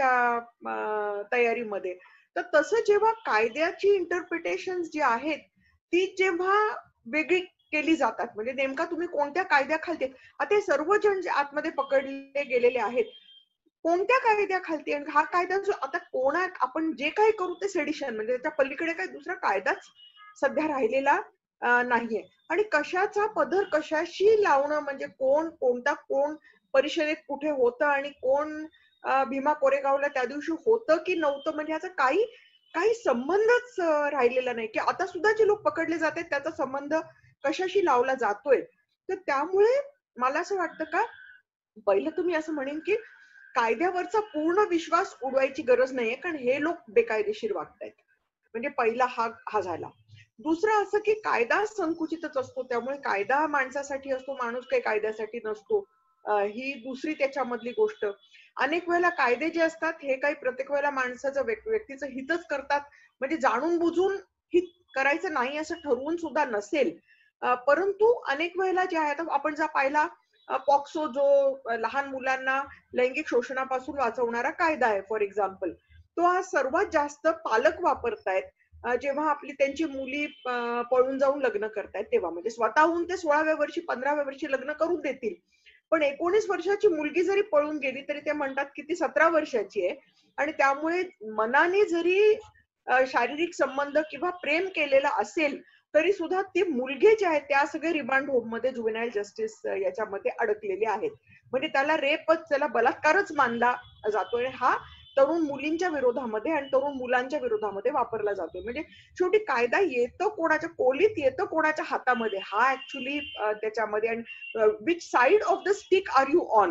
[SPEAKER 3] खेळण्याच्या तयारीमध्ये. तर तसं जेव्हा कायद्याची इंटरप्रिटेशन जी आहेत ती जेव्हा वेगळी केली जातात, म्हणजे नेमका तुम्ही कोणत्या कायद्याखाली, आता सर्वजण जे आतमध्ये पकडले गेलेले आहेत कोणत्या कायद्याखाली, आणि हा कायदा जो आता कोणा आपण जे काही करू ते सेडिशन, म्हणजे त्याच्या पलीकडे काही दुसरा कायदाच सध्या राहिलेला नाहीये. आणि कशाचा पदर कशाशी लावणं, म्हणजे कोण कोणता कोण परिषदेत कुठे होतं आणि कोण भीमा कोरेगावला त्या दिवशी होतं की नव्हतं, म्हणजे याचा काही काही संबंधच राहिलेला नाही. की आता सुद्धा जे लोक पकडले जातात त्याचा संबंध कशाशी लावला जातोय. तर त्यामुळे मला असं वाटतं का, पहिलं तुम्ही असं म्हणेन की कायद्यावरचा पूर्ण विश्वास उडवायची गरज नाहीये, कारण हे लोक बेकायदेशीर वागतायत. म्हणजे पहिला हा हा झाला. दुसरं असं की कायदा संकुचितच असतो, त्यामुळे कायदा माणसासाठी असतो, माणूस काही कायद्यासाठी नसतो, ही दुसरी त्याच्यामधली गोष्ट. अनेक वेळेला कायदे जे असतात हे काही प्रत्येक वेळेला माणसाचं व्यक्तीचं हितच करतात, म्हणजे जाणून बुजून हित करायचं नाही असं ठरवून सुद्धा नसेल, परंतु अनेक वेळेला जे आहे, आपण जर पाहिला पॉक्सो जो लहान मुलांना लैंगिक शोषणापासून वाचवणारा कायदा आहे फॉर एक्झाम्पल, तो आज सर्वात जास्त पालक वापरतायत जेव्हा आपली त्यांची मुली पळून जाऊन लग्न करतायत तेव्हा. म्हणजे स्वतःहून ते सोळाव्या वर्षी पंधराव्या वर्षी लग्न करून देतील, पण एकोणीस वर्षाची मुलगी जरी पळून गेली तरी ते म्हणतात की ती सतरा वर्षाची आहे, आणि त्यामुळे मनाने जरी शारीरिक संबंध किंवा प्रेम केलेला असेल तरी सुद्धा ती मुलगी जे आहे त्या सगळे रिमांड होम मध्ये जुवेनाईल जस्टिस याच्यामध्ये अडकलेले आहेत. म्हणजे त्याला रेपच, त्याला बलात्कारच मानला जातोय. हा तरुण मुलींच्या विरोधामध्ये आणि तरुण मुलांच्या विरोधामध्ये वापरला जातोय. म्हणजे शेवटी कायदा येतो कोणाच्या कोलीत, येतो कोणाच्या हातामध्ये, हा ऍक्च्युली त्याच्यामध्ये. आणि which side of the stick are you on,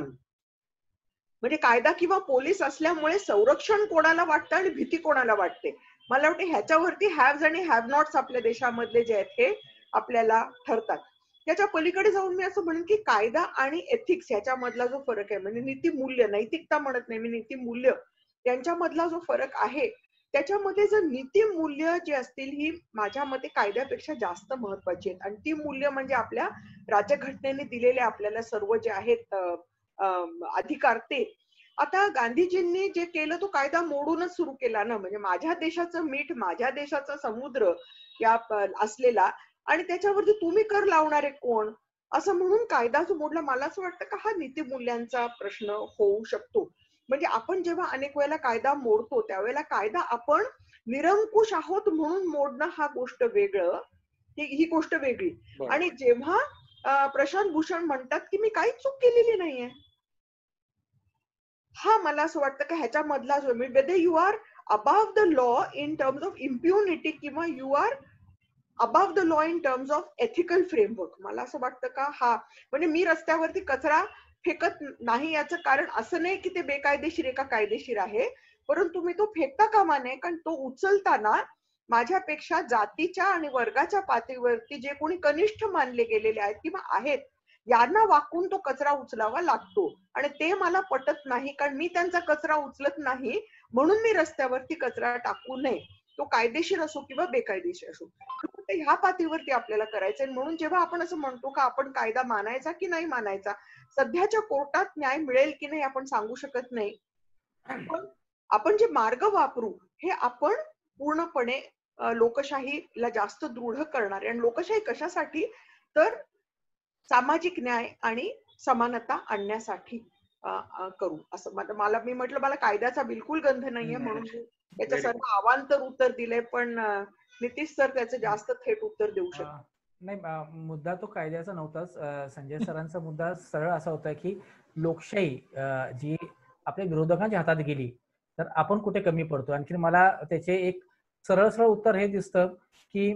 [SPEAKER 3] म्हणजे कायदा किंवा पोलीस असल्यामुळे संरक्षण कोणाला वाटतं आणि भीती कोणाला वाटते. मला वाटतं ह्याच्यावरती हॅव्स आणि हॅव नॉट्स आपल्या देशामधले जे आहेत हे आपल्याला ठरतात. त्याच्या पलीकडे जाऊन मी असं म्हणेन की कायदा आणि एथिक्स ह्याच्यामधला जो फरक आहे, म्हणजे नीतिमूल्य, नैतिकता म्हणत नाही मी, नीतिमूल्य यांच्यामधला जो फरक आहे त्याच्यामध्ये जर नीतिमूल्य जे असतील ही माझ्या मते कायद्यापेक्षा जास्त महत्वाची आहेत. आणि ती मूल्य म्हणजे आपल्या राज्यघटनेने दिलेले आपल्याला सर्व जे आहेत अधिकार ते. आता गांधीजींनी जे केलं तो कायदा मोडूनच सुरू केला ना, म्हणजे माझ्या देशाचं मीठ, माझ्या देशाचा समुद्र या असलेला, आणि त्याच्यावरती तुम्ही कर लावणारे कोण असं म्हणून कायदा जो मोडला. मला असं वाटतं का हा नीतिमूल्यांचा प्रश्न होऊ शकतो. म्हणजे आपण जेव्हा अनेक वेळेला कायदा मोडतो त्यावेळेला कायदा आपण निरंकुश आहोत म्हणून मोडणं हा गोष्ट वेगळं, ही गोष्ट वेगळी. आणि जेव्हा प्रशांत भूषण म्हणतात की मी काहीच चूक केलेली नाहीये, हा मला असं वाटतं की ह्याच्यामधला जो whether you are above the law in terms of impunity किंवा you are above the law in terms of ethical framework. मला असं वाटतं का हा म्हणजे मी रस्त्यावरती कचरा फेकत नाही याचं कारण असं नाही की ते बेकायदेशीर आहे का कायदेशीर आहे, परंतु मी तो फेकता कामा नये, कारण तो उचलताना माझ्यापेक्षा जातीच्या आणि वर्गाच्या पातळीवरती जे कोणी कनिष्ठ मानले गेलेले आहेत किंवा आहेत यांना वाकून तो कचरा उचलावा लागतो. आणि ते मला पटत नाही, कारण मी त्यांचा कचरा उचलत नाही म्हणून मी रस्त्यावरती कचरा टाकू नये, तो कायदेशीर असो किंवा बेकायदेशीर असो. ह्या पातळीवरती आपल्याला करायचंय. म्हणून जेव्हा आपण असं म्हणतो का आपण कायदा मानायचा की नाही मानायचा, सध्याच्या कोर्टात न्याय मिळेल की नाही आपण सांगू शकत नाही, पण आपण जे मार्ग वापरू हे आपण पूर्णपणे लोकशाहीला जास्त दृढ करणारे. आणि लोकशाही कशासाठी, तर सामाजिक न्याय आणि समानता आणण्यासाठी करू असं मला मी म्हटलं. मला कायद्याचा बिलकुल गंध नाहीये म्हणून याच्या सर्व अवांतर उत्तर दिले, पण नितीश सर त्याचं जास्त थेट उत्तर देऊ शकतात.
[SPEAKER 4] नाही, मुद्दा तो कायद्याचा नव्हताच. संजय सरांचा मुद्दा सरळ असा होता की लोकशाही जी आपल्या विरोधकांच्या हातात गेली तर आपण कुठे कमी पडतो. आणखी मला त्याचे एक सरळ सरळ उत्तर हे दिसतं की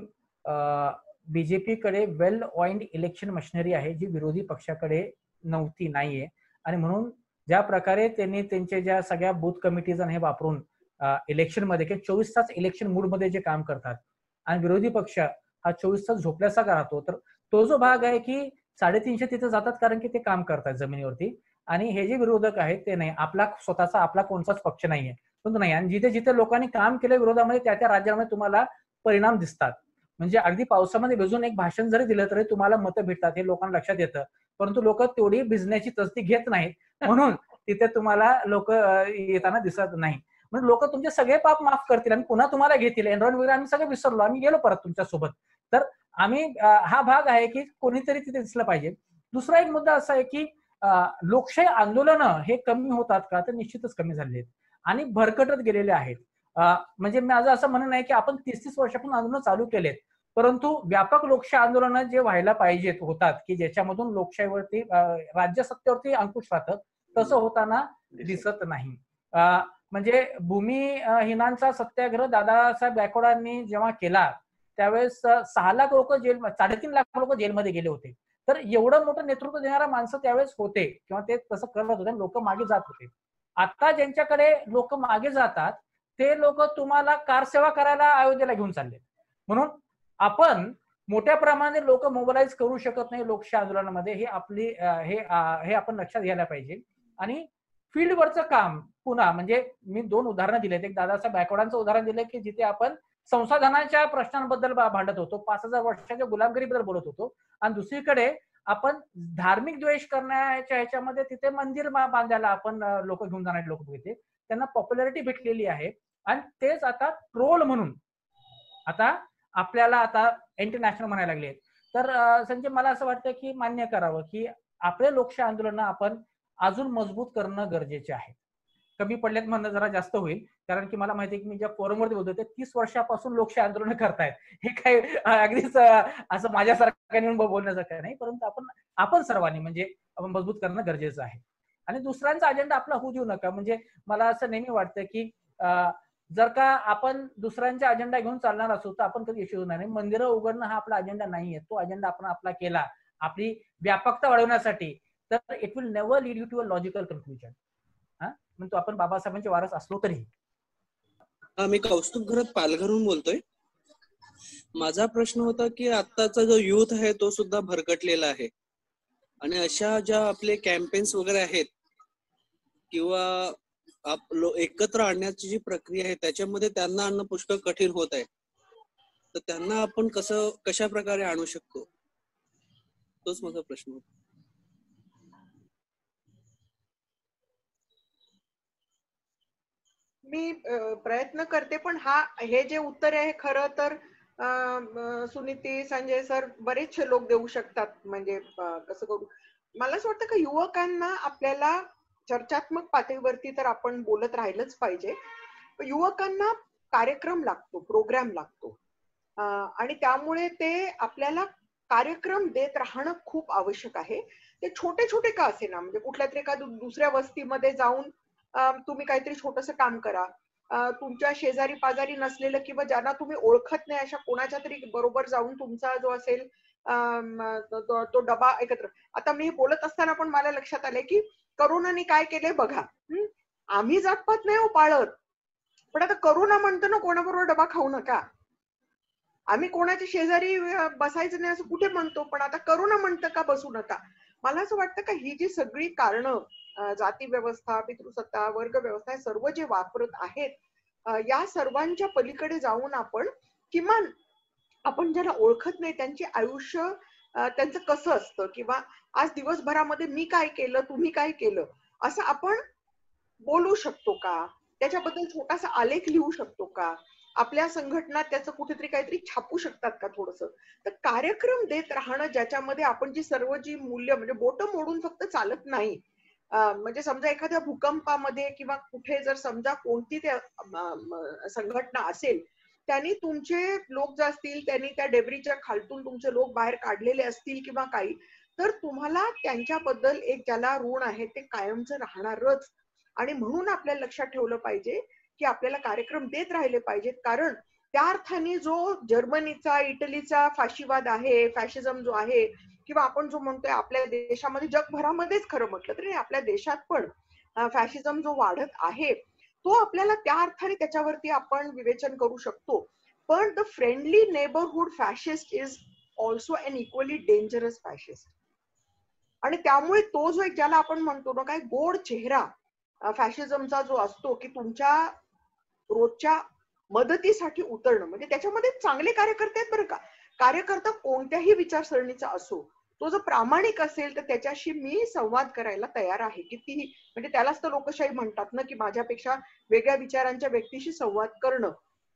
[SPEAKER 4] बीजेपी कडे वेल ऑइंड इलेक्शन मशिनरी आहे जी विरोधी पक्षाकडे नव्हती, नाहीये. आणि म्हणून ज्या प्रकारे त्यांनी त्यांच्या ज्या सगळ्या बूथ कमिटीज हे वापरून इलेक्शन मध्ये की चोवीस तास इलेक्शन मूड मध्ये जे काम करतात आणि विरोधी पक्ष हा चोवीस तास झोपल्यासारखा राहतो, तर तो जो भाग आहे की साडेतीनशे तिथे जातात कारण की ते काम करतात जमिनीवरती. आणि हे जे विरोधक आहेत ते नाही, आपला स्वतःचा आपला कोणताच पक्ष नाहीये पण नाही. आणि जिथे जिथे लोकांनी काम केलं विरोधामध्ये त्या त्या राज्यामध्ये तुम्हाला परिणाम दिसतात. म्हणजे अगदी पावसामध्ये भिजून एक भाषण जरी दिलं तरी तुम्हाला मतं भेटतात, हे लोकांना लक्षात येतं. परंतु लोक तेवढी भिजण्याची तसदी घेत नाहीत म्हणून तिथे तुम्हाला लोक येताना दिसत नाही. म्हणजे लोक तुमचे सगळे पाप माफ करतील आणि पुन्हा तुम्हाला घेतील. एनरॉन वगैरे आम्ही सगळं विसरलो, आम्ही गेलो परत तुमच्या सोबत. तर आम्ही हा भाग आहे की कोणीतरी तिथे दिसलं पाहिजे. दुसरा एक मुद्दा असा आहे की लोकशाही आंदोलनं हे कमी होतात का, तर निश्चितच कमी झालेले आहेत आणि भरकटत गेलेले आहेत. म्हणजे माझं असं म्हणणं आहे की आपण तीस तीस वर्षापासून आंदोलन चालू केलेत, परंतु व्यापक लोकशाही आंदोलन जे व्हायला पाहिजेत होतात की ज्याच्यामधून लोकशाहीवरती राज्य सत्तेवरती अंकुश राहतं, तसं होताना दिसत नाही. म्हणजे भूमिहीनांचा सत्याग्रह दादासाहेब गायकवाडांनी जेव्हा केला त्यावेळेस सहा लाख लोक जेल साडेतीन लाख लोक जेलमध्ये गेले होते. तर एवढं मोठं नेतृत्व देणारा माणसं त्यावेळेस होते किंवा ते तसं करत होते, लोक मागे जात होते. आता ज्यांच्याकडे लोक मागे जातात ते लोक तुम्हाला कारसेवा करायला अयोध्येला घेऊन चालले. म्हणून आपण मोठ्या प्रमाणात लोक मोबिलाइज करू शकत नाही लोकशाही आंदोलनामध्ये, हे आपली हे हे आपण लक्षात घ्यायला पाहिजे. आणि फील्डवरचं काम पुन्हा म्हणजे मी दोन उदाहरणं दिलेत. एक दादासाहेब गायकवाडांचं उदाहरण दिलं की जिथे आपण संसाधनाच्या प्रश्नांबद्दल भांडत होतो, पाच हजार वर्षाच्या गुलामगिरीबद्दल बोलत होतो, आणि दुसरीकडे आपण धार्मिक द्वेष करण्याच्या ह्याच्यामध्ये तिथे मंदिर बांधायला आपण लोक घेऊन जाणारे लोक बघितले, त्यांना पॉप्युलॅरिटी भेटलेली आहे. आणि तेच आता ट्रोल म्हणून आता आपल्याला आता इंटरनॅशनल म्हणायला लागले. तर संजय मला असं वाटतं की मान्य करावं की आपले लोकशाही आंदोलन आपण अजून मजबूत करणं गरजेचे आहे. कमी पडल्यात म्हणणं जरा जास्त होईल, कारण की मला माहिती आहे की मी ज्या फोरमवरती बोलतो ते तीस वर्षापासून लोकशाही आंदोलन करतायत. हे काही अगदीच असं माझ्यासारख्या बोलण्यासारखं नाही, परंतु आपण आपण सर्वांनी म्हणजे आपण मजबूत करणं गरजेचं आहे. आणि दुसऱ्यांचा अजेंडा आपला होऊ देऊ नका. म्हणजे मला असं नेहमी वाटतं की जर का आपण दुसऱ्यांचा अजेंडा घेऊन चालणार असू तर आपण कधी यशस्वी होणार नाही. मंदिरं उघडणं हा आपला अजेंडा नाहीये, तो अजेंडा आपण आपला केला आपली व्यापकता वाढवण्यासाठी, तर it will never lead you to a logical conclusion. हा म्हणजे आपण बाबासाहेबांचे वारस असलो तरी.
[SPEAKER 7] मी कौस्तुभ घरत पालघरहून बोलतोय. माझा प्रश्न होता की आत्ताचा जो युथ आहे तो सुद्धा भरकटलेला आहे आणि अशा ज्या आपले कॅम्पेन्स वगैरे आहेत किंवा एकत्र आणण्याची जी प्रक्रिया आहे त्याच्यामध्ये त्यांना आणणं पुष्कळ कठीण होत आहे, तर त्यांना आपण कसं कशा प्रकारे आणू शकतो, तोच माझा प्रश्न होता.
[SPEAKER 3] मी प्रयत्न करते, पण हा हे जे उत्तर आहे खरं तर सुनीती, संजय सर बरेचसे लोक देऊ शकतात. म्हणजे कसं करू, मला असं वाटतं की युवकांना आपल्याला चर्चात्मक पातळीवरती तर आपण बोलत राहिलंच पाहिजे. युवकांना कार्यक्रम लागतो, प्रोग्राम लागतो. आणि त्यामुळे ते आपल्याला कार्यक्रम देत राहणं खूप आवश्यक आहे. ते छोटे छोटे का असे ना, म्हणजे कुठल्या तरी एका दुसऱ्या वस्तीमध्ये जाऊन तुम्ही काहीतरी छोटंसं काम करा. तुमच्या शेजारी पाजारी नसलेलं किंवा ज्यांना तुम्ही ओळखत नाही अशा कोणाच्या तरी बरोबर जाऊन तुमचा जो असेल तो डबा एकत्र. आता मी बोलत असताना पण मला लक्षात आलंय की करोनाने काय केलंय बघा. आम्ही जातपात नाही हो पाळत, पण आता करोना म्हणतो ना कोणाबरोबर डबा खाऊ नका. आम्ही कोणाच्या शेजारी बसायचं नाही असं कुठे म्हणतो, पण आता करोना म्हणतं का बसू नका. मला असं वाटतं का ही जी सगळी कारणं, जाती व्यवस्था, पितृसत्ता, वर्ग व्यवस्था, सर्व जे वापरत आहेत, या सर्वांच्या पलीकडे जाऊन आपण किमान आपण ज्याला ओळखत नाही त्यांचे आयुष्य त्यांचं कसं असतं किंवा आज दिवसभरामध्ये मी काय केलं, तुम्ही काय केलं, असं आपण बोलू शकतो का, त्याच्याबद्दल छोटासा आलेख लिहू शकतो का, आपल्या संघटना त्याचं कुठेतरी काहीतरी छापू शकतात का थोडंसं. तर कार्यक्रम देत राहणं ज्याच्यामध्ये आपण जी सर्व जी मूल्य, म्हणजे बोटं मोडून फक्त चालत नाही. म्हणजे समजा एखाद्या भूकंपामध्ये किंवा कुठे जर समजा कोणती त्या संघटना असेल, त्यांनी तुमचे लोक जे असतील त्यांनी त्या डेब्रीच्या खालतून तुमचे लोक बाहेर काढलेले असतील किंवा काही, तर तुम्हाला त्यांच्याबद्दल एक ज्याला ऋण आहे ते कायमचं राहणारच. आणि म्हणून आपल्याला लक्षात ठेवलं पाहिजे की आपल्याला कार्यक्रम देत राहिले पाहिजेत, कारण त्या अर्थाने जो जर्मनीचा, इटलीचा फाशीवाद आहे, फॅशिझम जो आहे, किंवा आपण जो म्हणतोय आपल्या देशामध्ये, जगभरामध्येच खरं म्हटलं तरी आपल्या देशात पण फॅशिझम जो वाढत आहे, तो आपल्याला त्या अर्थाने त्याच्यावरती आपण विवेचन करू शकतो. पण the friendly neighbourhood fascist is also an equally dangerous fascist. आणि त्यामुळे तो जो एक ज्याला आपण म्हणतो ना काय गोड चेहरा फॅशिझमचा जो असतो, की तुमच्या रोजच्या मदतीसाठी उतरणं, म्हणजे त्याच्यामध्ये चांगले कार्यकर्ते आहेत बरं का. कार्यकर्ता कोणत्याही विचारसरणीचा असो, तो जर प्रामाणिक असेल तर त्याच्याशी मी संवाद करायला तयार आहे. कितीही, म्हणजे त्यालाच तर लोकशाही म्हणतात ना, की माझ्यापेक्षा वेगळ्या विचारांच्या व्यक्तीशी संवाद करणं.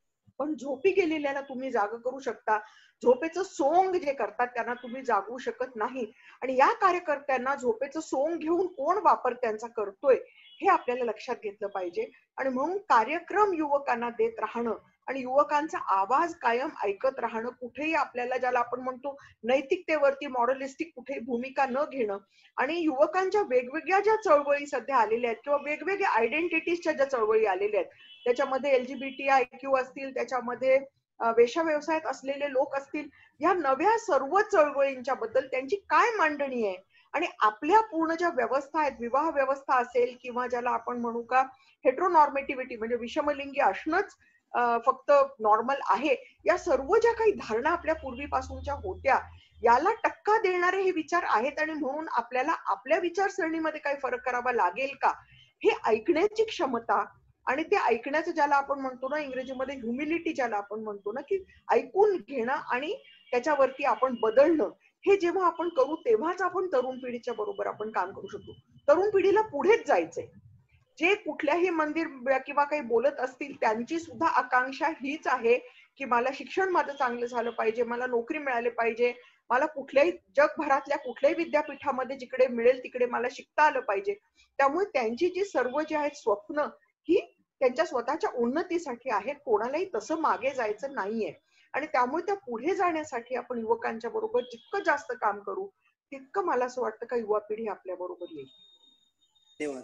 [SPEAKER 3] पण झोपी गेलेल्याला तुम्ही जाग करू शकता, झोपेचं सोंग जे करतात त्यांना तुम्ही जागवू शकत नाही. आणि या कार्यकर्त्यांना झोपेचं सोंग घेऊन कोण वापर त्यांचा करतोय हे आपल्याला लक्षात घेतलं पाहिजे. आणि म्हणून कार्यक्रम युवकांना देत राहणं आणि युवकांचा आवाज कायम ऐकत राहणं, कुठेही आपल्याला ज्याला आपण म्हणतो नैतिकतेवरती मॉरलिस्टिक कुठेही भूमिका न घेणं, आणि युवकांच्या वेगवेगळ्या ज्या चळवळी सध्या आलेल्या आहेत किंवा वेगवेगळ्या आयडेंटिटीजच्या ज्या चळवळी आलेल्या आहेत, त्याच्यामध्ये एलजीबीटी आय क्यू असतील, त्याच्यामध्ये वेश्या व्यवसायात असलेले लोक असतील, या नव्या सर्व चळवळींच्या बद्दल त्यांची काय मांडणी आहे, आणि आपल्या पूर्ण ज्या व्यवस्था आहेत, विवाह व्यवस्था असेल किंवा ज्याला आपण म्हणू का हेट्रोनॉर्मेटिव्हिटी म्हणजे विषमलिंगी असणंच फक्त नॉर्मल आहे, या सर्व ज्या काही धारणा आपल्या पूर्वीपासूनच्या होत्या याला टक्का देणारे हे विचार आहेत. आणि म्हणून आपल्याला आपल्या विचारसरणीमध्ये काही फरक करावा लागेल का हे ऐकण्याची क्षमता, आणि ते ऐकण्याचं ज्याला आपण म्हणतो ना इंग्रजीमध्ये ह्युमिलिटी ज्याला आपण म्हणतो ना, की ऐकून घेणं आणि त्याच्यावरती आपण बदलणं, हे जेव्हा आपण करू तेव्हाच आपण तरुण पिढीच्या बरोबर आपण काम करू शकतो. तरुण पिढीला पुढेच जायचंय. जे कुठल्याही मंदिर किंवा काही बोलत असतील त्यांची सुद्धा आकांक्षा हीच आहे की मला शिक्षण माझं चांगलं झालं पाहिजे, मला नोकरी मिळाली पाहिजे, मला कुठल्याही जगभरातल्या कुठल्याही विद्यापीठामध्ये जिकडे मिळेल तिकडे मला शिकता आलं पाहिजे. त्यामुळे त्यांची जी सर्व जी आहेत स्वप्न ही त्यांच्या स्वतःच्या उन्नतीसाठी आहेत, कोणालाही तसं मागे जायचं नाहीये. आणि त्यामुळे त्या पुढे जाण्यासाठी आपण युवकांच्या बरोबर जितकं जास्त काम करू तितकं मला असं वाटतं का युवा पिढी आपल्या बरोबर येईल.
[SPEAKER 7] धन्यवाद.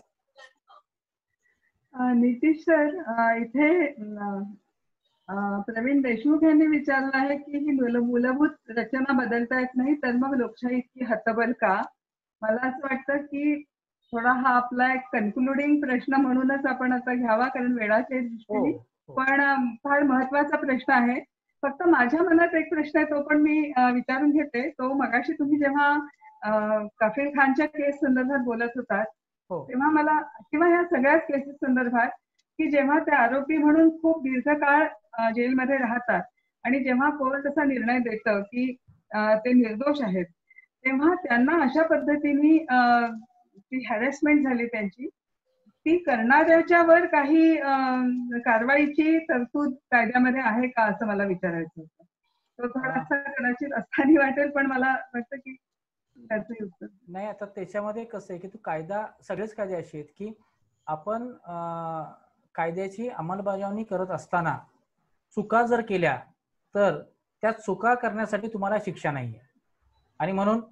[SPEAKER 2] नितीश सर, इथे प्रवीण देशमुख यांनी विचारलं आहे की ही मूलभूत रचना बदलता येत नाही तर मग लोकशाही इतकी हतबल का. मला असं वाटतं की थोडा हा आपला एक कन्क्लुडिंग प्रश्न म्हणूनच आपण आता घ्यावा, कारण वेळाच्या दृष्टीने, पण फार महत्वाचा प्रश्न आहे. फक्त माझ्या मनात एक प्रश्न आहे, तो पण मी विचारून घेते. तो मगाशी तुम्ही जेव्हा कफील खानच्या केस संदर्भात बोलत होतात तेव्हा मला, किंवा ह्या सगळ्याच केसेस संदर्भात, की जेव्हा ते आरोपी म्हणून खूप दीर्घकाळ जेलमध्ये राहतात आणि जेव्हा कोर्ट असा निर्णय देतं की ते निर्दोष आहेत, तेव्हा त्यांना अशा पद्धतीने ती हॅरेसमेंट झाली त्यांची, ती करणाऱ्याच्यावर काही कारवाईची तरतूद कायद्यामध्ये आहे का असं मला विचारायचं होतं. तो थोडासा कदाचित अस्थानी वाटेल, पण मला वाटतं की त्याचं उत्तर
[SPEAKER 4] नाही. आता त्याच्यामध्ये कसं आहे की तू कायदा, सगळेच कायदे असे आहेत की आपण कायद्याची अंमलबजावणी करत असताना चुका जर केल्या तर त्या चुका करण्यासाठी तुम्हाला शिक्षा नाहीये. आणि म्हणून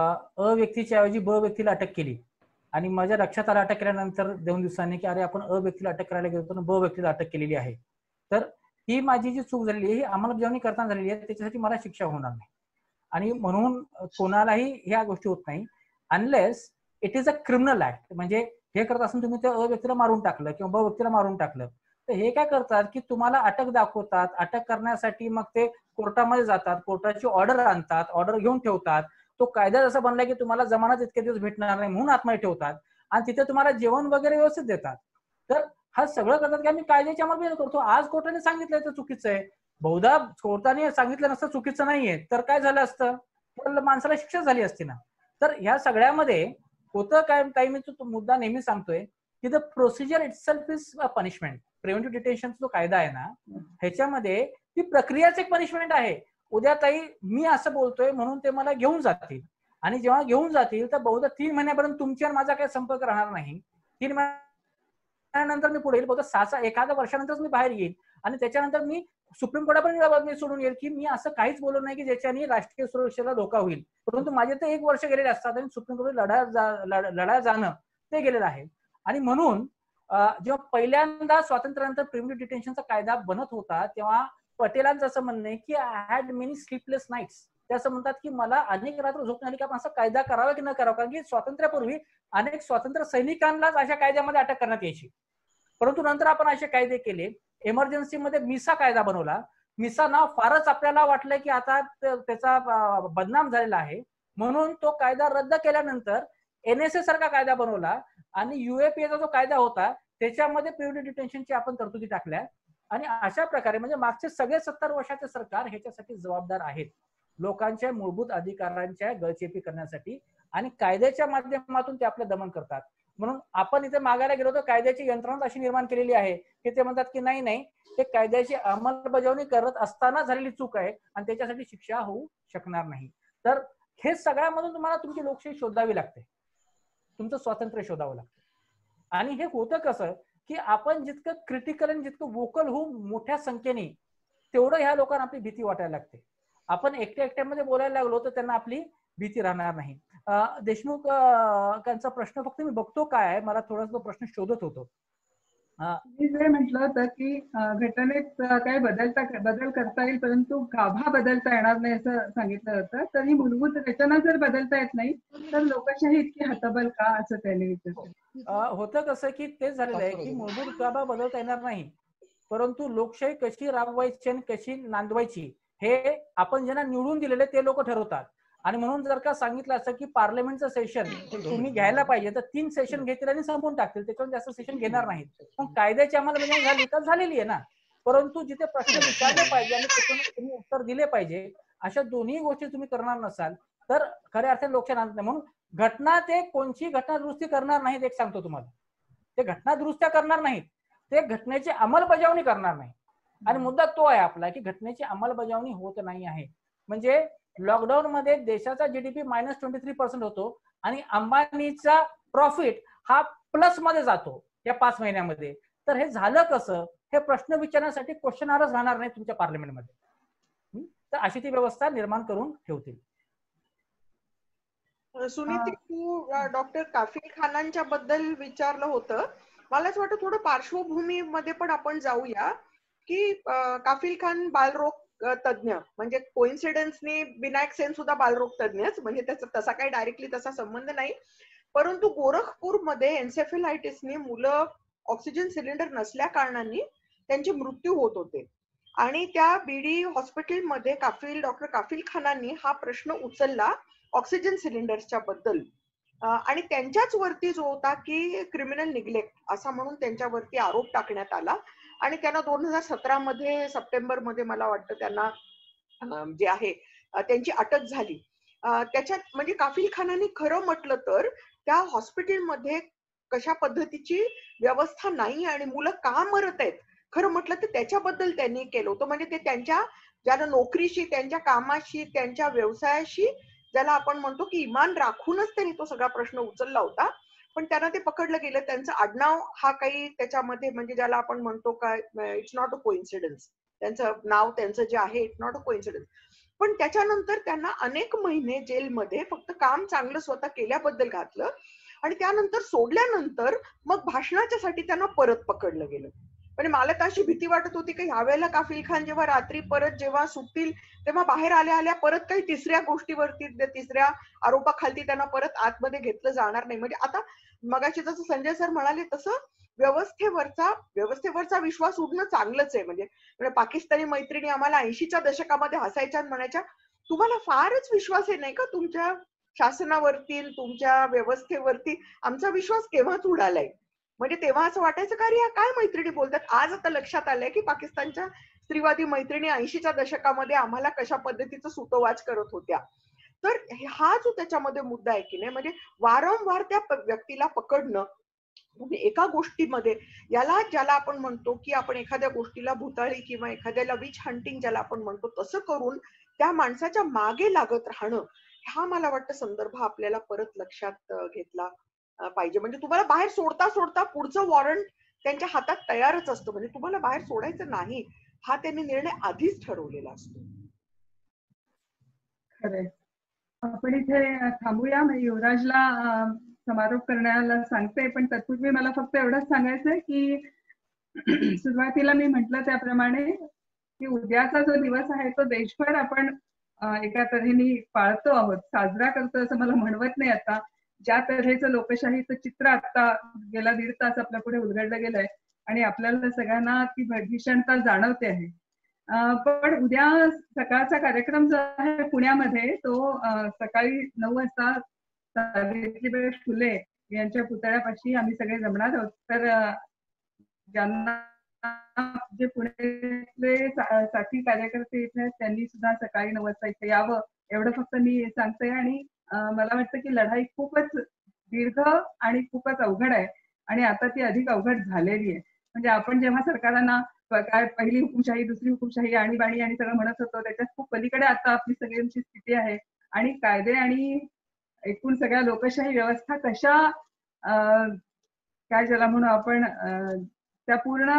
[SPEAKER 4] अ व्यक्तीच्या ऐवजी ब व्यक्तीला अटक केली आणि माझ्या लक्षात आलं अटक केल्यानंतर दोन दिवसांनी की अरे आपण अ व्यक्तीला अटक करायला गेलो तर ब व्यक्तीला अटक केलेली आहे. तर ही माझी जी चूक झालेली आहे ही अंमलबजावणी करताना झालेली आहे, त्याच्यासाठी मला शिक्षा होणार नाही. आणि म्हणून कोणालाही ह्या गोष्टी होत नाही unless it is a criminal act. म्हणजे हे करत असताना तुम्ही त्या अ व्यक्तीला मारून टाकलं किंवा ब व्यक्तीला मारून टाकलं तर हे काय करतात की तुम्हाला अटक दाखवतात. अटक करण्यासाठी मग ते कोर्टामध्ये जातात, कोर्टाची ऑर्डर आणतात, ऑर्डर घेऊन ठेवतात. तो कायदा जसा बनलाय की तुम्हाला जमानत इतके दिवस भेटणार नाही म्हणून आतमध्ये ठेवतात आणि तिथे तुम्हाला जेवण वगैरे व्यवस्थित देतात. तर हा सगळं करतात की आम्ही कायद्याची अंमलबजावणी करतो. आज कोर्टाने सांगितलंय तर चुकीचं आहे. बहुधा कोर्टाने सांगितलं नसतं चुकीचं नाहीये तर काय झालं असतं, तर माणसाला शिक्षा झाली असती ना. तर ह्या सगळ्यामध्ये होतं काय, काही मी तो मुद्दा नेहमी सांगतोय की the procedure itself is a punishment. Preventive detention जो कायदा आहे ना ह्याच्यामध्ये ती प्रक्रियाच एक पनिशमेंट आहे. उद्या ताई मी असं बोलतोय म्हणून ते मला घेऊन जातील आणि जेव्हा घेऊन जातील तर बहुधा तीन महिन्यापर्यंत तुमच्या माझा काही संपर्क राहणार नाही. तीन महिन्यानंतर मी पुढे येईल, बहुधा सहा एखाद्या वर्षानंतरच मी बाहेर येईल आणि त्याच्यानंतर मी सुप्रीम कोर्टापर्यंत मी सोडून येईल की मी असं काहीच बोललो नाही की ज्याच्याने राष्ट्रीय सुरक्षेला धोका होईल. परंतु माझे तर एक वर्ष गेलेले असतात आणि सुप्रीम कोर्ट लढा लढा जाणं ते गेलेलं आहे. आणि म्हणून जेव्हा पहिल्यांदा स्वातंत्र्यानंतर प्रिव्हेंटिव्ह डिटेन्शनचा कायदा बनत होता तेव्हा पटेलांचं असं म्हणणं आहे की I had many sleepless nights. ते असं म्हणतात की मला अनेक रात्र झोप नाही आली की आपण असा कायदा करावा की न करावा, कारण की स्वातंत्र्यापूर्वी अनेक स्वातंत्र्य सैनिकांनाच अशा कायद्यामध्ये अटक करण्यात यायची. परंतु नंतर आपण असे कायदे केले. इमर्जन्सीमध्ये मिसा कायदा बनवला. मिसा नाव फारच आपल्याला वाटलं की आता त्याचा बदनाम झालेला आहे म्हणून तो कायदा रद्द केल्यानंतर एनएसए सारखा कायदा बनवला आणि युएपीएचा जो कायदा होता त्याच्यामध्ये प्रिव्हेंटिव्ह डिटेन्शनची आपण तरतुदी टाकल्या. आणि अशा प्रकारे म्हणजे मागचे सगळे सत्तर वर्षाचे सरकार ह्याच्यासाठी जबाबदार आहेत, लोकांच्या मूलभूत अधिकारांच्या गळचेपी करण्यासाठी आणि कायद्याच्या माध्यमातून ते आपलं दमन करतात. म्हणून आपण इथे मागायला गेलो तर कायद्याची यंत्रणा अशी निर्माण केलेली आहे की ते म्हणतात की नाही नाही ते कायद्याची अंमलबजावणी करत असताना झालेली चूक आहे आणि त्याच्यासाठी शिक्षा होऊ शकणार नाही. तर हे सगळ्यामधून तुम्हाला तुमची लोकशाही शोधावी लागते, तुमचं स्वातंत्र्य शोधावं लागतं. आणि हे होतं कसं की आपण जितकं क्रिटिकल आणि जितकं वोकल होऊ मोठ्या संख्येने तेवढं ह्या लोकांना आपली भीती वाटायला लागते. आपण एकट्या एकट्यामध्ये बोलायला लागलो तर त्यांना आपली भीती राहणार नाही. देशमुख यांचा प्रश्न फक्त मी बघतो काय आहे, मला थोडासा तो प्रश्न शोधत होतो.
[SPEAKER 2] मी जे म्हटलं होतं की घटनेत काय बदलता बदल करता येईल परंतु गाभा बदलता येणार नाही असं सांगितलं होतं. तर ही मूलभूत रचना जर बदलता येत नाही तर लोकशाही इतकी हतबल का असं त्यांनी विचारलं.
[SPEAKER 4] होतं कसं की तेच झालेलं आहे की मूलभूत गाभा बदलता येणार नाही परंतु लोकशाही कशी राबवायची आणि कशी नांदवायची हे आपण ज्यांना निवडून दिलेले ते लोक ठरवतात. आणि म्हणून जर का सांगितलं असं की पार्लमेंटचं सेशन तुम्ही घ्यायला पाहिजे तर तीन सेशन घेतील आणि संपवून टाकतील, त्याच्यावर जास्त सेशन घेणार नाहीत. पण कायद्याची अंमलबजावणी झाली तर झालेली आहे ना. परंतु जिथे प्रश्न विचारले पाहिजे आणि त्यातून तुम्ही उत्तर दिले पाहिजे अशा दोन्ही गोष्टी तुम्ही करणार नसाल तर खऱ्या अर्थाने लोकशाही नांदत नाही. म्हणून घटना ते कोणची घटना दुरुस्ती करणार नाहीत एक सांगतो तुम्हाला, ते घटना दुरुस्त्या करणार नाहीत, ते घटनेची अंमलबजावणी करणार नाही. आणि मुद्दा तो आहे आपला की घटनेची अंमलबजावणी होत नाही आहे. म्हणजे लॉकडाऊन मध्ये देशाचा GDP minus twenty three percent होतो आणि अंबानीचा प्रॉफिट हा प्लस मध्ये जातो या पाच महिन्यामध्ये. तर हे झालं कसं हे प्रश्न विचारण्यासाठी क्वेश्चनरच राहणार नाही तुमच्या पार्लमेंटमध्ये. तर अशी ती व्यवस्था निर्माण करून ठेवतील.
[SPEAKER 3] सुनीती, तू डॉक्टर काफिल खानांच्या बद्दल विचारलं होतं. मला असं वाटतं थोडं पार्श्वभूमीमध्ये पण आपण जाऊया की काफिल खान बालरोग तज्ञ, म्हणजे कोइन्सिडन्सनी विनायक सेन सुद्धा बालरोग तज्ञच, म्हणजे त्याचा तसा काही डायरेक्टली तसा संबंध नाही. परंतु गोरखपूरमध्ये एन्सेफेलायटिसने मुलं ऑक्सिजन सिलेंडर नसल्या कारणाने त्यांचे मृत्यू होत होते आणि त्या बीडी हॉस्पिटलमध्ये काफिल डॉक्टर काफिल खानांनी हा प्रश्न उचलला ऑक्सिजन सिलेंडर्सच्या बद्दल. आणि त्यांच्याच वरती जो होता की क्रिमिनल निग्लेक्ट असा म्हणून त्यांच्यावरती आरोप टाकण्यात आला आणि त्यांना दोन हजार सतरा मध्ये सप्टेंबर मध्ये मला वाटतं त्यांना जे आहे त्यांची अटक झाली. त्याच्यात म्हणजे काफिल खानाने खरं म्हटलं तर त्या हॉस्पिटलमध्ये कशा पद्धतीची व्यवस्था नाही आणि मुलं का मरत आहेत खरं म्हटलं तर त्याच्याबद्दल त्यांनी केलं होतं. म्हणजे ते त्यांच्या ज्याला नोकरीशी, त्यांच्या कामाशी, त्यांच्या व्यवसायाशी ज्याला आपण म्हणतो की इमान राखूनच त्यांनी तो सगळा प्रश्न उचलला होता. पण त्यांना ते पकडलं गेलं. त्यांचं आडनाव हा काही त्याच्यामध्ये म्हणजे ज्याला आपण म्हणतो काय इट्स नॉट अ कोइन्सिडन्स, त्यांचं नाव त्यांचं जे आहे इट नॉट अ कोइन्सिडन्स. पण त्याच्यानंतर त्यांना अनेक महिने जेलमध्ये फक्त काम चांगलं स्वतः केल्याबद्दल घातलं आणि त्यानंतर सोडल्यानंतर मग भाषणाच्यासाठी त्यांना परत पकडलं गेलं. म्हणजे मला तर अशी भीती वाटत होती की ह्यावेळेला काफिल खान जेव्हा रात्री परत जेव्हा सुटतील तेव्हा बाहेर आल्या आल्या परत काही तिसऱ्या गोष्टीवरती तिसऱ्या आरोपाखाली त्यांना परत आतमध्ये घेतलं जाणार नाही. म्हणजे आता मगाशी जसं संजय सर म्हणाले तसं व्यवस्थेवरचा व्यवस्थेवरचा विश्वास उडणं चांगलंच आहे. म्हणजे म्हणजे पाकिस्तानी मैत्रिणी आम्हाला ऐंशीच्या दशकामध्ये हसायच्या आणि म्हणायच्या तुम्हाला फारच विश्वास आहे नाही का तुमच्या शासनावरती तुमच्या व्यवस्थेवरती. आमचा विश्वास केव्हाच उडालाय. म्हणजे तेव्हा असं वाटायचं का रे काय मैत्रिणी बोलतात. आज आता लक्षात आलंय की पाकिस्तानच्या स्त्रीवादी मैत्रिणी ऐंशीच्या दशकामध्ये आम्हाला कशा पद्धतीचं सुतोवाच करत होत्या. तर हा जो त्याच्यामध्ये मुद्दा आहे की नाही म्हणजे वारंवार त्या व्यक्तीला पकडणं एका गोष्टीमध्ये याला ज्याला आपण म्हणतो की आपण एखाद्या गोष्टीला भुताळी किंवा एखाद्याला विच हंटिंग ज्याला आपण म्हणतो तसं करून त्या माणसाच्या मागे लागत राहणं हा मला वाटतं संदर्भ आपल्याला परत लक्षात घेतला पाहिजे. म्हणजे तुम्हाला बाहेर सोडता सोडता पुढचं वॉरंट त्यांच्या हातात तयारच असतं. म्हणजे तुम्हाला बाहेर सोडायचं नाही हा त्यांनी निर्णय आधीच ठरवलेला असतो.
[SPEAKER 2] खरंय. आपण इथे थांबूया. म्हणजे युवराजला समारोप करण्याला सांगते पण तत्पूर्वी मला फक्त एवढंच सांगायचंय की सुरुवातीला मी म्हटलं त्याप्रमाणे की उद्याचा जो दिवस आहे तो देशभर आपण एका तऱ्हेने पाळतो आहोत साजरा करतो असं मला म्हणवत नाही. आता ज्या तऱ्हेचं लोकशाहीचं चित्र आता गेला दीड तास आपल्या पुढे उलगडलं गेलंय आणि आपल्याला सगळ्यांना ती भीषणता जाणवते आहे. पण उद्या सकाळचा कार्यक्रम जो आहे पुण्यामध्ये तो सकाळी नऊ वाजता सावित्रीबाई फुले यांच्या पुतळ्यापाशी आम्ही सगळे जमणार आहोत. तर ज्यांना जे पुण्यातले साथी कार्यकर्ते इथे त्यांनी सुद्धा सकाळी नऊ वाजता इथे यावं एवढं फक्त मी सांगते. आणि मला वाटतं की लढाई खूपच दीर्घ आणि खूपच अवघड आहे आणि आता ती अधिक अवघड झालेली आहे. म्हणजे आपण जेव्हा सरकारांना काय पहिली हुकुमशाही दुसरी हुकुमशाही आणीबाणी आणि सगळं म्हणत होतो त्याच्यात खूप पलीकडे आता आपली सगळ्यांची स्थिती आहे आणि कायदे आणि एकूण सगळ्या लोकशाही व्यवस्था कशा काय ज्याला म्हणू आपण त्या पूर्ण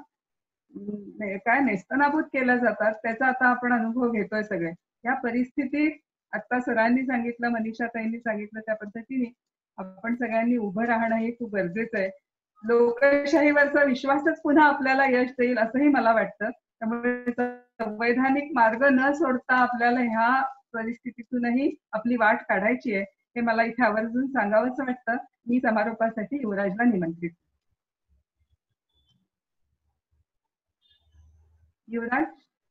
[SPEAKER 2] काय नेस्तनाबूत केल्या जातात त्याचा आता आपण अनुभव घेतोय सगळे. या परिस्थितीत आता सरांनी सांगितलं मनीषा ताईंनी सांगितलं त्या पद्धतीने आपण सगळ्यांनी उभं राहणं हे खूप गरजेचं आहे. लोकशाहीवरचा विश्वासच पुन्हा आपल्याला यश देईल असंही मला वाटतं. त्यामुळे संवैधानिक मार्ग न सोडता आपल्याला ह्या परिस्थितीतूनही आपली वाट काढायची आहे हे मला इथे आवर्जून सांगावंच वाटतं. मी समारोपासाठी युवराजला निमंत्रित. युवराज.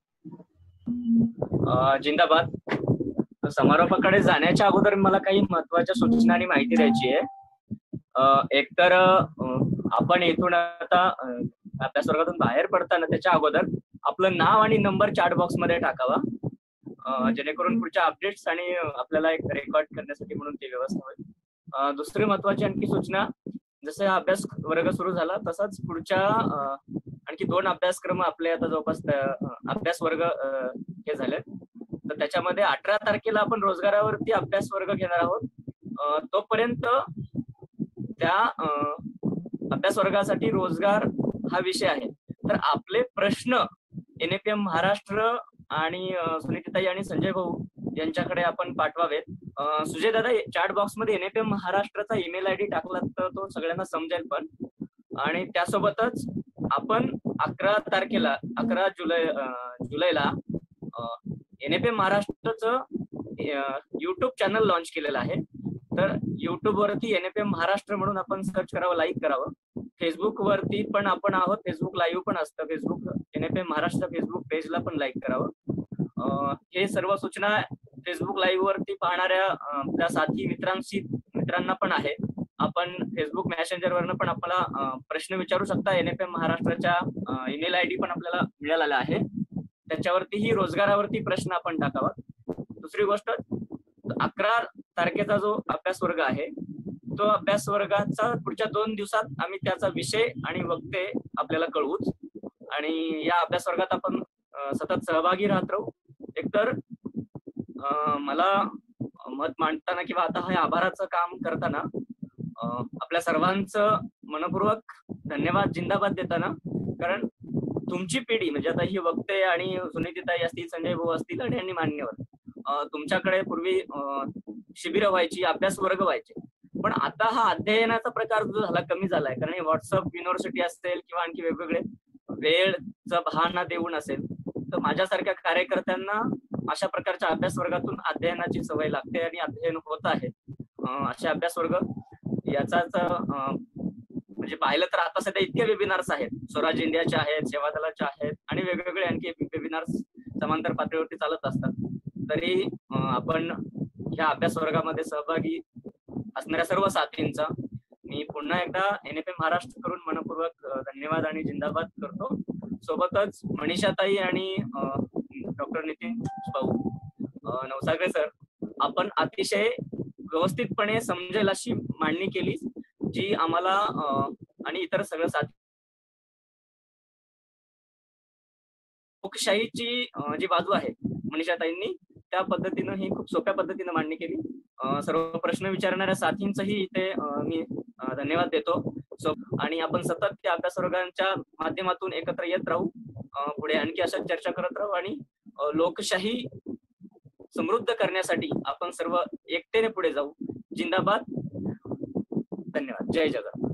[SPEAKER 1] जिंदाबाद. समारोपाकडे जाण्याच्या अगोदर मला काही महत्वाच्या सूचना आणि माहिती द्यायची आहे. एकतर आपण इथून आता अभ्यासवर्गातून बाहेर पडताना त्याच्या अगोदर आपलं नाव आणि नंबर चॅट बॉक्स मध्ये टाकावा जेणेकरून पुढच्या अपडेट्स आणि आपल्याला एक रेकॉर्ड करण्यासाठी म्हणून ती व्यवस्था होईल. दुसरी महत्वाची आणखी सूचना जसं हा अभ्यास वर्ग सुरू झाला तसाच पुढच्या आणखी दोन अभ्यासक्रम आपले आता जवळपास अभ्यास वर्ग हे झाले तर त्याच्यामध्ये अठरा तारखेला आपण रोजगारावरती अभ्यास वर्ग घेणार आहोत. तोपर्यंत त्या अभ्यास वर्गासाठी रोजगार हा विषय आहे तर आपले प्रश्न N A P M Maharashtra आणि सुनीताताई आणि संजय भाऊ यांच्याकडे आपण पाठवावेत. सुजय दादा चॅट बॉक्स मध्ये एन ए पी एम महाराष्ट्राचा ईमेल आय डी टाकला तर तो सगळ्यांना समजेल पण. आणि त्यासोबतच आपण अकरा तारखेला अकरा जुलै जुलैला एन ए पी एम महाराष्ट्राचं युट्यूब चॅनल लॉन्च केलेलं आहे. तर युट्यूब वरती N A P M Maharashtra म्हणून आपण सर्च करावं लाईक करावं. फेसबुक वरती पण आपण आहोत. फेसबुक लाईव्ह पण असतं. Facebook N A P M Maharashtra Facebook पेजला पण लाईक करावं. हे सर्व सूचना फेसबुक लाईव्ह वरती पाहणाऱ्या आपल्या साथी मित्रांशी मित्रांना पण आहे. आपण फेसबुक मेसेंजर वरनं पण आपल्याला प्रश्न विचारू शकता. एन ए पी एम महाराष्ट्राच्या ईमेल आय डी पण आपल्याला मिळालेला आहे. त्याच्यावरतीही रोजगारावरती प्रश्न आपण टाकावा. दुसरी गोष्ट अकरा तारखेचा जो अभ्यास वर्ग आहे तो अभ्यास वर्गाचा पुढच्या दोन दिवसात आम्ही त्याचा विषय आणि वक्ते आपल्याला कळवूच. आणि या अभ्यास वर्गात आपण सतत सहभागी राहत राहू. एकतर मला मत मांडताना किंवा आता हे आभाराचं काम करताना आपल्या सर्वांचं मनपूर्वक धन्यवाद जिंदाबाद देताना कारण तुमची पिढी म्हणजे आता ही वक्ते आणि सुनीतीताई असतील, संजय भाऊ असतील आणि यांनी मान्यवर, तुमच्याकडे पूर्वी शिबिरं व्हायची, अभ्यास वर्ग व्हायचे, पण आता हा अध्ययनाचा प्रकार जो झाला कमी झालाय, कारण व्हॉट्सअप युनिव्हर्सिटी असेल किंवा आणखी वेगवेगळे वेळचा बहाणा देऊन असेल, तर माझ्यासारख्या कार्यकर्त्यांना अशा प्रकारच्या अभ्यास वर्गातून अध्ययनाची सवय लागते आणि अध्ययन होत आहे. असे अभ्यास वर्ग याचाच म्हणजे पाहिलं तर आता सध्या इतके वेबिनार्स आहेत, स्वराज इंडियाचे आहेत, सेवा दलाचे आहेत आणि वेगवेगळे आणखी वेबिनार्स समांतर पातळीवरती चालत असतात. तरी आपण ह्या अभ्यास वर्गामध्ये सहभागी असणाऱ्या सर्व साथींचा मी पुन्हा एकदा एन एफ ए महाराष्ट्र करून मनपूर्वक धन्यवाद आणि जिंदाबाद करतो. सोबतच मनीषाताई आणि डॉक्टर नितीन भाऊ नवसागरे सर, आपण अतिशय व्यवस्थितपणे समजेल अशी मांडणी केली, जी आम्हाला आणि इतर सगळं साथी लोकशाहीची जी बाजू आहे मनीषाताईंनी त्या पद्धतीनं ही खूप सोप्या पद्धतीनं मांडणी केली. सर्व प्रश्न विचारणाऱ्या साथींचंही इथे मी धन्यवाद देतो. आणि आपण सतत त्या अभ्यास वर्गांच्या माध्यमातून एकत्र येत राहू, पुढे आणखी अशा चर्चा करत राहू आणि लोकशाही समृद्ध करण्यासाठी आपण सर्व एकतेने पुढे जाऊ. जिंदाबाद. धन्यवाद. जय जगत.